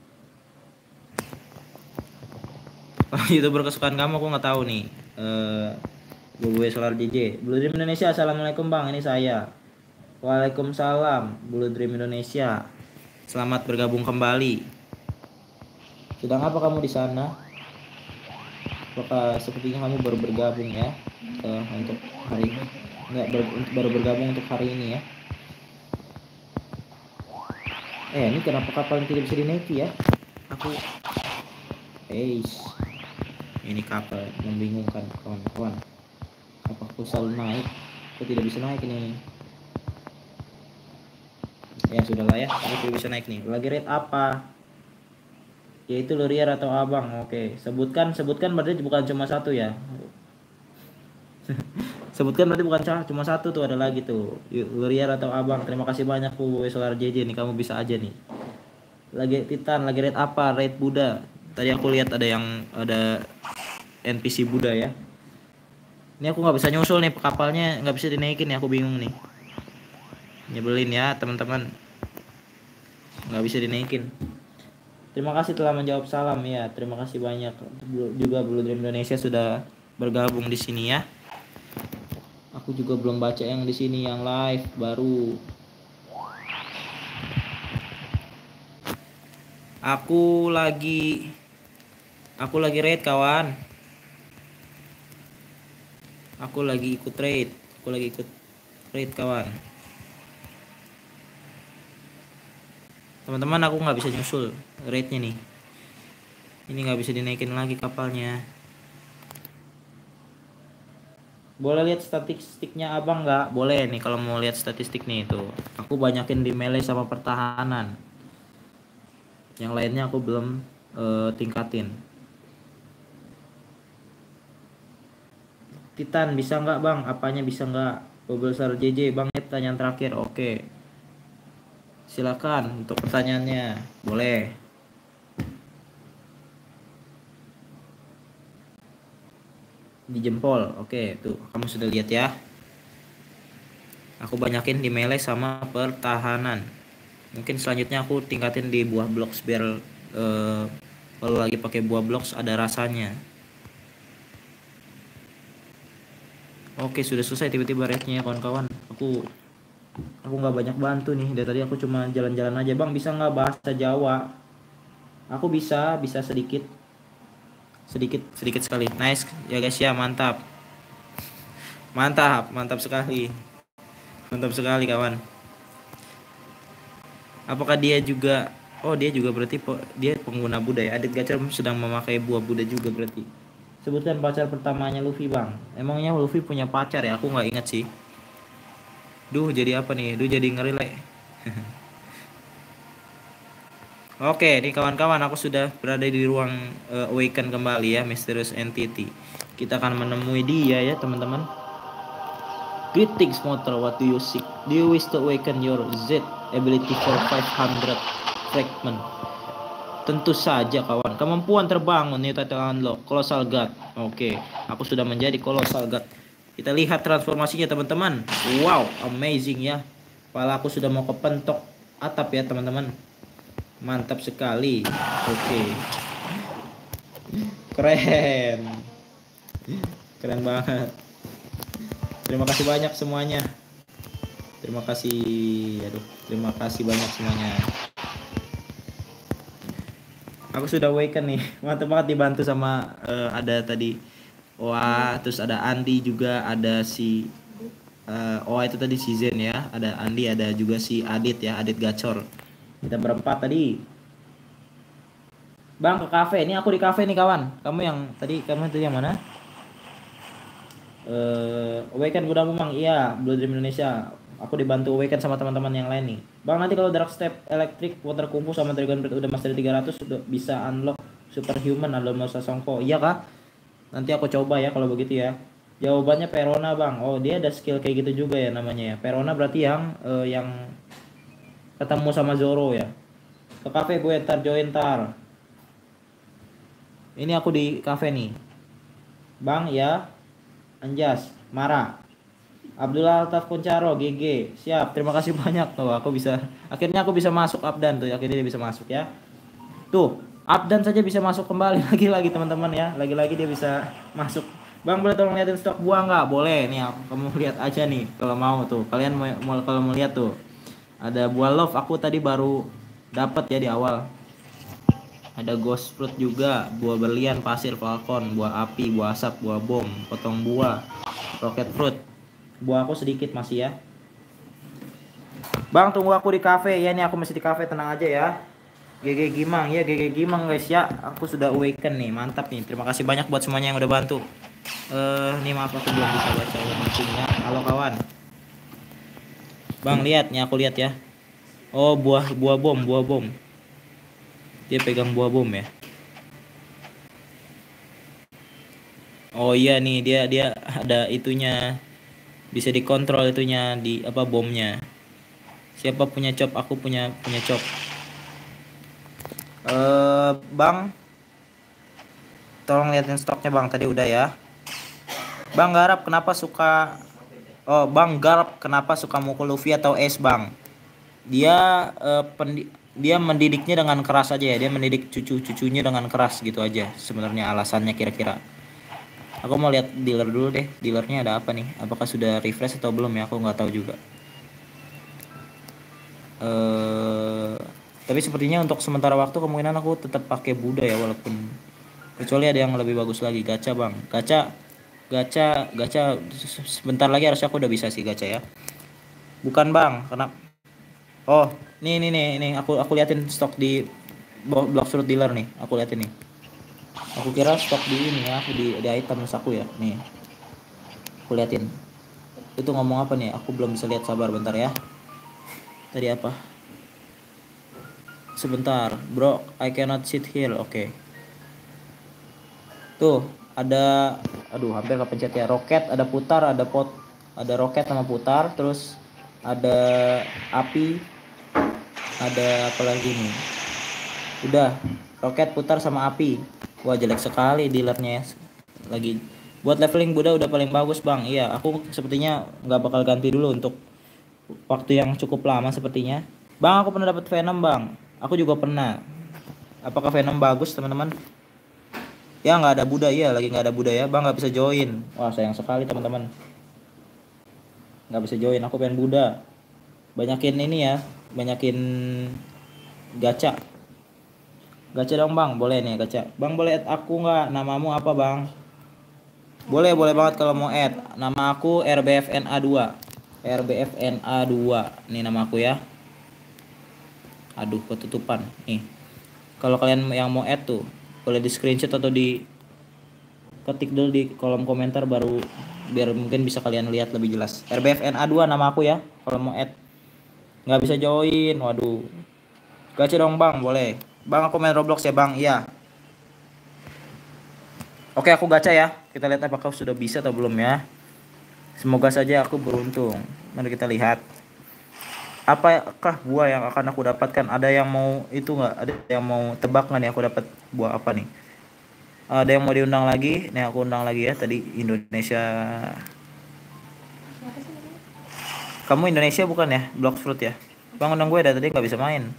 YouTuber kesukaan kamu aku nggak tahu nih. Boboiboy Solar DJ. Blue Dream Indonesia. Assalamualaikum bang, ini saya. Waalaikumsalam Blue Dream Indonesia. Selamat bergabung kembali. Sedang apa kamu di sana? Apakah sepertinya kamu baru bergabung ya untuk hari ini? Baru bergabung untuk hari ini ya. Ini kenapa kapal tidak bisa dinaiki ya? Aku Ini kapal membingungkan kawan-kawan. Apa aku selalu naik? Aku tidak bisa naik ini. Ya sudahlah ya, aku tidak bisa naik nih. Lagi rate apa? Yaitu Lurier atau Abang. Oke, sebutkan berarti bukan cuma satu ya. Sebutkan berarti bukan cuma satu tuh, ada lagi tuh. Lurier atau Abang. Terima kasih banyak Bu Solar JJ nih, kamu bisa aja nih. Lagi Titan, lagi rate apa? Rate Buddha. Tadi aku lihat ada NPC Buddha ya. Ini aku nggak bisa nyusul nih, kapalnya nggak bisa dinaikin ya, aku bingung nih. Nyebelin ya teman-teman, nggak bisa dinaikin. Terima kasih telah menjawab salam ya. Terima kasih banyak juga Blue Dream Indonesia sudah bergabung di sini ya. Aku juga belum baca yang di sini yang live baru. Aku lagi raid kawan. Aku lagi ikut raid kawan. Teman-teman, aku nggak bisa nyusul raidnya nih. Ini nggak bisa dinaikin lagi kapalnya. Boleh lihat statistiknya Abang nggak? Boleh nih kalau mau lihat statistik nih itu. Aku banyakin di melee sama pertahanan. Yang lainnya aku belum tingkatin. Titan bisa nggak Bang? Apanya bisa nggak? Bobelser JJ Bang, pertanyaan terakhir. Oke. Silakan untuk pertanyaannya. Boleh. Di jempol. Oke, tuh kamu sudah lihat ya. Aku banyakin di melee sama pertahanan. Mungkin selanjutnya aku tingkatin di buah blocks biar kalau lagi pakai buah blocks ada rasanya. Oke, sudah selesai tiba-tiba raidnya ya kawan-kawan. Aku nggak banyak bantu nih. Dari tadi aku cuma jalan-jalan aja. Bang, bisa nggak bahasa Jawa? Aku bisa sedikit sekali. Nice ya guys ya, mantap sekali kawan. Apakah dia juga dia juga berarti dia pengguna Buddha ya. Adit Gacor sedang memakai buah Buddha juga berarti. Sebutkan pacar pertamanya Luffy Bang. Emangnya Luffy punya pacar ya? Aku nggak ingat sih. Duh, jadi apa nih? Jadi ngeri lah. Oke, nih kawan-kawan, aku sudah berada di ruang awaken kembali ya, Mysterious Entity. Kita akan menemui dia ya, teman-teman. Greetings, Motor. What do you seek? Do you wish to awaken your Z ability for 500 fragment? Tentu saja, kawan. Kemampuan terbangun new title unlock Colossal God. Oke, aku sudah menjadi Colossal God. Kita lihat transformasinya, teman-teman. Wow, amazing ya. Kepala aku sudah mau kepentok atap ya, teman-teman. Mantap sekali. Oke. Keren banget. Terima kasih banyak semuanya. Terima kasih banyak semuanya. Aku sudah awaken nih. Mantap banget dibantu sama ada tadi Oa, terus ada Andi juga, ada si Oa itu tadi si Zen ya, ada Andi, ada juga si Adit ya, Adit Gacor. Kita berempat tadi. Bang, ke kafe. Ini aku di kafe nih kawan. Kamu itu yang mana? Awaken Buddha Bang. Iya, Blue Dream Indonesia. Aku dibantu awaken sama teman-teman yang lain nih. Bang, nanti kalau Dark Step Electric Water Kung Fu sama Dragon Breath udah master 300 udah bisa unlock Superhuman atau Masa Songko. Iya kah? Nanti aku coba ya kalau begitu ya. Jawabannya Perona Bang. Oh, dia ada skill kayak gitu juga ya namanya ya. Perona berarti yang ketemu sama Zoro ya. Ke kafe gue join tar. Ini aku di kafe nih. Bang ya. Anjas, Mara, Abdullah Altaf Kuncaro, GG. Siap, terima kasih banyak. Tuh, akhirnya aku bisa masuk Abdan tuh. Akhirnya dia bisa masuk ya. Tuh, Abdan saja bisa masuk kembali lagi teman-teman ya. Lagi-lagi dia bisa masuk. Bang, boleh tolong liatin stok buah nggak? Boleh nih, kamu lihat aja nih kalau mau tuh. Kalian kalau mau lihat tuh. Ada buah love, aku tadi baru dapat ya di awal. Ada ghost fruit juga, buah berlian, pasir, falcon, buah api, buah asap, buah bom, potong buah, rocket fruit. Buah aku sedikit masih ya. Bang, tunggu aku di kafe ya, ini aku masih di kafe, tenang aja ya. GG Gimang ya, GG Gimang guys ya. Aku sudah awaken nih, mantap nih. Terima kasih banyak buat semuanya yang udah bantu. Nih maaf aku belum bisa baca langsungnya. Halo kawan. Bang lihat nih, aku lihat ya. Oh, buah bom. Dia pegang buah bom ya. Oh iya nih, dia ada itunya. Bisa dikontrol itunya di apa bomnya. Siapa punya chop? Aku punya chop. Bang, tolong liatin stoknya Bang, tadi udah ya. Bang Garap kenapa suka Bang Garap kenapa suka mukul Luffy atau Ace Bang? Dia dia mendidiknya dengan keras aja ya. Dia mendidik cucunya dengan keras gitu aja. Sebenarnya alasannya kira-kira. Aku mau lihat dealer dulu deh. Dealernya ada apa nih? Apakah sudah refresh atau belum ya? Aku nggak tahu juga. Tapi sepertinya untuk sementara waktu kemungkinan aku tetap pakai Buddha ya, walaupun kecuali ada yang lebih bagus lagi. Gacha Bang, gacha sebentar lagi harusnya aku udah bisa sih gacha ya. Bukan Bang, kenapa? Oh, nih aku liatin stok di blok surut dealer nih. Aku liatin nih. Aku kira stok di ini ya, di item aku ya. Nih. Aku liatin. Itu ngomong apa nih? Aku belum bisa lihat, sabar bentar ya. Tadi apa? Sebentar, bro. I cannot sit here. Oke. Tuh, ada aduh, hampir kepencet ya. Roket, ada putar, ada roket sama putar, terus ada api, ada apa lagi nih? Udah, roket, putar sama api. Wah, jelek sekali dealernya ya. Lagi buat leveling Buddha udah paling bagus, Bang. Iya, aku sepertinya nggak bakal ganti dulu untuk waktu yang cukup lama sepertinya. Bang, aku pernah dapat Venom, Bang. Aku juga pernah. Apakah Venom bagus, teman-teman? Ya nggak ada Buddha ya, lagi nggak ada Buddha ya, Bang nggak bisa join. Wah sayang sekali teman-teman, nggak bisa join. Aku pengen Buddha. Banyakin ini ya, banyakin gacha. Gacha dong Bang, boleh nih gacha. Bang boleh add aku nggak? Namamu apa Bang? Boleh banget kalau mau add. Nama aku RBFNA2. RBFNA2. Nih nama aku ya. Aduh ketutupan. Nih. Kalau kalian yang mau add tuh, boleh di screenshot atau di ketik dulu di kolom komentar baru biar mungkin bisa kalian lihat lebih jelas. RBFNA2 nama aku ya. Kalau mau add nggak bisa join, waduh. Gacha dong Bang, boleh. Bang aku main Roblox ya Bang, iya. Oke aku gacha ya. Kita lihat apakah sudah bisa atau belum ya. Semoga saja aku beruntung. Mari kita lihat. Apakah buah yang akan aku dapatkan? Ada yang mau itu nggak? Ada yang mau tebak nggak nih aku dapat buah apa nih? Ada yang mau diundang lagi? Nih aku undang lagi ya. Tadi Indonesia. Kamu Indonesia bukan ya? Block Fruit ya? Bang undang gue dari tadi nggak bisa main.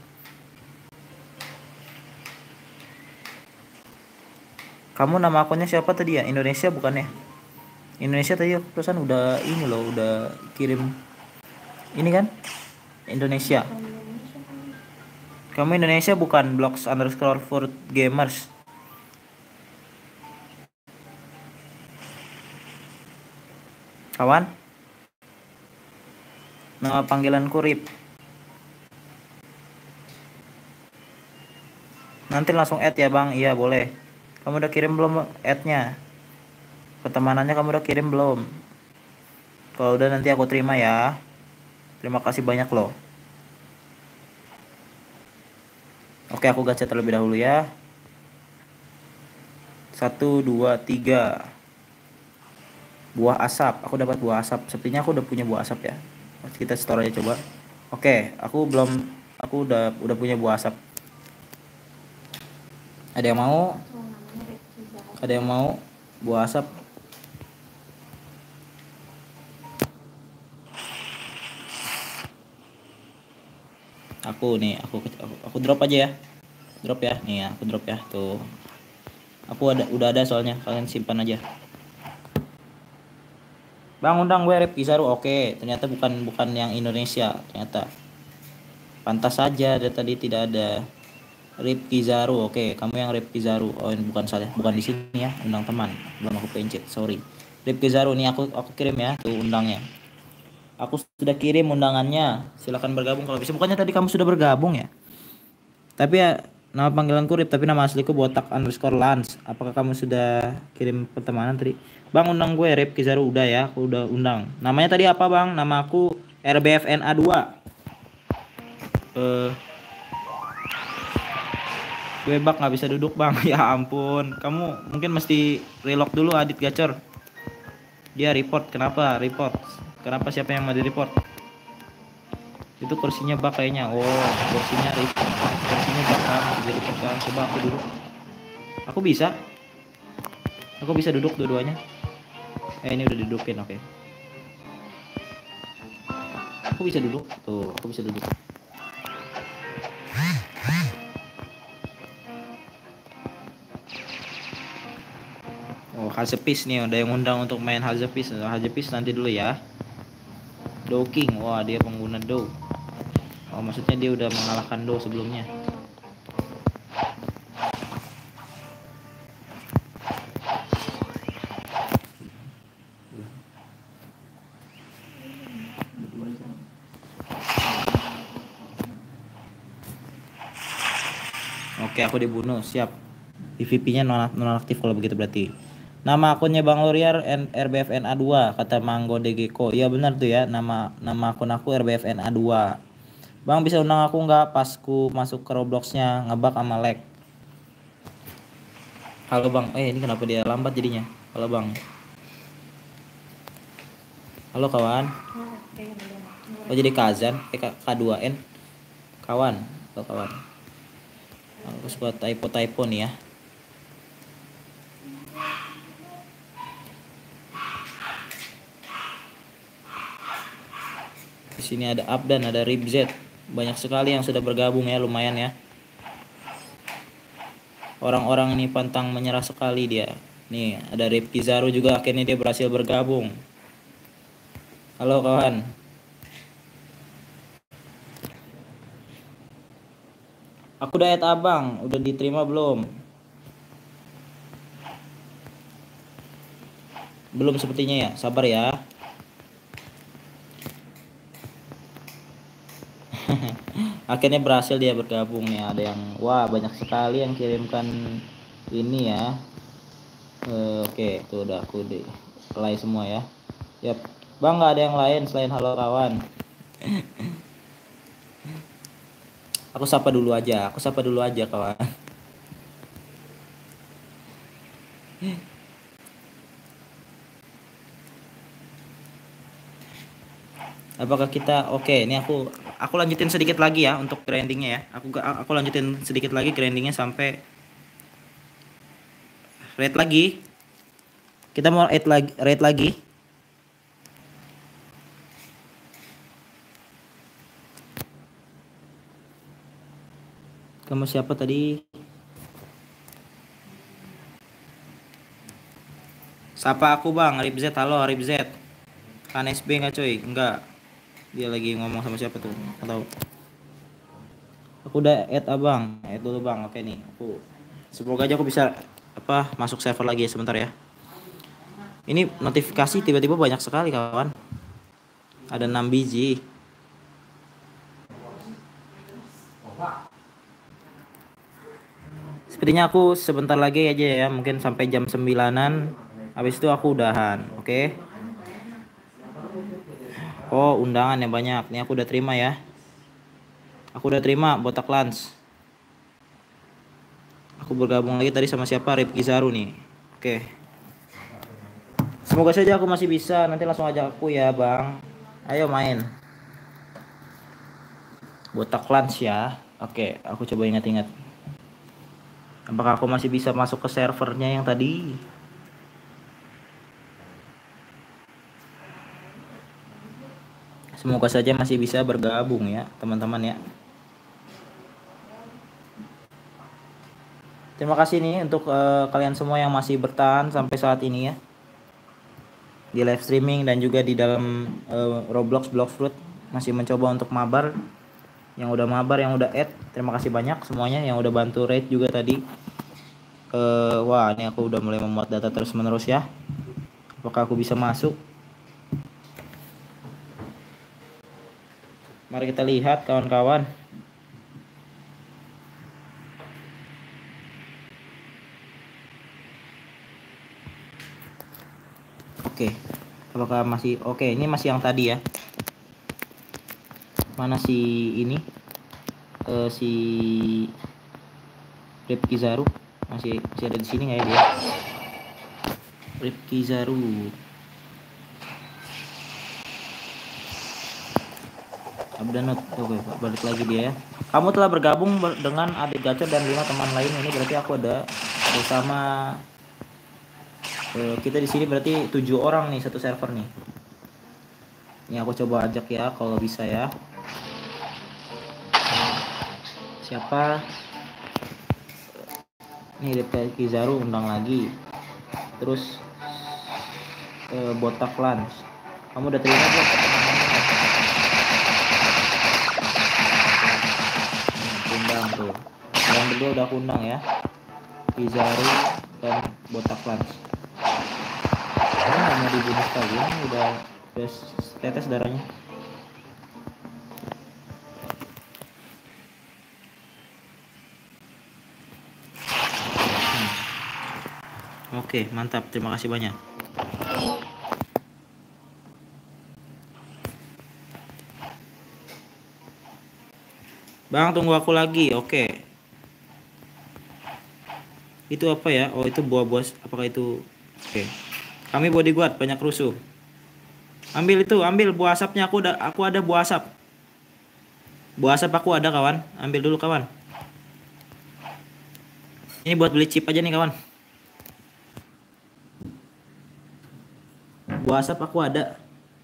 Kamu nama akunnya siapa tadi ya? Indonesia bukan ya? Indonesia tadi aku perusahaan udah ini loh, udah kirim. Ini kan? Indonesia. Kamu Indonesia bukan blocks_fruit gamers. Kawan? Nama panggilanku Rip. Nanti langsung add ya Bang. Iya boleh. Kamu udah kirim belum add-nya? Pertemanannya kamu udah kirim belum? Kalau udah nanti aku terima ya. Terima kasih banyak loh. Oke aku gacha terlebih dahulu ya. 1, 2, 3. Buah asap. Aku dapat buah asap. Sepertinya aku udah punya buah asap ya. Kita store aja coba. Oke, aku belum. Aku udah punya buah asap. Ada yang mau? Ada yang mau buah asap? Aku nih, aku drop aja ya. Drop ya. Nih, aku drop ya. Tuh. Aku udah ada soalnya. Kalian simpan aja. Bang undang gue Rip Kizaru. Oke, ternyata bukan yang Indonesia ternyata. Pantas saja dari tadi tidak ada Rip Kizaru. Oke, kamu yang Rip Kizaru. Oh, ini bukan salah, bukan di sini ya. Undang teman. Belum aku pencet, sorry. Rip Kizaru nih aku kirim ya tuh undangnya. Aku sudah kirim undangannya. Silakan bergabung kalau bisa. Bukannya tadi kamu sudah bergabung ya? Tapi ya Nama panggilanku Rip, tapi nama asliku botak_lance. Apakah kamu sudah kirim pertemanan tadi? Bang, undang gue Rip Kizaru udah ya, aku udah undang. Namanya tadi apa bang? Nama aku RBFNA2. Gue bak nggak bisa duduk bang. Ya ampun, kamu mungkin mesti relock dulu Adit Gacor. Dia report, kenapa report? Kenapa siapa yang mau di report? Itu kursinya bak kayaknya. Oh, kursinya report. Kursinya bak kan, jadi report kan. Coba aku duduk. Aku bisa duduk dua-duanya. Ini udah didudukin, oke. Aku bisa duduk. Tuh, aku bisa duduk. Oh, Hazepis nih, ada yang undang untuk main Hazepis. Hazepis nanti dulu ya. Do King, wah dia pengguna Do. Oh, maksudnya dia udah mengalahkan Do sebelumnya. Oke, aku dibunuh, siap. PVP-nya nonaktif kalau begitu berarti. Nama akunnya Bang Loriar RBFNA2 kata Manggo Degeko. Iya benar tuh ya, nama akun aku RBFNA2. Bang bisa undang aku nggak pas ku masuk ke Robloxnya ngebug sama lag. Halo Bang, ini kenapa dia lambat jadinya? Halo Bang. Halo kawan. Oh jadi Kazan, K2N. Kawan, halo kawan. Aku suka typo nih ya. Di sini ada Abdan, ada Ribz. Banyak sekali yang sudah bergabung ya, lumayan ya. Orang-orang ini pantang menyerah sekali dia. Nih, ada Rip Kizaru juga akhirnya dia berhasil bergabung. Halo kawan. Aku udah add abang, udah diterima belum? Belum sepertinya ya, sabar ya. Akhirnya berhasil dia bergabung nih. Ada yang wah banyak sekali yang kirimkan ini ya. Oke, tuh udah aku di play semua ya. Yap. Bang nggak ada yang lain selain halo kawan. Aku sapa dulu aja kawan. Apakah kita oke, ini aku lanjutin sedikit lagi ya untuk grindingnya ya. Aku lanjutin sedikit lagi grindingnya sampai rate lagi. Kita mau rate lagi. Kamu siapa tadi? Sapa aku bang, Ribz. Halo Ribz. Kan SB nggak cuy? Enggak. Dia lagi ngomong sama siapa tuh? Atau aku udah add abang, add dulu bang. Oke nih, semoga aja aku bisa masuk server lagi ya sebentar ya. Ini notifikasi tiba-tiba banyak sekali kawan. Ada 6 biji. Sepertinya aku sebentar lagi aja ya, mungkin sampai jam 9-an. Habis itu aku udahan, oke? Oh, undangan yang banyak. Ini aku udah terima ya. Aku udah terima botak_lance. Aku bergabung lagi tadi sama siapa? Rip Kizaru nih. Oke. Semoga saja aku masih bisa. Nanti langsung ajak aku ya, Bang. Ayo main. Botak_lance ya. Oke, aku coba ingat-ingat. Apakah aku masih bisa masuk ke servernya yang tadi? Semoga saja masih bisa bergabung ya, teman-teman ya. Terima kasih nih untuk kalian semua yang masih bertahan sampai saat ini ya. Di live streaming dan juga di dalam Roblox Bloxfruit masih mencoba untuk mabar. Yang udah mabar, yang udah add, terima kasih banyak semuanya yang udah bantu raid juga tadi. Wah, ini aku udah mulai memuat data terus menerus ya. Apakah aku bisa masuk? Mari kita lihat kawan-kawan. Oke. Apakah masih oke? Ini masih yang tadi ya. Mana si ini? Si Ripki Zaru masih ada di sini nggak ya dia? Ripki Zaru. Abdanut. Oke, balik lagi dia ya. Kamu telah bergabung dengan adik gacor dan 5 teman lain. Ini berarti aku ada bersama kita di sini berarti 7 orang nih satu server nih. Ini aku coba ajak ya kalau bisa ya. Siapa? Nih Ripki Zaru undang lagi. Terus Botak Lunch. Kamu udah terima belum? Undang tuh. Yang berdua udah aku undang ya. Kizaru dan Botak Lunch. Ini nggak mau dibunuh sekali. Ini udah tetes darahnya. Oke, mantap. Terima kasih banyak. Bang, tunggu aku lagi. Oke. Itu apa ya? Oh, itu buah-buah. Apakah itu? Oke. Kami bodyguard, banyak rusuh. Ambil itu, ambil buah asapnya. Aku ada buah asap. Buah asap aku ada, kawan. Ambil dulu, kawan. Ini buat beli chip aja nih, kawan. Buah asap aku ada.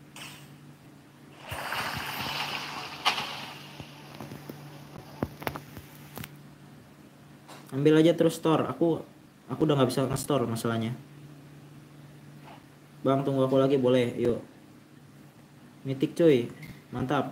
Ambil aja terus store. Aku udah nggak bisa nge-store masalahnya. Bang, tunggu aku lagi boleh. Yuk. Mythic cuy. Mantap.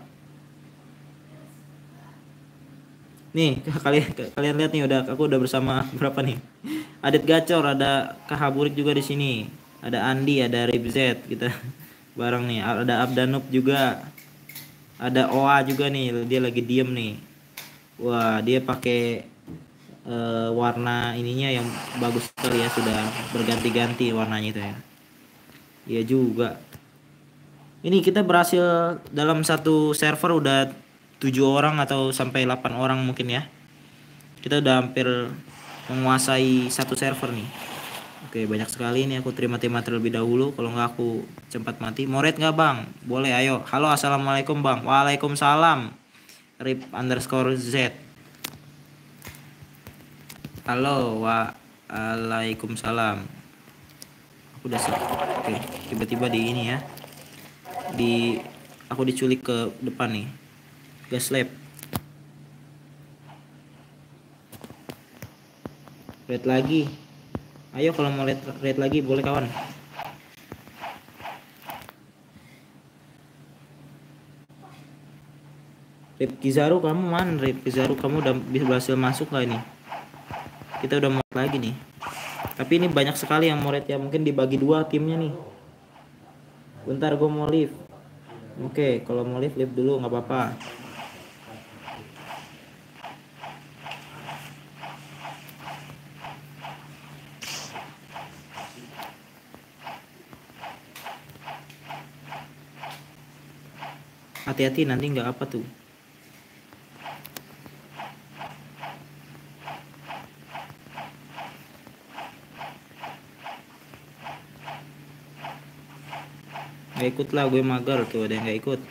Nih, kalian lihat nih aku udah bersama berapa nih? Adit Gacor, ada Kahaburik juga di sini. Ada Andi, ada Ribzet kita bareng nih. Ada Abdanub juga. Ada Oa juga nih, dia lagi diem nih. Wah, dia pakai warna ininya yang bagus sekali ya, sudah berganti-ganti warnanya itu ya. Iya juga. Ini kita berhasil dalam satu server udah 7 orang atau sampai 8 orang mungkin ya. Kita udah hampir menguasai satu server nih. Oke, banyak sekali nih, aku terima terlebih dahulu. Kalau nggak aku cepat mati. Mau raid nggak bang? Boleh, ayo. Halo, assalamualaikum bang. Waalaikumsalam. Rip_Z. Halo, waalaikumsalam. Aku udah oke, tiba-tiba di ini ya. Aku diculik ke depan nih. Gas lab. Raid lagi. Ayo kalau mau raid lagi boleh kawan. Ripki Zaru kamu mana? Ripki Zaru kamu udah berhasil masuk gak ini? Kita udah mau lagi nih. Tapi ini banyak sekali yang mau raid ya. Mungkin dibagi 2 timnya nih. Bentar gue mau live. Oke, kalau mau live dulu nggak apa-apa. Hati-hati nanti nggak apa tuh. Nggak ikut lah, gue mager tuh, ada yang nggak ikut.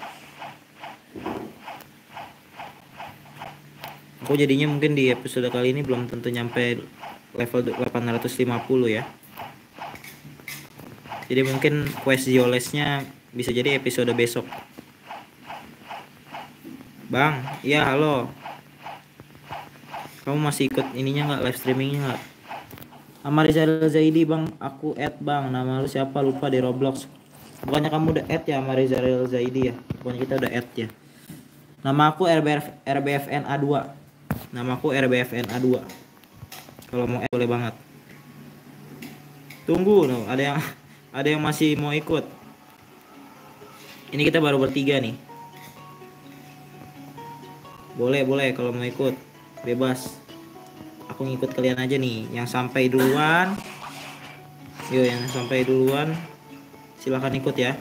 Aku jadinya mungkin di episode kali ini belum tentu nyampe level 850 ya. Jadi mungkin quest Ziolesnya bisa jadi episode besok. Bang, iya halo. Kamu masih ikut ininya nggak, live streamingnya nggak? Amarizal Zaidi bang, aku add bang. Nama lu siapa, lupa di Roblox. Bukannya kamu udah add ya Amarizal Zaidi ya? Bukannya kita udah add ya? Nama aku RBFN A2. Nama aku RBFN A2. Kalau mau add boleh banget. Tunggu, no, ada yang masih mau ikut. Ini kita baru bertiga nih. Boleh kalau mau ikut bebas. Aku ngikut kalian aja nih. Yang sampai duluan. Yuk, yang sampai duluan Silahkan ikut ya.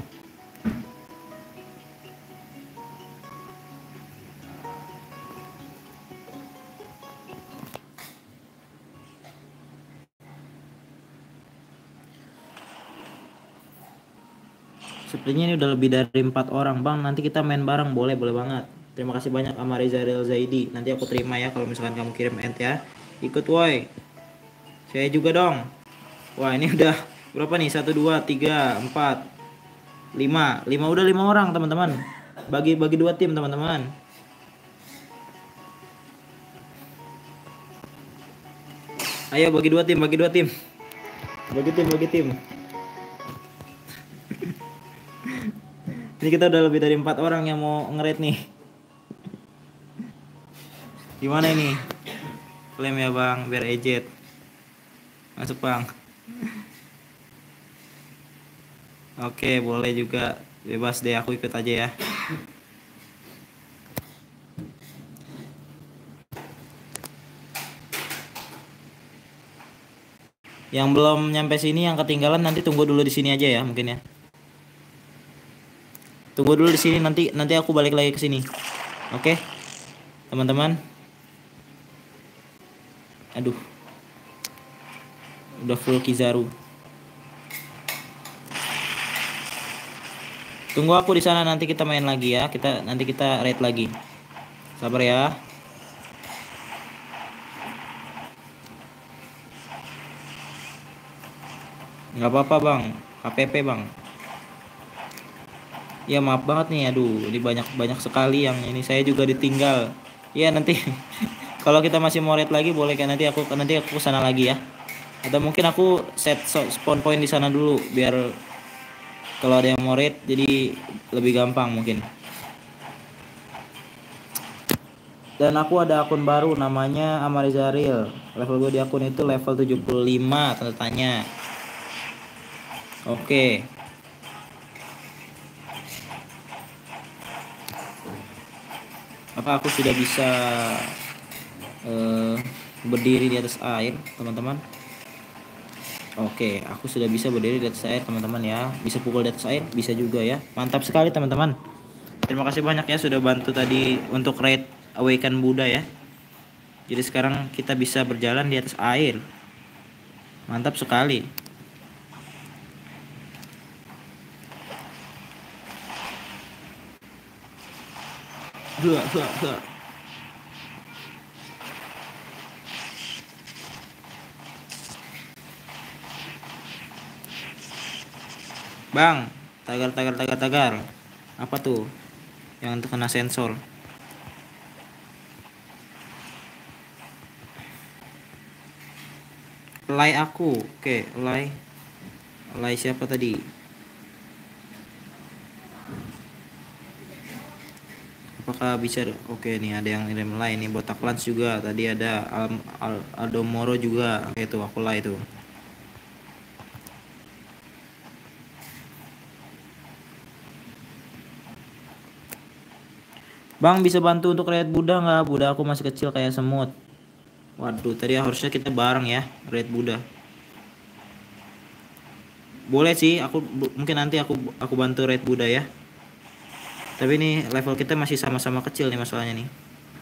Sepertinya ini udah lebih dari 4 orang bang. Nanti kita main bareng, boleh banget. Terima kasih banyak sama Rizal Zaidi. Nanti aku terima ya kalau misalkan kamu kirim end ya. Ikut woi. Saya juga dong. Wah ini udah berapa nih? 1, 2, 3, 4, 5. Udah 5 orang teman-teman. Bagi 2 tim teman-teman. Ayo bagi 2 tim. Bagi tim. Ini kita udah lebih dari 4 orang yang mau nge-raid nih. Gimana ini? Klaim ya bang, biar ejet. Masuk bang. Oke, boleh juga. Bebas deh, aku ikut aja ya. Yang belum nyampe sini, yang ketinggalan nanti tunggu dulu di sini aja ya, mungkin ya. Tunggu dulu di sini, nanti aku balik lagi ke sini. Oke, teman-teman. Aduh, udah full Kizaru. Tunggu aku di sana, nanti kita main lagi ya. Nanti kita raid lagi. Sabar ya. Nggak apa-apa bang, KPP bang. Ya maaf banget nih, aduh, ini banyak sekali yang ini, saya juga ditinggal. Ya nanti kalau kita masih mau raid lagi boleh kan, nanti aku kesana lagi ya. Atau mungkin aku set spawn point di sana dulu biar kalau ada yang mau raid jadi lebih gampang mungkin. Dan aku ada akun baru namanya Amarizaril. Level gue di akun itu level 75 tanda tanya. Oke. Apa aku sudah bisa berdiri di atas air, teman-teman? Oke, aku sudah bisa berdiri di atas air, teman-teman ya. Bisa pukul di atas air, bisa juga ya. Mantap sekali, teman-teman. Terima kasih banyak ya sudah bantu tadi untuk raid Awaken Buddha ya. Jadi sekarang kita bisa berjalan di atas air. Mantap sekali. Bang, tagar. Apa tuh? Yang terkena sensor. Like aku. Oke, like siapa tadi? Apakah bisa? Oke nih ada yang ngirim like nih, botak lans juga. Tadi ada Aldo Moro juga. Oke tuh aku like tuh. Bang bisa bantu untuk raid Buddha nggak? Buddha aku masih kecil kayak semut. Waduh, tadi harusnya kita bareng ya raid Buddha. Boleh sih, mungkin nanti aku bantu raid Buddha ya. Tapi ini level kita masih sama-sama kecil nih masalahnya nih.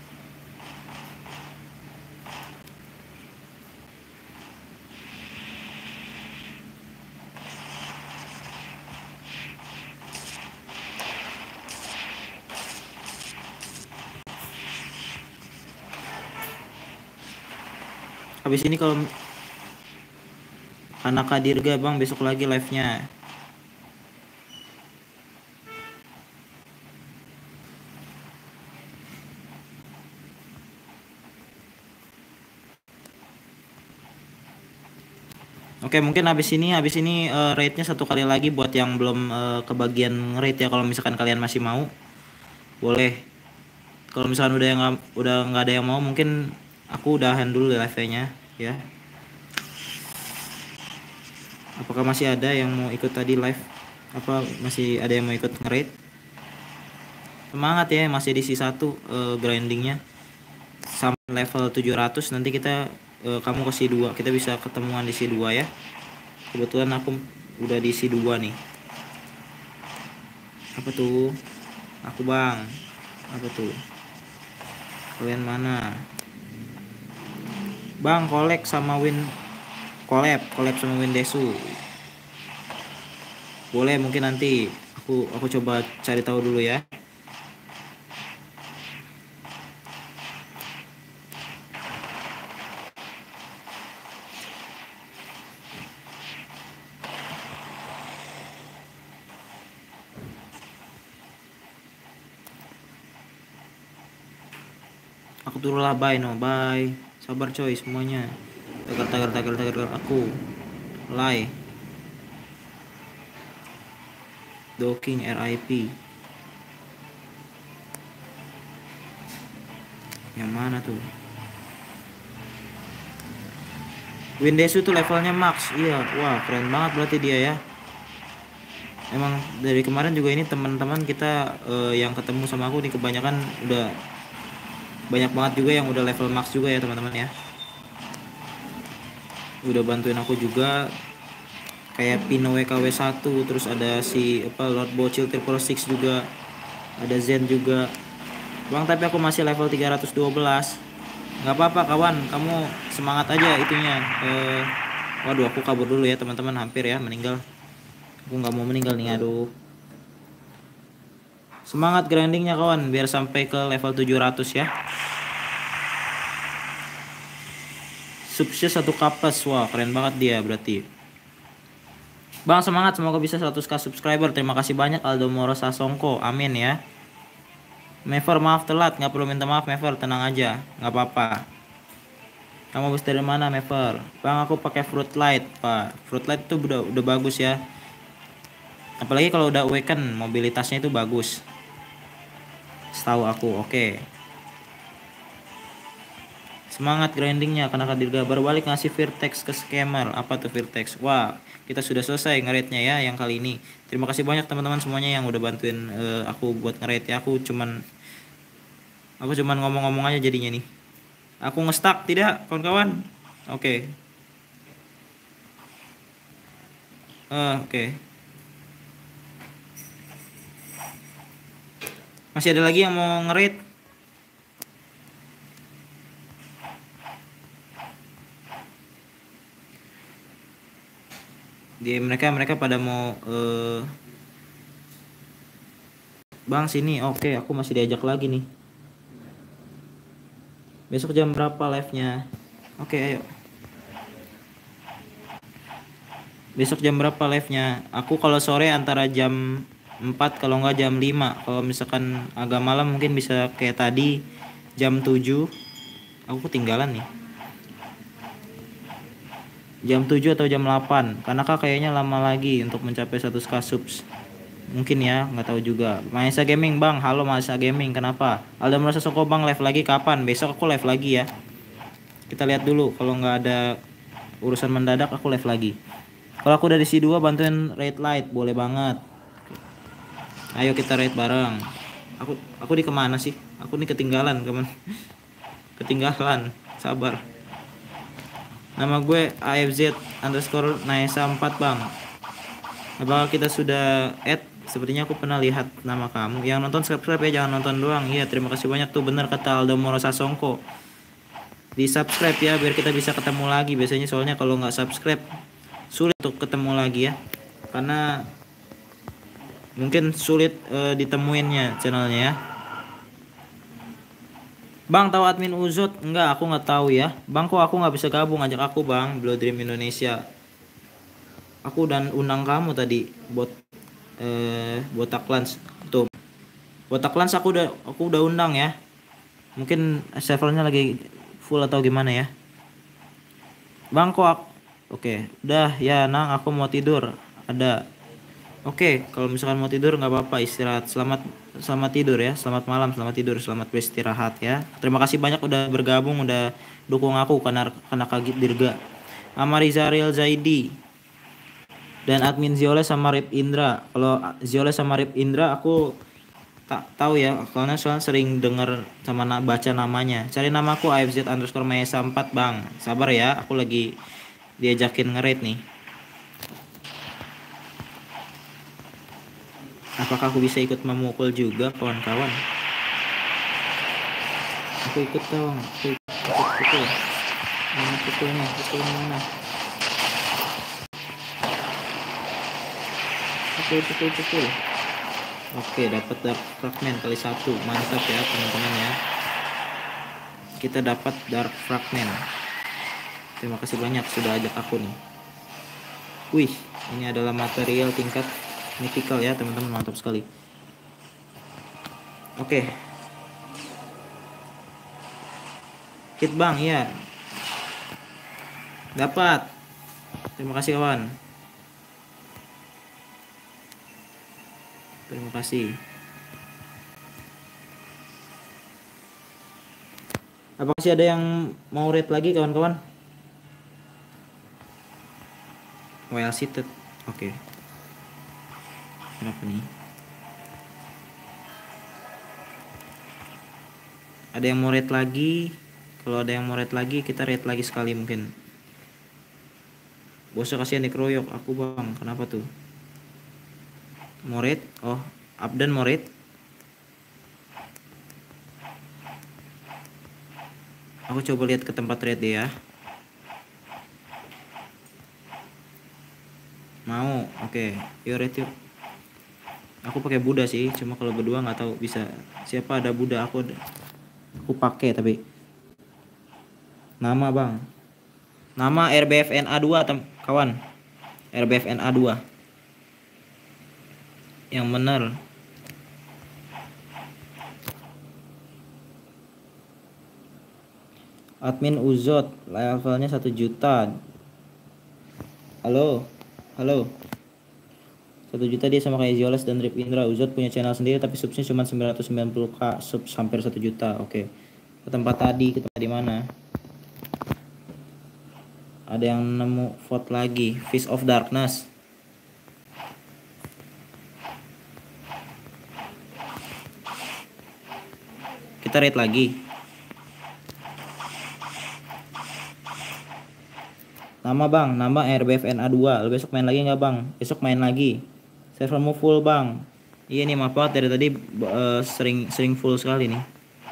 Habis ini kalau anak Kadirga bang besok lagi live-nya. Oke, mungkin habis ini rate-nya 1 kali lagi buat yang belum kebagian rate ya. Kalau misalkan kalian masih mau, boleh. Kalau misalkan udah nggak ada yang mau, mungkin aku udahan dulu live-nya ya. Apakah masih ada yang mau ikut tadi live? Apa masih ada yang mau ikut nge-rate? Semangat ya, masih di C1 grindingnya sampai level 700. Nanti kita kamu ke C2, kita bisa ketemuan di C2 ya. Kebetulan aku udah di C2 nih. Apa tuh? Aku bang. Apa tuh? Kalian mana? Bang, collab sama Windesu. Boleh, mungkin nanti aku coba cari tahu dulu ya. Aku turun lah, bye no, bye. Sabar coy semuanya. Tagar aku. Lie. Docking RIP. Yang mana tuh? Windesu tuh levelnya max. Iya, wah keren banget berarti dia ya. Emang dari kemarin juga ini teman-teman kita yang ketemu sama aku nih kebanyakan udah banyak banget juga yang udah level max juga ya teman-teman ya. Udah bantuin aku juga kayak Pino WKW 1, terus ada si Lord Bocil Triple Six juga, ada Zen juga. Bang, tapi aku masih level 312. Nggak apa-apa kawan, kamu semangat aja itunya. Waduh, aku kabur dulu ya teman-teman, hampir ya meninggal. Aku nggak mau meninggal nih, aduh. Semangat grindingnya kawan, biar sampai ke level 700 ya. Sukses 1 kapas, wah keren banget dia berarti. Bang semangat, semoga bisa 100k subscriber. Terima kasih banyak Aldo Moro Sasongko, amin ya. Mever maaf telat, nggak perlu minta maaf Mever, tenang aja, nggak apa-apa. Kamu habis dari mana Mever? Bang aku pakai Fruit Light pak. Fruit Light itu udah bagus ya. Apalagi kalau udah awaken mobilitasnya itu bagus. Setahu aku, oke. Semangat grindingnya, karena Dirga baru balik ngasih Virtex ke scammer. Apa tuh Virtex? Wah, kita sudah selesai nge-rate-nya ya yang kali ini. Terima kasih banyak teman-teman semuanya yang udah bantuin aku buat nge-rate ya. Aku cuman ngomong-ngomong aja jadinya nih. Aku nge-stuck tidak kawan-kawan? Oke. Oke. Masih ada lagi yang mau nge-rate? Mereka pada mau Bang sini. Oke, aku masih diajak lagi nih. Besok jam berapa live-nya? Oke, ayo. Besok jam berapa live-nya? Aku kalau sore antara jam 4 kalau nggak jam 5. Kalau misalkan agak malam mungkin bisa kayak tadi jam 7. Aku ketinggalan nih. Jam 7 atau jam 8. Karena kayaknya lama lagi untuk mencapai 100k subs. Mungkin ya, nggak tahu juga. Maesa Gaming bang, halo Maesa Gaming, kenapa? Alda merasa Soko bang live lagi kapan? Besok aku live lagi ya. Kita lihat dulu, kalau nggak ada urusan mendadak aku live lagi. Kalau aku dari C2 bantuin raid light, boleh banget. Ayo kita raid bareng. Aku di kemana sih? Aku nih ketinggalan teman. Ketinggalan, sabar. Nama gue AFZ_Naesa4 bang. Apakah kita sudah add? Sepertinya aku pernah lihat nama kamu. Yang nonton subscribe ya, jangan nonton doang. Iya, terima kasih banyak tuh, bener kata Aldo Moro Sasongko. Di subscribe ya biar kita bisa ketemu lagi. Biasanya soalnya kalau nggak subscribe sulit untuk ketemu lagi ya. Karena mungkin sulit ditemuinnya channelnya ya. Bang tahu admin Uzot? Enggak, aku nggak tahu ya. Bang kok aku nggak bisa gabung, ajak aku bang, Blood Dream Indonesia. Aku dan undang kamu tadi Botak Lance tuh. Botak Lance aku udah undang ya. Mungkin servernya lagi full atau gimana ya. Bang kok oke, udah ya Nang, aku mau tidur. Ada. Oke, kalau misalkan mau tidur nggak apa-apa, istirahat. Selamat tidur ya. Selamat malam, selamat tidur, selamat beristirahat ya. Terima kasih banyak udah bergabung, udah dukung aku karena Kagit Dirga. Amariza Real Zaidi dan admin Ziole sama Rip Indra. Kalau Ziole sama Rip Indra aku tak tahu ya, karena soalnya sering dengar sama baca namanya. Cari namaku AFZ_Maesa4 bang. Sabar ya, aku lagi diajakin nge-raid nih. Apakah aku bisa ikut memukul juga kawan-kawan? Aku ikut dong. Aku ikut pukul. Mana pukulnya? Pukulnya mana? Pukul. Oke, dapat dark fragment kali 1. Mantap ya teman-teman ya. Kita dapat dark fragment. Terima kasih banyak sudah ajak aku nih. Wih, ini adalah material tingkat mythical ya teman-teman, mantap sekali. Oke. Hit bang ya. Dapat. Terima kasih kawan. Terima kasih. Apakah masih ada yang mau rate lagi kawan-kawan? Well seated. Oke. Kenapa nih? Ada yang mau rate lagi? Kalau ada yang mau rate lagi, kita rate lagi sekali mungkin. Bosnya kasihan dikeroyok aku bang. Kenapa tuh? Mau rate? Oh, Abdan mau rate? Aku coba lihat ke tempat rate deh ya. Mau, oke. Yuk rate yuk. Aku pakai Buddha sih, cuma kalau berdua nggak tahu bisa. Siapa ada Buddha? Aku pakai tapi. Nama bang. Nama RBFNA 2 kawan. RBFNA 2. Yang bener. Admin Uzot, levelnya 1 juta. Halo. 1 juta dia sama kayak Zioles dan Rip Indra. Uzot punya channel sendiri tapi subsnya cuma 990k, sub hampir 1 juta. Oke. Ke tempat tadi di mana? Ada yang nemu vote lagi, Fist of Darkness. Kita rate lagi. Nama bang, nama RBFNA 2. Lo besok main lagi nggak bang? Besok main lagi. Servermu full bang. Iya nih, maaf banget dari tadi sering full sekali nih.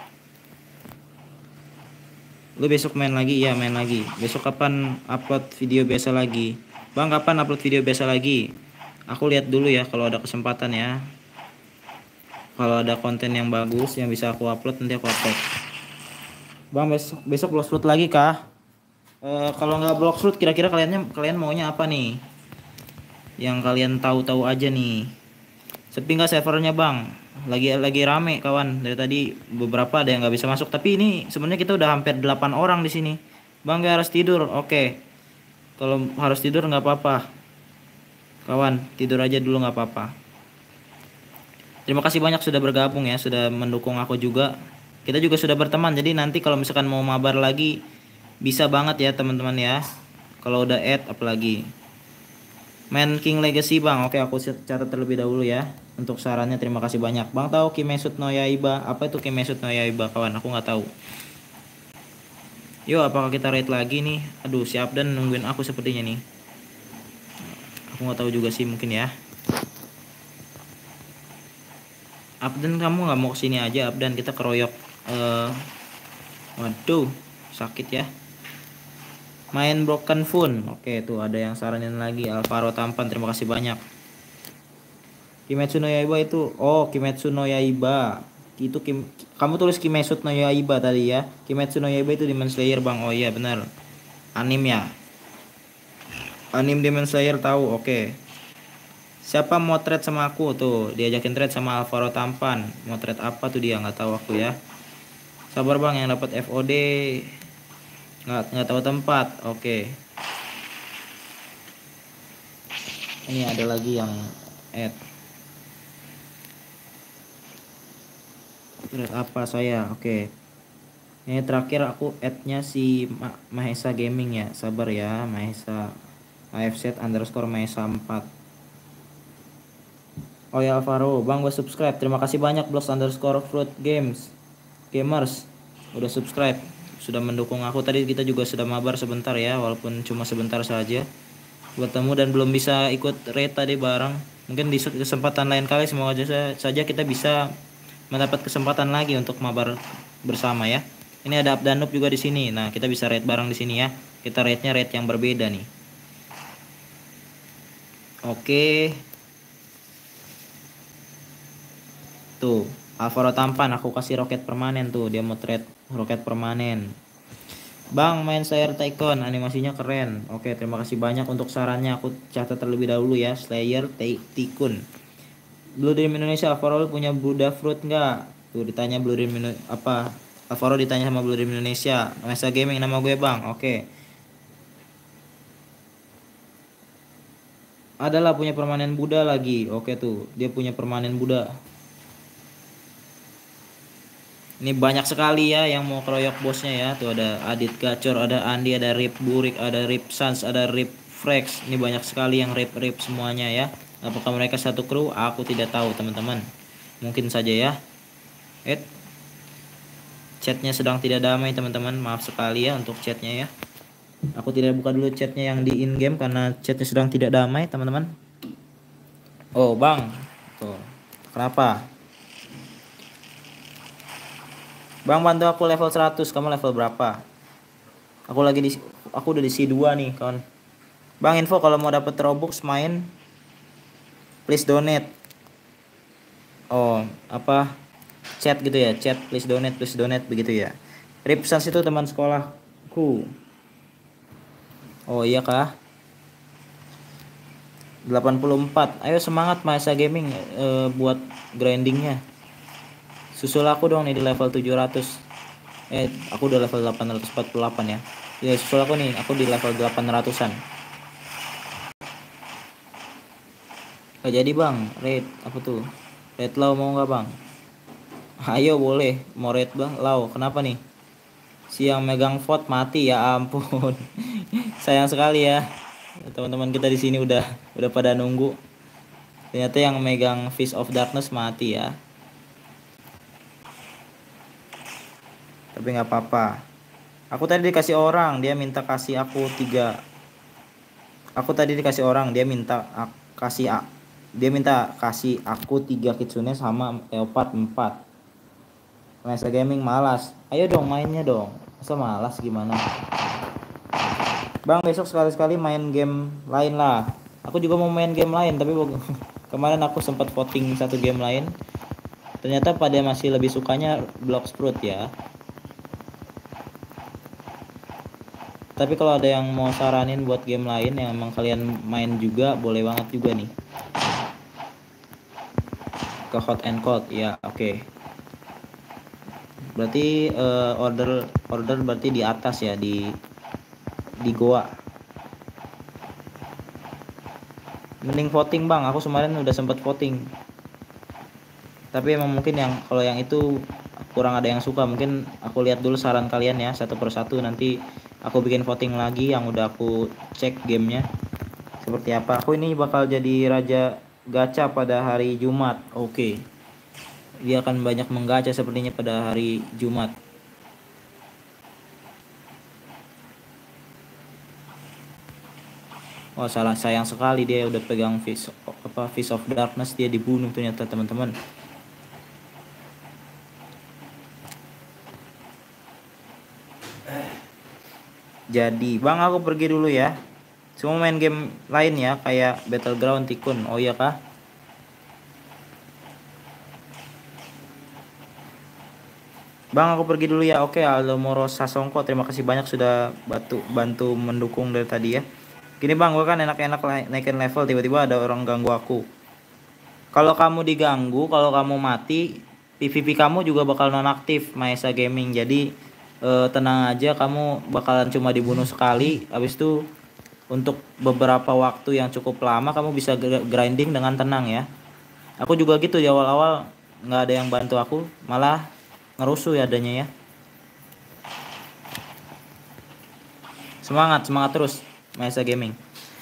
Lu besok main lagi? Iya main lagi. Besok kapan upload video biasa lagi? Bang kapan upload video biasa lagi? Aku lihat dulu ya kalau ada kesempatan ya. Kalau ada konten yang bagus yang bisa aku upload nanti aku upload. Bang besok blockfruit lagi kah? Kalau nggak blockfruit kira-kira kalian maunya apa nih? Yang kalian tahu-tahu aja nih. Sepi nggak servernya bang? Lagi rame kawan. Dari tadi beberapa ada yang nggak bisa masuk. Tapi ini sebenarnya kita udah hampir 8 orang di sini. Bang gak harus tidur. Oke. Kalau harus tidur nggak apa-apa. Kawan tidur aja dulu nggak apa-apa. Terima kasih banyak sudah bergabung ya. Sudah mendukung aku juga. Kita juga sudah berteman. Jadi nanti kalau misalkan mau mabar lagi bisa banget ya teman-teman ya. Kalau udah add apalagi. Main King Legacy bang. Oke aku catat terlebih dahulu ya. Untuk sarannya terima kasih banyak. Bang tahu Kimetsu no Yaiba? Apa itu Kimetsu no Yaiba kawan? Aku nggak tahu. Yo apakah kita raid lagi nih? Aduh si Abdan nungguin aku sepertinya nih. Aku nggak tahu juga sih mungkin ya. Abdan kamu nggak mau kesini aja Abdan, kita keroyok. Waduh sakit ya. Main Broken Phone. Oke tuh ada yang saranin lagi. Alvaro Tampan terima kasih banyak. Kimetsu no Yaiba itu Kimetsu no Yaiba itu kamu tulis Kimetsu no Yaiba tadi ya. Kimetsu no Yaiba itu Demon Slayer bang. Oh iya benar. Anim ya. Anim Demon Slayer tahu. Oke. Siapa mau trade sama aku tuh? Diajakin trade sama Alvaro Tampan. Mau trade apa tuh dia? Nggak tahu aku ya. Sabar bang yang dapat FOD. Nggak tahu tempat. Oke. Ini ada lagi yang add. Trade apa saya? Oke. Ini terakhir aku add-nya si Mahesa Gaming ya. Sabar ya, Mahesa AFZ_Mahesa 4. Oh ya Alvaro, bang gue subscribe. Terima kasih banyak Blocks_Fruit Gamers udah subscribe, sudah mendukung aku. Tadi kita juga sudah mabar sebentar ya, walaupun cuma sebentar saja bertemu dan belum bisa ikut raid tadi bareng. Mungkin di kesempatan lain kali semoga saja kita bisa mendapat kesempatan lagi untuk mabar bersama ya. Ini ada up dan noob juga di sini. Nah, kita bisa raid bareng di sini ya. Kita raidnya raid yang berbeda nih. Oke. Tuh, Alvaro tampan aku kasih roket permanen tuh. Dia mau trade roket permanen. Bang, main Slayer Tycoon, animasinya keren. Oke, terima kasih banyak untuk sarannya. Aku catat terlebih dahulu ya, Slayer Tycoon. Blue Dream Indonesia, Alvaro punya Buddha Fruit nggak? Tuh ditanya Blue Dream apa? Alvaro ditanya sama Blue Dream Indonesia. Mesa Gaming nama gue bang. Oke. Adalah punya permanen Buddha lagi. Oke tuh, dia punya permanen Buddha. Ini banyak sekali ya yang mau keroyok bosnya ya. Tuh ada Adit Gacor, ada Andi, ada Rip Burik, ada Rip Sans, ada Rip Frex. Ini banyak sekali yang rip semuanya ya. Apakah mereka satu kru? Aku tidak tahu teman-teman. Mungkin saja ya. Chatnya sedang tidak damai teman-teman. Maaf sekali ya untuk chatnya ya. Aku tidak buka dulu chatnya yang di in game karena chatnya sedang tidak damai teman-teman. Oh bang, tuh kenapa? Bang bantu aku level 100, kamu level berapa? Aku udah di C2 nih kawan. Bang info kalau mau dapet Robux main please donate. Oh, apa? Chat gitu ya, chat please donate begitu ya. Ripsans itu teman sekolahku. Oh iya kah? 84. Ayo semangat Masa Gaming buat grindingnya. Susul aku dong nih di level 700. Aku udah level 848 ya. Ya susul aku nih, aku di level 800-an. Gak jadi bang, raid apa tuh? Raid Lau mau nggak bang? Ayo boleh, mau raid bang Lau. Kenapa nih? Siang megang vote mati ya ampun. Sayang sekali ya. Teman-teman kita di sini udah pada nunggu. Ternyata yang megang Fist of Darkness mati ya. Tapi nggak apa-apa. Aku tadi dikasih orang, dia minta kasih aku 3. Aku tadi dikasih orang, dia minta kasih aku 3 kitsune sama leopard 4. Masa Gaming malas. Ayo dong mainnya dong. Masa malas gimana? Bang besok sekali-sekali main game lain lah. Aku juga mau main game lain tapi kemarin aku sempat voting satu game lain. Ternyata pada masih lebih sukanya Blox Fruit ya. Tapi kalau ada yang mau saranin buat game lain yang emang kalian main juga, boleh banget juga nih. Ke Hot and Cold ya, oke. Berarti order berarti di atas ya, di Goa. Mending voting bang, aku kemarin udah sempat voting. Tapi emang mungkin kalau yang itu kurang ada yang suka. Mungkin aku lihat dulu saran kalian ya satu persatu, nanti aku bikin voting lagi yang udah aku cek gamenya seperti apa. Aku ini bakal jadi raja gacha pada hari Jumat. Oke. Dia akan banyak menggacha sepertinya pada hari Jumat. Oh salah, sayang sekali dia udah pegang Fist of Darkness, dia dibunuh ternyata teman-teman. Jadi bang aku pergi dulu ya. Semua main game lain ya kayak Battleground Tycoon. Oh iya kah? Bang aku pergi dulu ya. Oke Aldomoro Sasongko, terima kasih banyak sudah bantu mendukung dari tadi ya. Gini bang, gue kan enak-enak naikin level, tiba-tiba ada orang ganggu aku. Kalau kamu diganggu, kalau kamu mati, PVP kamu juga bakal nonaktif Masa Gaming. Jadi tenang aja, kamu bakalan cuma dibunuh sekali. Habis itu untuk beberapa waktu yang cukup lama kamu bisa grinding dengan tenang ya. Aku juga gitu di awal-awal, nggak ada yang bantu aku, malah ngerusuh ya adanya ya. Semangat terus Masa Gaming.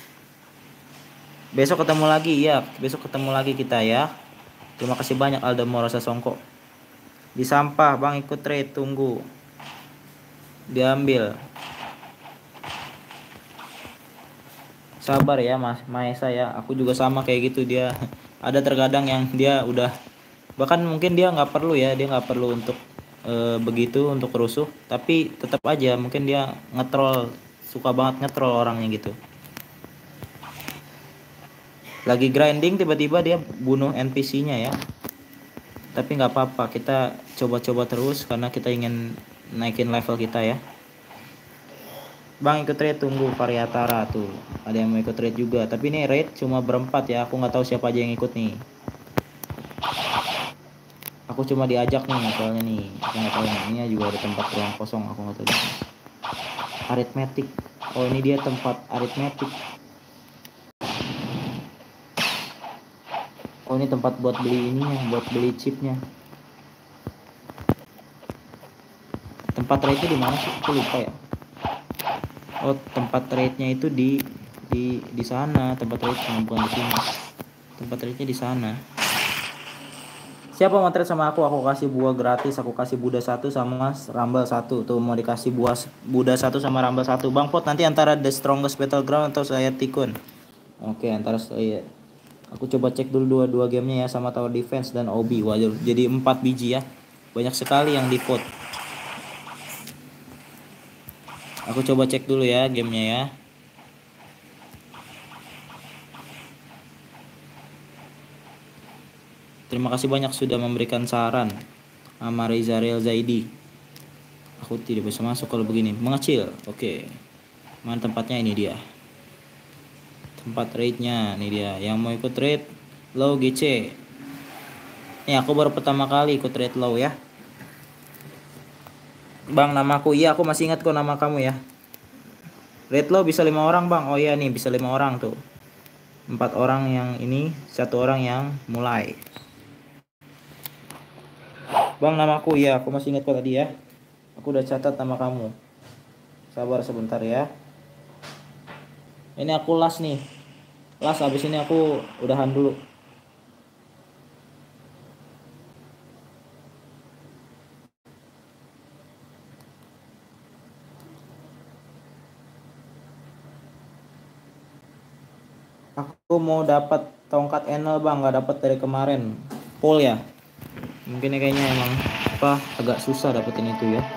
Besok ketemu lagi ya, besok ketemu lagi kita ya. Terima kasih banyak Aldo Morosa Songko. Di sampah bang, ikut trade, tunggu diambil. Sabar ya Mas Maesa ya, aku juga sama kayak gitu. Dia ada terkadang yang dia udah, bahkan mungkin dia nggak perlu ya, dia nggak perlu untuk begitu, untuk rusuh, tapi tetap aja mungkin dia ngetrol, suka banget ngetrol orangnya gitu. Lagi grinding tiba-tiba dia bunuh NPC-nya ya, tapi nggak apa-apa, kita coba-coba terus karena kita ingin naikin level kita ya. Bang ikut raid, tunggu Variatara tuh, ada yang mau ikut raid juga, tapi ini raid cuma berempat ya, aku nggak tahu siapa aja yang ikut nih. Aku cuma diajak nih soalnya nih, aku nggak tahu nih. Ini juga ada tempat ruang kosong, aku nggak tahu. Arithmetic, oh ini dia tempat arithmetic. Oh ini tempat buat beli ininya, buat beli chipnya. Tempat raidnya di mana sih? Aku lupa ya. Oh tempat raidnya itu di sana, tempat raidnya bukan di sini. Tempat raidnya di sana. Siapa mau trade sama aku kasih buah gratis, aku kasih Buddha 1 sama Rumble 1. Tuh mau dikasih buah Buddha 1 sama Rumble 1. Bang Pot nanti antara The Strongest Battleground atau saya Tikun. Oke, antara saya. Aku coba cek dulu dua gamenya ya, sama Tower Defense dan Obi. Wajar jadi 4 biji ya. Banyak sekali yang di vote. Aku coba cek dulu ya gamenya ya. Terima kasih banyak sudah memberikan saran. Sama Reza Real Zaidi. Aku tidak bisa masuk kalau begini. Mengecil. Oke. Mana tempatnya? Ini dia. Tempat raidnya. Ini dia. Yang mau ikut raid low GC. Nih aku baru pertama kali ikut raid low ya. Bang namaku. Iya aku masih ingat kok nama kamu ya. Raid low bisa 5 orang bang. Oh iya nih bisa 5 orang tuh. 4 orang yang ini, 1 orang yang mulai. Bang namaku, ya aku masih ingat kok tadi ya. Aku udah catat nama kamu. Sabar sebentar ya. Ini aku last nih. Last abis ini aku udahan dulu. Aku mau dapat tongkat Enel bang, nggak dapat dari kemarin. Pol ya. Mungkin ya kayaknya emang agak susah dapetin itu ya.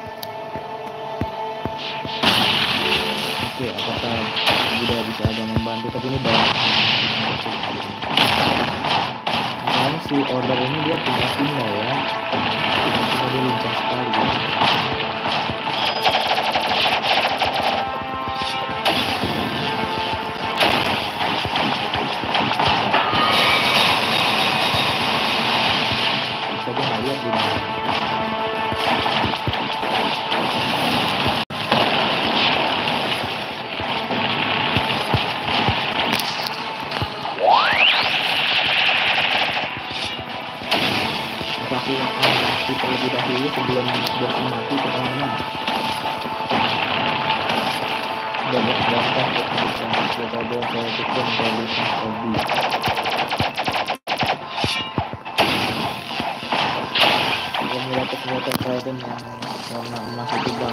Oke, apakah udah bisa ada membantu, tapi ini banyak. Nah, si order ini dia punya simbol ya. Dia lincah sekali ya. Saya nggak lihat di mana. Aku akan kita terlebih dahulu sebelum bos mati pertamanya. Sudah berdaftar kepada saya tukang kualitas hobi. Mulai kesempatan Trident yang warna emas itu bang.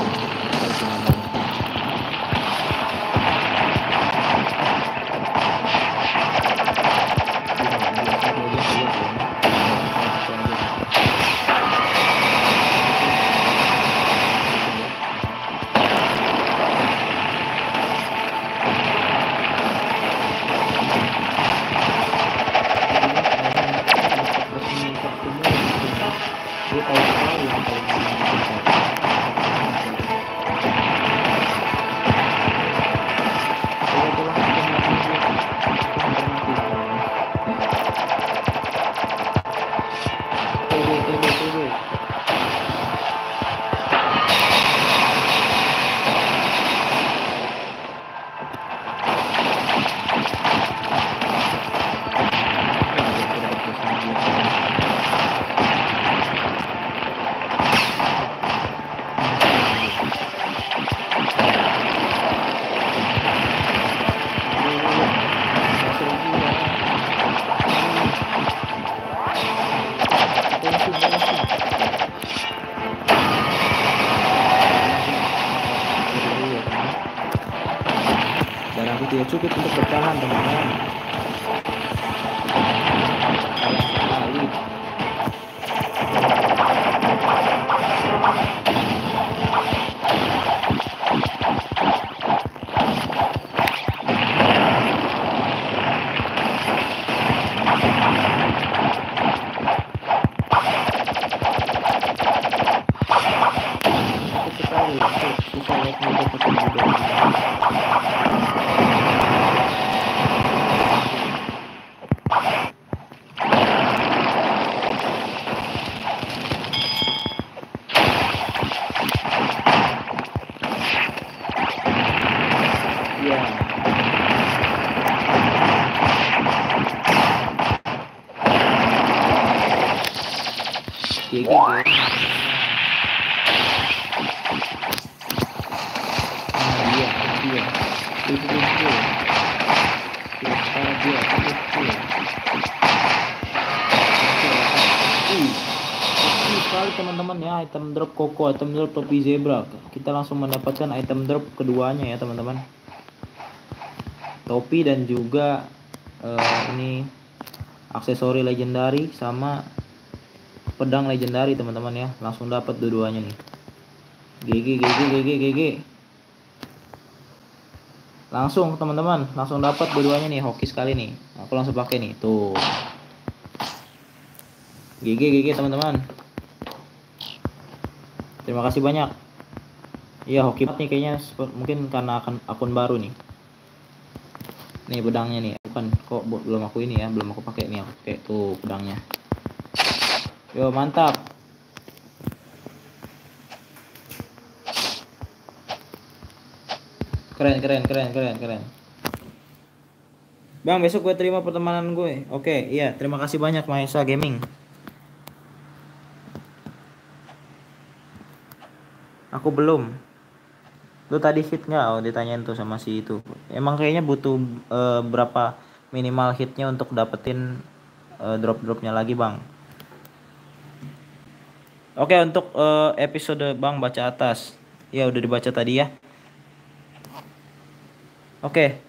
Darahku tidak cukup untuk bertahan, teman-teman. Sayang sekali. Sakit sekali. Susah lihat dapetin juga. Ya, GG. Nah, dia. Itu. Sekarang dia. Sekali teman-teman ya, item drop Koko, item drop topi zebra. Kita langsung mendapatkan item drop keduanya ya teman-teman, topi dan juga ini aksesori legendary sama pedang legendary teman-teman ya. Langsung dapat dua-duanya nih. GG. Langsung teman-teman, langsung dapat dua-duanya nih. Hoki sekali nih, aku langsung pakai nih tuh. GG teman-teman, terima kasih banyak. Iya, hoki banget nih kayaknya, mungkin karena akun baru nih. Nih pedangnya nih, bukan kok belum aku ini ya, belum aku pakai nih, aku pakai tuh pedangnya. Yo, mantap. Keren. Bang, besok gue terima pertemanan gue. Oke, iya, terima kasih banyak Mahesa Gaming. Aku belum. Lu tadi hit nggak? Oh, ditanyain tuh sama si itu. Emang kayaknya butuh berapa minimal hitnya untuk dapetin drop-dropnya lagi, Bang. Oke, untuk episode Bang baca atas. Ya, udah dibaca tadi ya. Oke.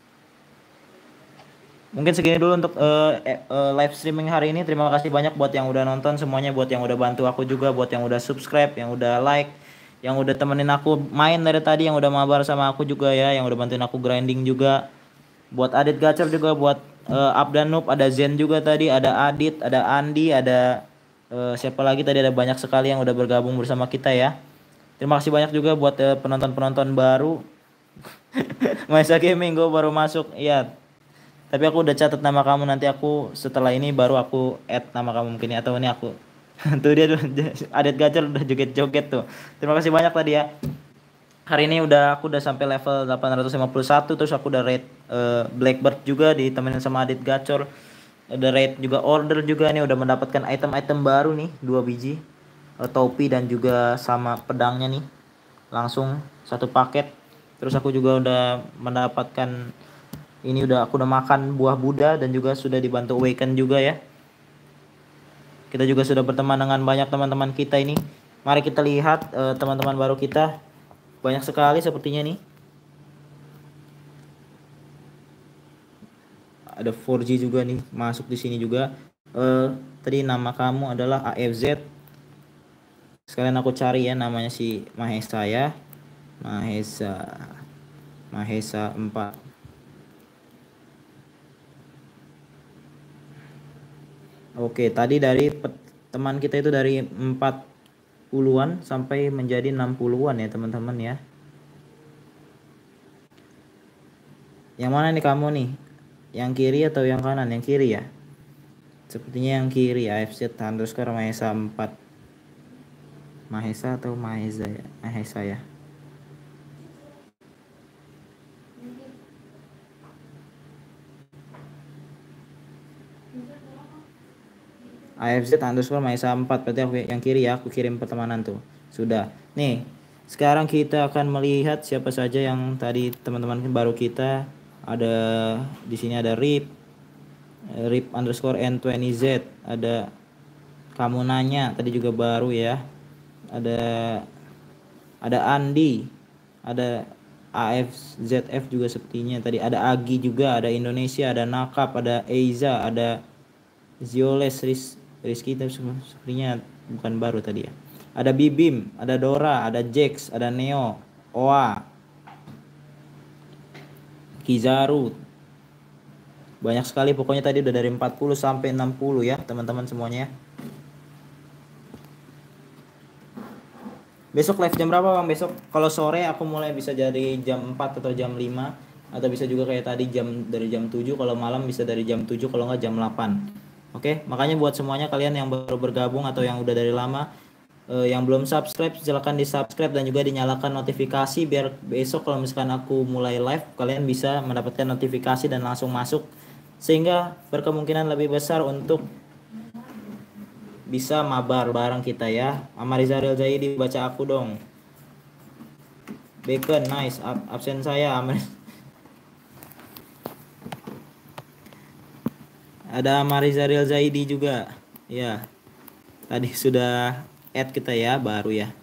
Mungkin segini dulu untuk live streaming hari ini. Terima kasih banyak buat yang udah nonton semuanya, buat yang udah bantu aku juga, buat yang udah subscribe, yang udah like, yang udah temenin aku main dari tadi, yang udah mabar sama aku juga ya, yang udah bantuin aku grinding juga. Buat Adit Gacor juga, buat Abdan Noob, ada Zen juga tadi, ada Adit, ada Andi, ada siapa lagi tadi, ada banyak sekali yang udah bergabung bersama kita ya. Terima kasih banyak juga buat penonton-penonton baru. Maisa Gaming, gue baru masuk. Iya. Tapi aku udah catat nama kamu, nanti aku setelah ini baru aku add nama kamu mungkin ya, atau ini aku. Tuh dia tuh, Adit Gacor udah joget-joget tuh. Terima kasih banyak tadi ya. Hari ini aku udah sampai level 851, terus aku udah raid Blackbird juga ditemenin sama Adit Gacor. Ada raid juga order juga nih, udah mendapatkan item-item baru nih, 2 biji. Topi dan juga sama pedangnya nih. Langsung satu paket. Terus aku juga udah mendapatkan ini, aku udah makan buah Buddha dan juga sudah dibantu awaken juga ya. Kita juga sudah berteman dengan banyak teman-teman kita ini. Mari kita lihat teman-teman baru kita. Banyak sekali sepertinya nih. Ada 4G juga nih masuk di sini juga. Tadi nama kamu adalah AFZ. Sekalian aku cari ya namanya si Mahesa ya. Mahesa 4. Oke, tadi dari teman kita itu dari 40-an sampai menjadi 60-an ya teman-teman ya. Yang mana nih kamu nih? Yang kiri atau yang kanan? Yang kiri ya. Sepertinya yang kiri ya. AFZ underscore Mahesa 4. Mahesa atau Mahesa ya? Mahesa ya. AFZ underscore Mahesa 4. Berarti aku yang kiri ya. Aku kirim pertemanan tuh. Sudah. Nih. Sekarang kita akan melihat siapa saja yang tadi teman-teman baru kita. Ada di sini ada Rip underscore N20Z. Ada kamu nanya tadi juga baru ya. Ada Andi, ada AFZF juga sepertinya tadi, ada Agi juga, ada Indonesia, ada Nakap, ada Eiza, ada Zioles, Rizky itu sepertinya bukan baru tadi ya. Ada Bibim, ada Dora, ada Jax, ada Neo, Oa, Kizaru. Banyak sekali pokoknya tadi udah dari 40 sampai 60 ya teman-teman semuanya. Besok live jam berapa Bang? Besok kalau sore aku mulai bisa dari jam 4 atau jam 5, atau bisa juga kayak tadi dari jam 7, kalau malam bisa dari jam 7, kalau nggak jam 8. Oke, makanya buat semuanya kalian yang baru bergabung atau yang udah dari lama, yang belum subscribe silahkan di subscribe dan juga dinyalakan notifikasi biar besok kalau misalkan aku mulai live kalian bisa mendapatkan notifikasi dan langsung masuk, sehingga berkemungkinan lebih besar untuk bisa mabar bareng kita ya. Amarizarel Zaidi baca aku dong. Bacon nice, absen saya ada Amarizarel Zaidi juga ya. Tadi sudah add kita ya, baru ya.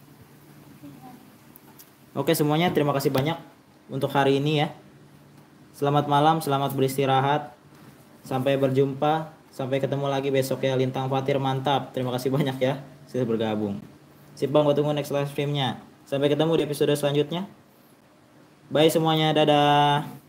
Oke semuanya, terima kasih banyak untuk hari ini ya. Selamat malam, selamat beristirahat. Sampai berjumpa, sampai ketemu lagi besok ya. Lintang Fatir mantap. Terima kasih banyak ya sudah bergabung. Sip Bang, gue tunggu next live streamnya. Sampai ketemu di episode selanjutnya. Bye semuanya, dadah.